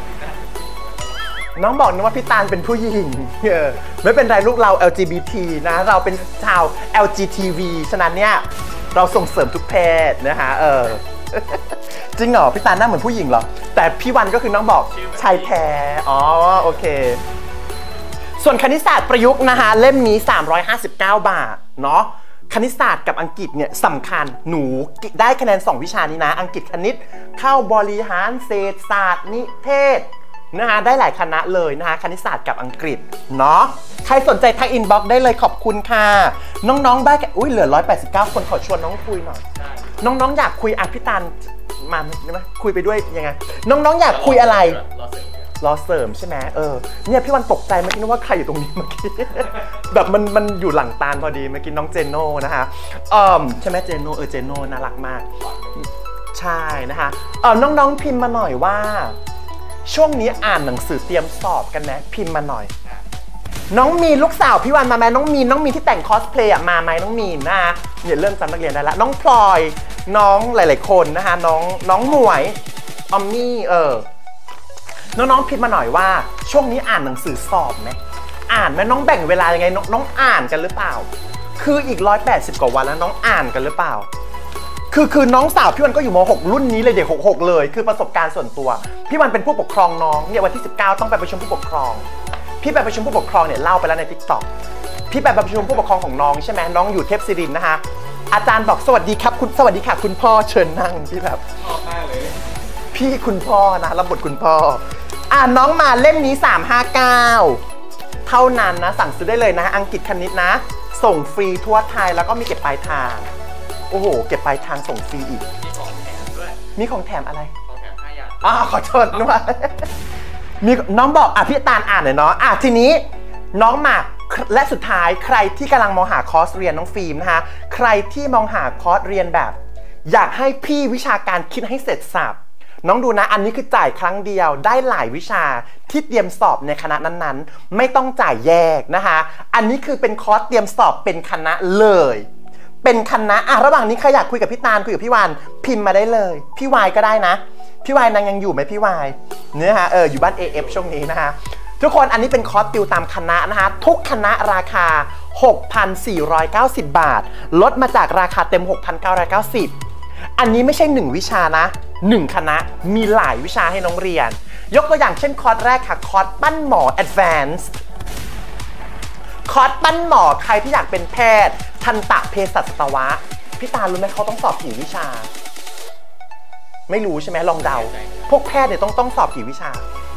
น้องบอกนะว่าพี่ตาลเป็นผู้หญิงเออไม่เป็นไรลูกเรา แอล จี บี ที นะเราเป็นชาว แอล จี ที วี ฉะนั้นเนี่ยเราส่งเสริมทุกเพศนะคะเออจริงเหรอพี่ตาลหน้าเหมือนผู้หญิงเหรอแต่พี่วันก็คือน้องบอกชายแท้อ๋อโอเคส่วนคณิตศาสตร์ประยุกต์นะคะเล่มนี้สามร้อยห้าสิบเก้าบาทเนาะคณิตศาสตร์กับอังกฤษเนี่ยสำคัญหนูได้คะแนนสองวิชานี้นะอังกฤษคณิตเข้าบริหารเศรษฐศาสตร์นิเทศนะคะได้หลายคณะเลยนะคะคณิตศาสตร์กับอังกฤษเนาะใครสนใจทักอินบ็อกซ์ได้เลยขอบคุณค่ะน้องๆได้แค่อุ้ยเหลือหนึ่งร้อยแปดสิบเก้าคนขอชวนน้องคุยหน่อยน้องๆอยากคุยอ่ะพี่ตาลมาใช่ไหมคุยไปด้วยยังไงน้องๆอยากคุยอะไรรอเสริมใช่ไหมเออเนี่ยพี่วันตกใจเมื่อกี้นึกว่าใครอยู่ตรงนี้เมื่อกี้แบบมันมันอยู่หลังตาลพอดีเมื่อกี้น้องเจโน่นะคะเออใช่ไหมเจโน่เออเจโน่น่ารักมากใช่นะคะเออน้องๆพิมพ์มาหน่อยว่าช่วงนี้อ่านหนังสือเตรียมสอบกันนะพิมพ์มาหน่อยน้องมีลูกสาวพี่วันมาไหมน้องมีน้องมีที่แต่งคอสเพลย์มาไหมน้องมีนะอย่าเริ่มจำนักเรียนได้แล้วน้องพลอยน้องหลายๆคนนะคะน้องน้องหมวยออมมี่เออน้องๆพิมพ์มาหน่อยว่าช่วงนี้อ่านหนังสือสอบไหมอ่านไหมน้องแบ่งเวลายังไงน้องน้องอ่านกันหรือเปล่าคืออีกร้อยแปดสิบกว่าวันแล้วน้องอ่านกันหรือเปล่าคือคือน้องสาวพี่วันก็อยู่ม หกรุ่นนี้เลยเด็กหกสิบหกเลยคือประสบการณ์ส่วนตัวพี่วันเป็นผู้ปกครองน้องเนี่ยวันที่สิบเก้าต้องไปประชุมผู้ปกครองพี่ไปประชุมผู้ปกครองเนี่ยเล่าไปแล้วใน TikTok พี่ไปประชุมผู้ปกครองของน้องใช่ไหมน้องอยู่เทพศิรินทร์นะคะอาจารย์บอกสวัสดีครับคุณสวัสดีค่ะคุณพ่อเชิญนั่งพี่แบบชอบมากเลยพี่คุณพ่อนะรับบทคุณพ่ออ่าน้องมาเล่มนี้สามห้าเก้าเท่านั้นนะสั่งซื้อได้เลยนะอังกฤษคณิตนะส่งฟรีทั่วไทยแล้วก็มีเก็บปลายทางโอ้โหเก็บปลายทางส่งฟรีอีกมีของแถมด้วยมีของแถมอะไรของแถมห้าอย่างอ๋อขอโทษนะว่ามีน้องบอกอ่ะพี่ตาลอ่านหน่อยเนาะอ่ะทีนี้น้องมาและสุดท้ายใครที่กำลังมองหาคอร์สเรียนน้องฟิล์มนะคะใครที่มองหาคอร์สเรียนแบบอยากให้พี่วิชาการคิดให้เสร็จสับน้องดูนะอันนี้คือจ่ายครั้งเดียวได้หลายวิชาที่เตรียมสอบในคณะนั้นๆไม่ต้องจ่ายแยกนะคะอันนี้คือเป็นคอร์สเตรียมสอบเป็นคณะเลยเป็นคณะอ่ะระหว่างนี้ใครอยากคุยกับพี่ตาลคุยกับพี่วานพิมพ์มาได้เลยพี่วายก็ได้นะพี่วายนางยังอยู่ไหมพี่วายเนี่ยฮะเอออยู่บ้าน เอ เอฟ ช่วงนี้นะคะทุกคนอันนี้เป็นคอร์สติวตามคณะนะคะทุกคณะราคา หกพันสี่ร้อยเก้าสิบ บาทลดมาจากราคาเต็ม หกพันเก้าร้อยเก้าสิบ อันนี้ไม่ใช่หนึ่งวิชานะหนึ่งคณะมีหลายวิชาให้น้องเรียนยกตัวอย่างเช่นคอร์สแรกค่ะคอร์สปั้นหมอ Advanced คอร์สปั้นหมอใครที่อยากเป็นแพทย์ทันตเภสัชสัตวะพี่ตารู้ไหมเขาต้องสอบกี่วิชาไม่รู้ใช่ไหมลองเดาพวกแพทย์เนี่ยต้องต้องสอบกี่วิชา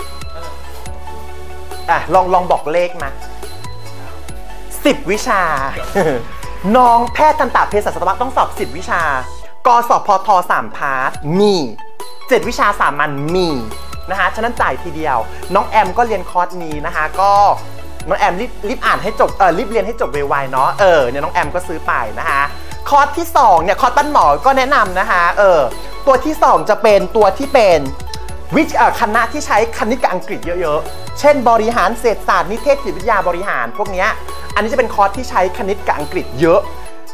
อ่ะลองลองบอกเลขมาสิบวิชา น้องแพทย์ทันตเภสัชสัตวะต้องสอบสิบวิชากสพทสามพาร์ทมีเจ็ดวิชาสามัญมีนะคะฉะนั้นจ่ายทีเดียวน้องแอมก็เรียนคอร์สนี้นะคะก็น้องแอมรีบรีบอ่านให้จบเออรีบเรียนให้จบไวๆเนาะเออเนี่ยน้องแอมก็ซื้อไปนะคะคอร์สที่สองเนี่ยคอร์สปั้นหมอก็แนะนำนะคะเออตัวที่สองจะเป็นตัวที่เป็นวิชาคณะที่ใช้คณิตกับอังกฤษเยอะๆเช่นบริหารเศรษฐศาสตร์นิเทศจิตวิทยาบริหารพวกนี้อันนี้จะเป็นคอร์สที่ใช้คณิตกับอังกฤษเยอะ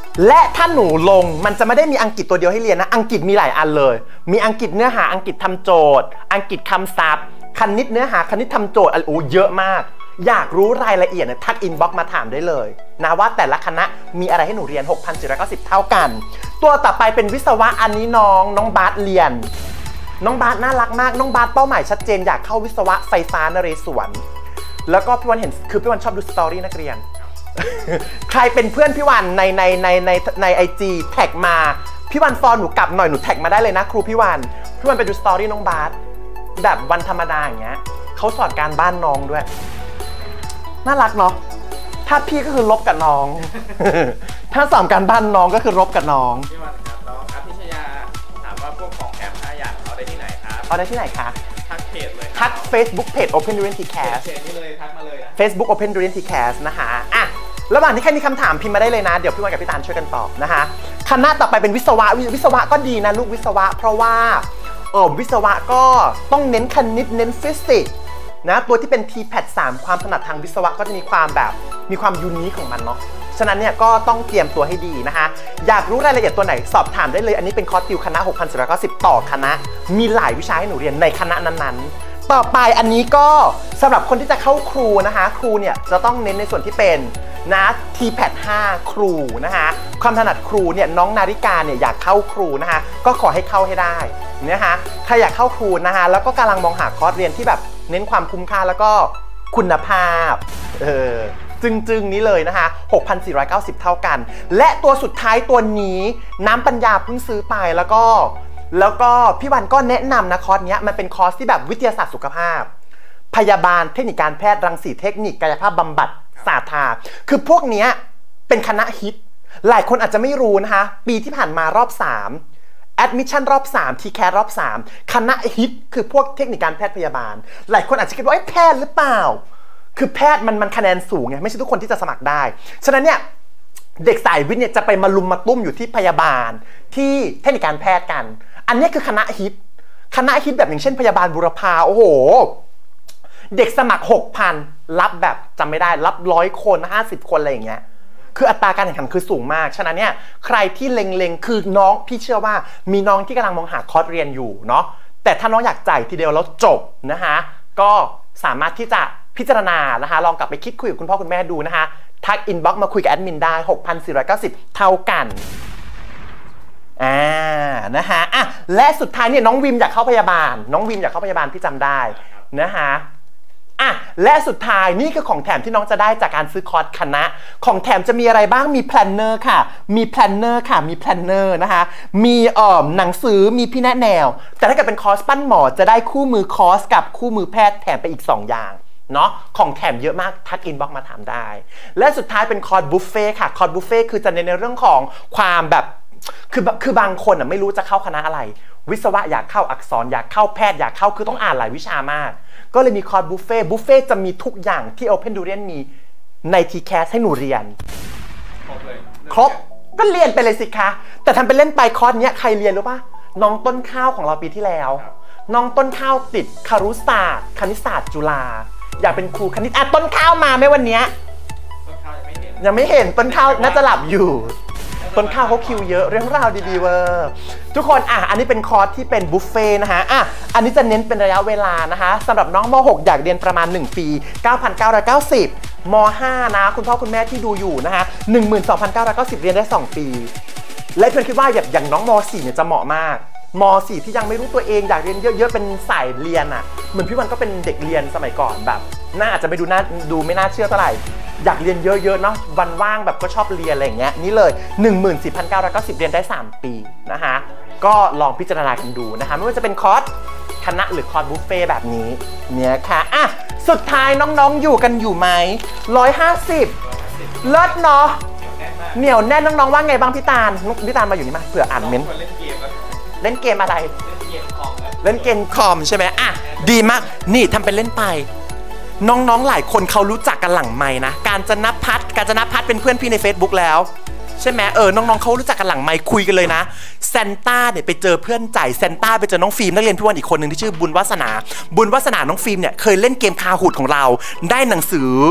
และถ้าหนูลงมันจะไม่ได้มีอังกฤษตัวเดียวให้เรียนนะอังกฤษมีหลายอันเลยมีอังกฤษเนื้อหาอังกฤษทำโจทย์อังกฤษคำศัพท์คณิตเนื้อหาคณิตทำโจทย์โอ้เยอะมากอยากรู้รายละเอียดนะทักอินบ็อกซ์มาถามได้เลยนะว่าแต่ละคณะมีอะไรให้หนูเรียน หกพันสี่ร้อยเก้าสิบ เท่ากันตัวต่อไปเป็นวิศวะอันนี้น้องน้องบาสเรียนน้องบาสน่ารักมากน้องบาสเป้าหมายชัดเจนอยากเข้าวิศวะไฟฟ้านเรศวรแล้วก็พี่วันเห็นคือพี่วันชอบดูสตอรี่นักเรียน ใครเป็นเพื่อนพี่วันในในในในในไอจีแท็กมาพี่วันฟอนหนูกลับหน่อยหนูแท็กมาได้เลยนะครูพี่วันพี่วันไปดูสตอรี่น้องบาสแบบวันธรรมดาอย่างเงี้ยเขาสอนการบ้านน้องด้วยน่ารักเนาะถ้าพี่ก็คือลบกับน้อง ถ้าสอนการบ้านน้องก็คือลบกับน้องพี่วันครับน้องอภิชยาถามว่าพวกของแถมห้าอย่างเอาได้ที่ไหนครับเอาได้ที่ไหนคะทักเพจเลยทัก Facebook Page Open Durian Tcast เพจนี้เลยทักมาเลยนะ Facebook Open Durian Tcast นะคะอ่ะระหว่างที่ใครมีคำถามพิมพ์มาได้เลยนะเดี๋ยวพี่วันกับพี่ตาลช่วยกันตอบนะคะคณะต่อไปเป็นวิศวะวิศวะก็ดีนะลูกวิศวะเพราะว่าเออวิศวะก็ต้องเน้นคณิตเน้นฟิสิกส์นะตัวที่เป็น ที แพท สาม ความถนัดทางวิศวะก็จะมีความแบบมีความยูนิคของมันเนาะฉะนั้นเนี่ยก็ต้องเตรียมตัวให้ดีนะคะอยากรู้รายละเอียดตัวไหนสอบถามได้เลยอันนี้เป็นคอร์สติวคณะ หกพันสี่ร้อยเก้าสิบ ต่อคณะมีหลายวิชาให้หนูเรียนในคณะนั้นๆต่อไปอันนี้ก็สำหรับคนที่จะเข้าครูนะคะครูเนี่ยจะต้องเน้นในส่วนที่เป็นนะ ที แพท ห้า ครูนะคะความถนัดครูเนี่ยน้องนาฬิกาเนี่ยอยากเข้าครูนะคะก็ขอให้เข้าให้ได้นะคะใครอยากเข้าครูนะคะแล้วก็กำลังมองหาคอร์สเรียนที่แบบเน้นความคุ้มค่าแล้วก็คุณภาพเออจึงๆนี้เลยนะคะ หกพันสี่ร้อยเก้าสิบ เท่ากันและตัวสุดท้ายตัวนี้น้ำปัญญาเพิ่งซื้อไปแล้วก็แล้วก็พี่วันก็แนะนำนะคอร์สเนี้ยมันเป็นคอร์สที่แบบวิทยาศาสตร์สุขภาพพยาบาลเทคนิคการแพทย์รังสีเทคนิคกายภาพบำบัดศาสตร์ทาคือพวกเนี้ยเป็นคณะฮิตหลายคนอาจจะไม่รู้นะคะปีที่ผ่านมารอบสามAdmission รอบสาม ที แคส รอบสามคณะฮิตคือพวกเทคนิคการแพทย์พยาบาลหลายคนอาจจะคิดว่าไอ้แพทย์หรือเปล่าคือแพทย์มันมันคะแนนสูงไงไม่ใช่ทุกคนที่จะสมัครได้ฉะนั้นเนี่ยเด็กสายวิทย์เนี่ยจะไปมาลุมมาตุ้มอยู่ที่พยาบาลที่เทคนิคการแพทย์กันอันนี้คือคณะฮิตคณะฮิตแบบอย่างเช่นพยาบาลบุรพาโอ้โหเด็กสมัคร หกพัน รับแบบจำไม่ได้รับร้อยคนห้าสิบคนอะไรอย่างเงี้ยคืออัตราการแข่งขันคือสูงมากฉะนั้นเนี่ยใครที่เล็งๆคือน้องพี่เชื่อว่ามีน้องที่กำลังมองหาคอร์สเรียนอยู่เนาะแต่ถ้าน้องอยากจ่ายทีเดียวแล้วจบนะคะก็สามารถที่จะพิจารณานะคะลองกลับไปคิดคุยกับคุณพ่อคุณแม่ดูนะคะทักอินบ็อกซ์มาคุยกับแอดมินได้ หกพันสี่ร้อยเก้าสิบ เท่ากันอ่านะคะอ่ะและสุดท้ายเนี่ยน้องวิมอยากเข้าพยาบาลน้องวิมอยากเข้าพยาบาลพี่จำได้นะคะอ่ะและสุดท้ายนี่คือของแถมที่น้องจะได้จากการซื้อคอร์สคณะของแถมจะมีอะไรบ้างมีแพลนเนอร์ค่ะมีแพลนเนอร์ค่ะมีแพลนเนอร์นะคะมีเอ่อหนังสือมีพี่แนะแนวแต่ถ้าเกิดเป็นคอร์สปั้นหมอจะได้คู่มือคอร์สกับคู่มือแพทย์แถมไปอีกสองอย่างเนาะของแถมเยอะมากทักอินบ็อกซ์มาถามได้และสุดท้ายเป็นคอร์สบุฟเฟ่ค่ะคอร์สบุฟเฟ่คือจะเน้นในเรื่องของความแบบคือคือบางคนอ่ะไม่รู้จะเข้าคณะอะไรวิศวะอยากเข้าอักษรอยากเข้าแพทย์อยากเข้าคือต้องอ่านหลายวิชามากก็เลยมีคอร์สบุฟเฟ่บุฟเฟ่จะมีทุกอย่างที่ Open Durian มีใน ที แคส ให้หนูเรียนครบเลยครบก็เรียนไปเลยสิคะแต่ทำเป็นเล่นไปคอร์สเนี้ยใครเรียนรู้ป่ะน้องต้นข้าวของเราปีที่แล้วน้องต้นข้าวติดครุศาสตร์คณิตศาสตร์จุฬาอยากเป็นครูคณิตอ่ะต้นข้าวมาไหมวันเนี้ยต้นข้าวยังไม่เห็นยังไม่เห็นต้นข้าวน่าจะหลับอยู่ต้นข้าวเขาคิวเยอะเรื่องราวดีๆเวอร์ทุกคนอ่ะอันนี้เป็นคอร์สที่เป็นบุฟเฟ่นะฮะอ่ะอันนี้จะเน้นเป็นระยะเวลานะคะสำหรับน้องม หกอยากเรียนประมาณหนึ่งปี เก้าพันเก้าร้อยเก้าสิบ ม ห้านะคุณพ่อคุณแม่ที่ดูอยู่นะคะ หนึ่งหมื่นสองพันเก้าร้อยเก้าสิบ เรียนได้สองปีและเพื่อนคิดว่าอย่างอย่างน้องม สี่เนี่ยจะเหมาะมากม สี่ที่ยังไม่รู้ตัวเองอยากเรียนเยอะๆเป็นสายเรียนอ่ะเหมือนพี่วันก็เป็นเด็กเรียนสมัยก่อนแบบน่าอาจจะไม่ดูน่าดูไม่น่าเชื่อเท่าไหร่อยากเรียนเยอะๆเนาะวันว่างแบบก็ชอบเรียนอะไรอย่างเงี้ยนี่เลย หนึ่งหมื่นสี่พันเก้าร้อยเก้าสิบ เรียนได้สามปีนะคะก็ลองพิจารณากันดูนะคะไม่ว่าจะเป็นคอร์สคณะหรือคอร์สบุฟเฟ่แบบนี้เนี่ยค่ะอ่ะสุดท้ายน้องๆอยู่กันอยู่ไหมหนึ่งร้อยห้าสิบเลิศเนาะเหนียวแน่นน้องๆว่าไงบ้างพี่ตาลพี่ตาลมาอยู่นี่มาเผื่ออ่านเม้นเล่นเกมอะไรเล่นเกมคอมใช่ไหมอ่ะดีมากนี่ทำเป็นเล่นไปน้องๆหลายคนเขารู้จักกันหลังไมค์นะการจนพัฒน์การจนพัฒน์เป็นเพื่อนพี่ใน Facebook แล้วใช่ไหมเออน้องๆเขารู้จักกันหลังไมค์คุยกันเลยนะเซนต้าเนี่ยไปเจอเพื่อนใจเซนต้าไปเจอน้องฟิล์มนักเรียนพี่วันอีกคนหนึ่งที่ชื่อบุญวาสนาบุญวาสนาน้องฟิล์มเนี่ยเคยเล่นเกมคาหูดของเราได้หนังสือ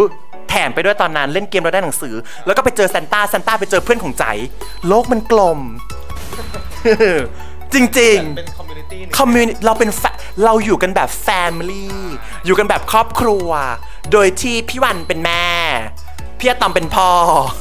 แถมไปด้วยตอนนั้นเล่นเกมเราได้หนังสือแล้วก็ไปเจอซานต้าซานต้าไปเจอเพื่อนของใจโลกมันกลม จริงๆเป็นคอมมูนิตี้คอมมูนิเราเป็นเราอยู่กันแบบแฟมิลี่อยู่กันแบบครอบครัวโดยที่พี่วันเป็นแม่พี่อะตอมเป็นพ่อ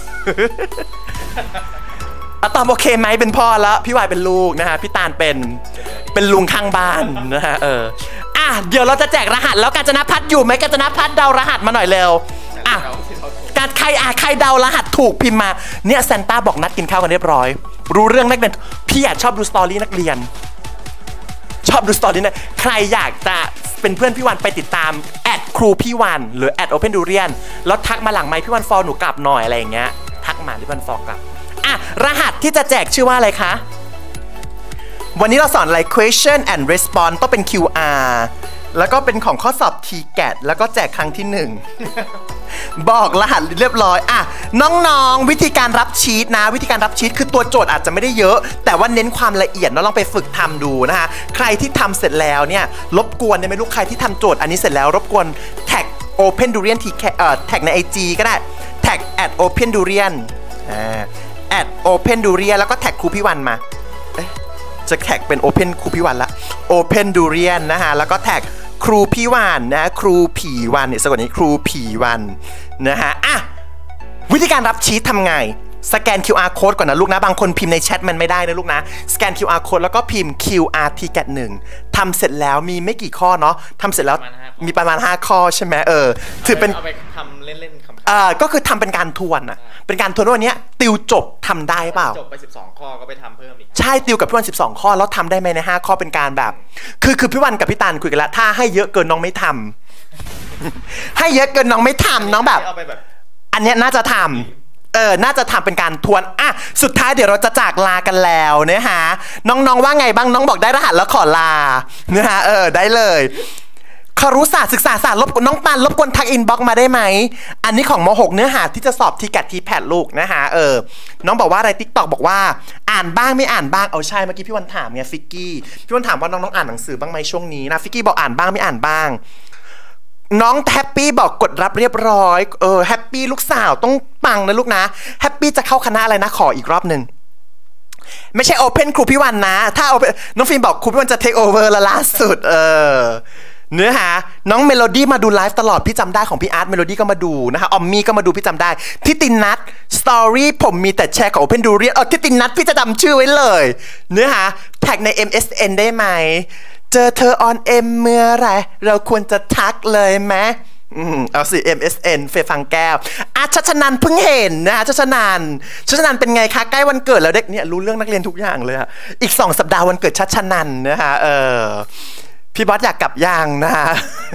อะตอมโอเคไหมเป็นพ่อแล้วพี่วายเป็นลูกนะฮะพี่ตาลเป็นเป็นลุงข้างบ้านนะฮะเอออ่ะเดี๋ยวเราจะแจกรหัสแล้วกาญจนภัทรอยู่ไหมกาญจนภัทรเดารหัสมาหน่อยเร็วอ่ะการใครอ่ะใครเดารหัสถูกพิมพ์มาเนี่ยซานต้าบอกนัดกินข้าวกันเรียบร้อยรู้เรื่องนักเรียนพี่อยากชอบดูสตอรี่นักเรียนชอบดูสตอรี่นะใครอยากจะเป็นเพื่อนพี่วันไปติดตามแอดครูพี่วันหรือแอดโอเพนดูเรียนแล้วทักมาหลังไมค์พี่วันฟอลหนูกลับหน่อยอะไรอย่างเงี้ยทักมาพี่วันฟอลกลับอ่ะรหัสที่จะแจกชื่อว่าอะไรคะวันนี้เราสอนอะไร question and response ต้องเป็น คิว อาร์ แล้วก็เป็นของข้อสอบ ที แกท แล้วก็แจกครั้งที่หนึ่ง บอกรหัสเรียบร้อยอ่ะน้องๆวิธีการรับชีทนะวิธีการรับชีทคือตัวโจทย์อาจจะไม่ได้เยอะแต่ว่าเน้นความละเอียดเราลองไปฝึกทำดูนะคะใครที่ทำเสร็จแล้วเนี่ยรบกวนเนี่ยไม่รู้ใครที่ทำโจทย์อันนี้เสร็จแล้วรบกวนแท็ก Open Durian ทีเอ่อแท็กใน ไอ จี ก็ได้แท็ก แอท Open Durian อ่า แอท Open Durian แล้วก็แท็กครูพี่วันมาจะแท็กเป็น Open ครูพี่วันละ Open Durian นะฮะแล้วก็แท็กครูพี่วันนะครูผีวันเนี่ยสะกดนี้ครูผีวันนะฮะอ่ะวิธีการรับชีททำไงสแกน คิว อาร์ code ก่อนนะลูกนะบางคนพิมพ์ในแชทมันไม่ได้นะลูกนะสแกน คิว อาร์ code แล้วก็พิมพ์ คิว อาร์ ที แกท หนึ่งทำเสร็จแล้วมีไม่กี่ข้อเนาะทำเสร็จแล้วมีประมาณห้าข้อใช่ไหมเออถือเป็นเอาไปทำเล่นๆคำๆอ่าก็คือทำเป็นการทวนอะเป็นการทวนว่าวันนี้ติวจบทำได้เปล่าจบไปสิบสองข้อก็ไปทำเพิ่มอีกใช่ติวกับพี่วันสิบสองข้อแล้วทำได้ไหมในห้าข้อเป็นการแบบคือคือพี่วันกับพี่ตาลคุยกันแล้วถ้าให้เยอะเกินน้องไม่ทำให้เยอะเกินน้องไม่ทำน้องแบบอันนี้น่าจะทำเออน่าจะทำเป็นการทวนอ่ะสุดท้ายเดี๋ยวเราจะจากลากันแล้วนะฮะน้องๆว่าไงบ้างน้องบอกได้รหัสแล้วขอลานะฮะเออได้เลยครุศาสตร์ศึกษาศาสตร์รบกวนน้องปันรบกวนทักอินบ็อกมาได้ไหมอันนี้ของม.หกเนื้อหาที่จะสอบทีแกททีแพดลูกนะฮะเออน้องบอกว่าอะไรติ๊กต็อกบอกว่าอ่านบ้างไม่อ่านบ้างเอาใช่เมื่อกี้พี่วันถามไงฟิกกี้พี่วันถามว่าน้องๆอ่านหนังสือบ้างไหมช่วงนี้นะฟิกกี้บอกอ่านบ้างไม่อ่านบ้างน้องแฮปปี้บอกกดรับเรียบร้อยเออแฮปปี้ลูกสาวต้องปังนะลูกนะแฮปปี้จะเข้าคณะอะไรนะขออีกรอบหนึ่งไม่ใช่โอเพนครูพี่วันนะถ้าโอเพนน้องฟิล์มบอกครูพี่วันจะเทคโอเวอร์ละล่าสุดเออเนื้อหาน้องเมโลดี้มาดูไลฟ์ตลอดพี่จำได้ของพี่อาร์ตเมโลดี้ก็มาดูนะคะออมมี่ก็มาดูพี่จำได้ทิตินัทสตอรี่ผมมีแต่แชร์ของโอเพนดูเรียนเออทิตินัทพี่จะจำชื่อไว้เลยเนื้อหาแท็กใน เอ็ม เอส เอ็น ได้ไหมเจอเธอออนเอ็มเมื่อไรเราควรจะทักเลยไหมอืมเอาสิ เอ็ม เอส เอ็น เฟย์ฟังแก้วอาชัชนันเพิ่งเห็นนะชัชนันชัชนันเป็นไงคะใกล้วันเกิดแล้วเด็กเนี่ยรู้เรื่องนักเรียนทุกอย่างเลยอะอีกสองสัปดาห์วันเกิดชัชนันนะคะเออพี่บอสอยากกลับย่างนะฮะ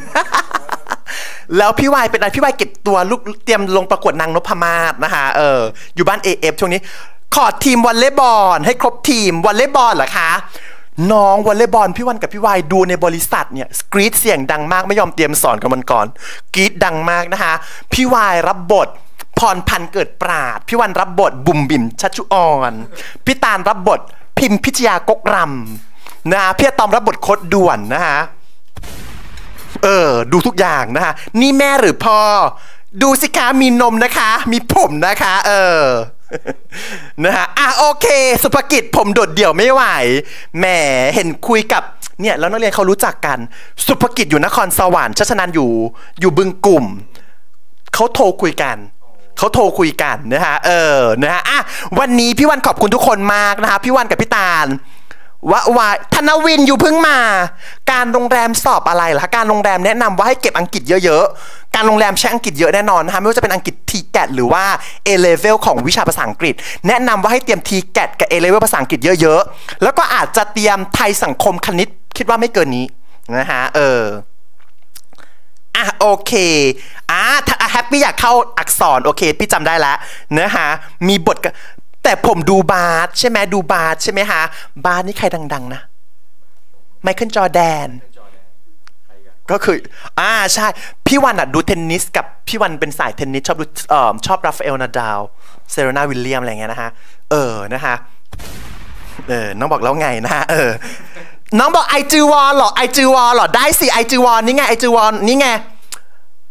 แล้วพี่วายเป็นอะไรพี่วายเก็บตัวลูกเตรียมลงประกวดนางนพมาศนะคะเอออยู่บ้าน เอ เอฟ ช่วงนี้ขอทีมวอลเลย์บอลให้ครบทีมวอลเลย์บอลเหรอคะน้องวอลเลย์บอลพี่วันกับพี่วายดูในบริษัทเนี่ยกรี๊ดเสียงดังมากไม่ยอมเตรียมสอนกันมันก่อนกรี๊ดดังมากนะคะพี่วายรับบทพรพันธ์เกิดปราดพี่วันรับบทบุ๋มบิ่มชัชชุออนพี่ตาลรับบทพิมพิชยากกรำนะพี่ตอมรับบทโคตรด่วนนะฮะเออดูทุกอย่างนะฮะนี่แม่หรือพ่อดูสิคะมีนมนะคะมีผมนะคะเออนะฮะอ่ะโอเคสุภกิจผมโดดเดี่ยวไม่ไหวแหมเห็นคุยกับเนี่ยแล้วนักเรียนเขารู้จักกันสุภกิจอยู่นครสวรรค์ชัชนันอยู่อยู่บึงกลุ่มเขาโทรคุยกันเขาโทรคุยกันนะฮะเออนะฮะอ่ะวันนี้พี่วันขอบคุณทุกคนมากนะฮะพี่วันกับพี่ตาลวะวายธนวินอยู่เพิ่งมาการโรงแรมสอบอะไรล่ะการโรงแรมแนะนำว่าให้เก็บอังกฤษเยอะๆการโรงแรมใช้อังกฤษเยอะแน่นอนนะคะไม่ว่าจะเป็นอังกฤษ ที แกท หรือว่า เอ เลเวล ของวิชาภาษาอังกฤษแนะนำว่าให้เตรียม ที แกท กับ เอ เลเวล ภาษาอังกฤษเยอะๆแล้วก็อาจจะเตรียมไทยสังคมคณิตคิดว่าไม่เกินนี้นะฮะเอออ่ะโอเคอ่ะแฮปปี้อยากเข้าอักษรโอเคพี่จำได้แล้วนะฮะมีบทแต่ผมดูบาสใช่ไหมดูบาสใช่ไหมฮะบาสนี่ใครดังๆนะไมเคิลจอร์แดนก็คืออ่าใช่พี่วันอ่ะดูเทนนิสกับพี่วันเป็นสายเทนนิสชอบดูเอ่อชอบราฟาเอลนาดาลเซเรนาวิลเลียมอะไรเงี้ยนะฮะเออนะฮะเออน้องบอกแล้วไงนะฮะเออน้องบอกไอจีวอลหรอไอจีวอลหรอได้สิไอจีวอลนี่ไงไอจีวอลนี่ไง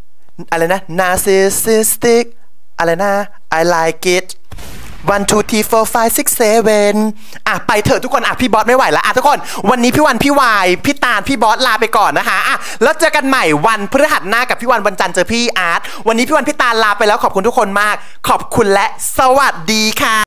อะไรนะ narcissistic อะไรนะ I like it one two three four five six seven อ่ะไปเถอะทุกคนอ่ะพี่บอสไม่ไหวแล้วอ่ะทุกคนวันนี้พี่วันพี่วายพี่ตาลพี่บอสลาไปก่อนนะคะอ่ะแล้วเจอกันใหม่วันพฤหัสหน้ากับพี่วันวันจันทร์เจอพี่อาร์ตวันนี้พี่วันพี่ตาลลาไปแล้วขอบคุณทุกคนมากขอบคุณและสวัสดีค่ะ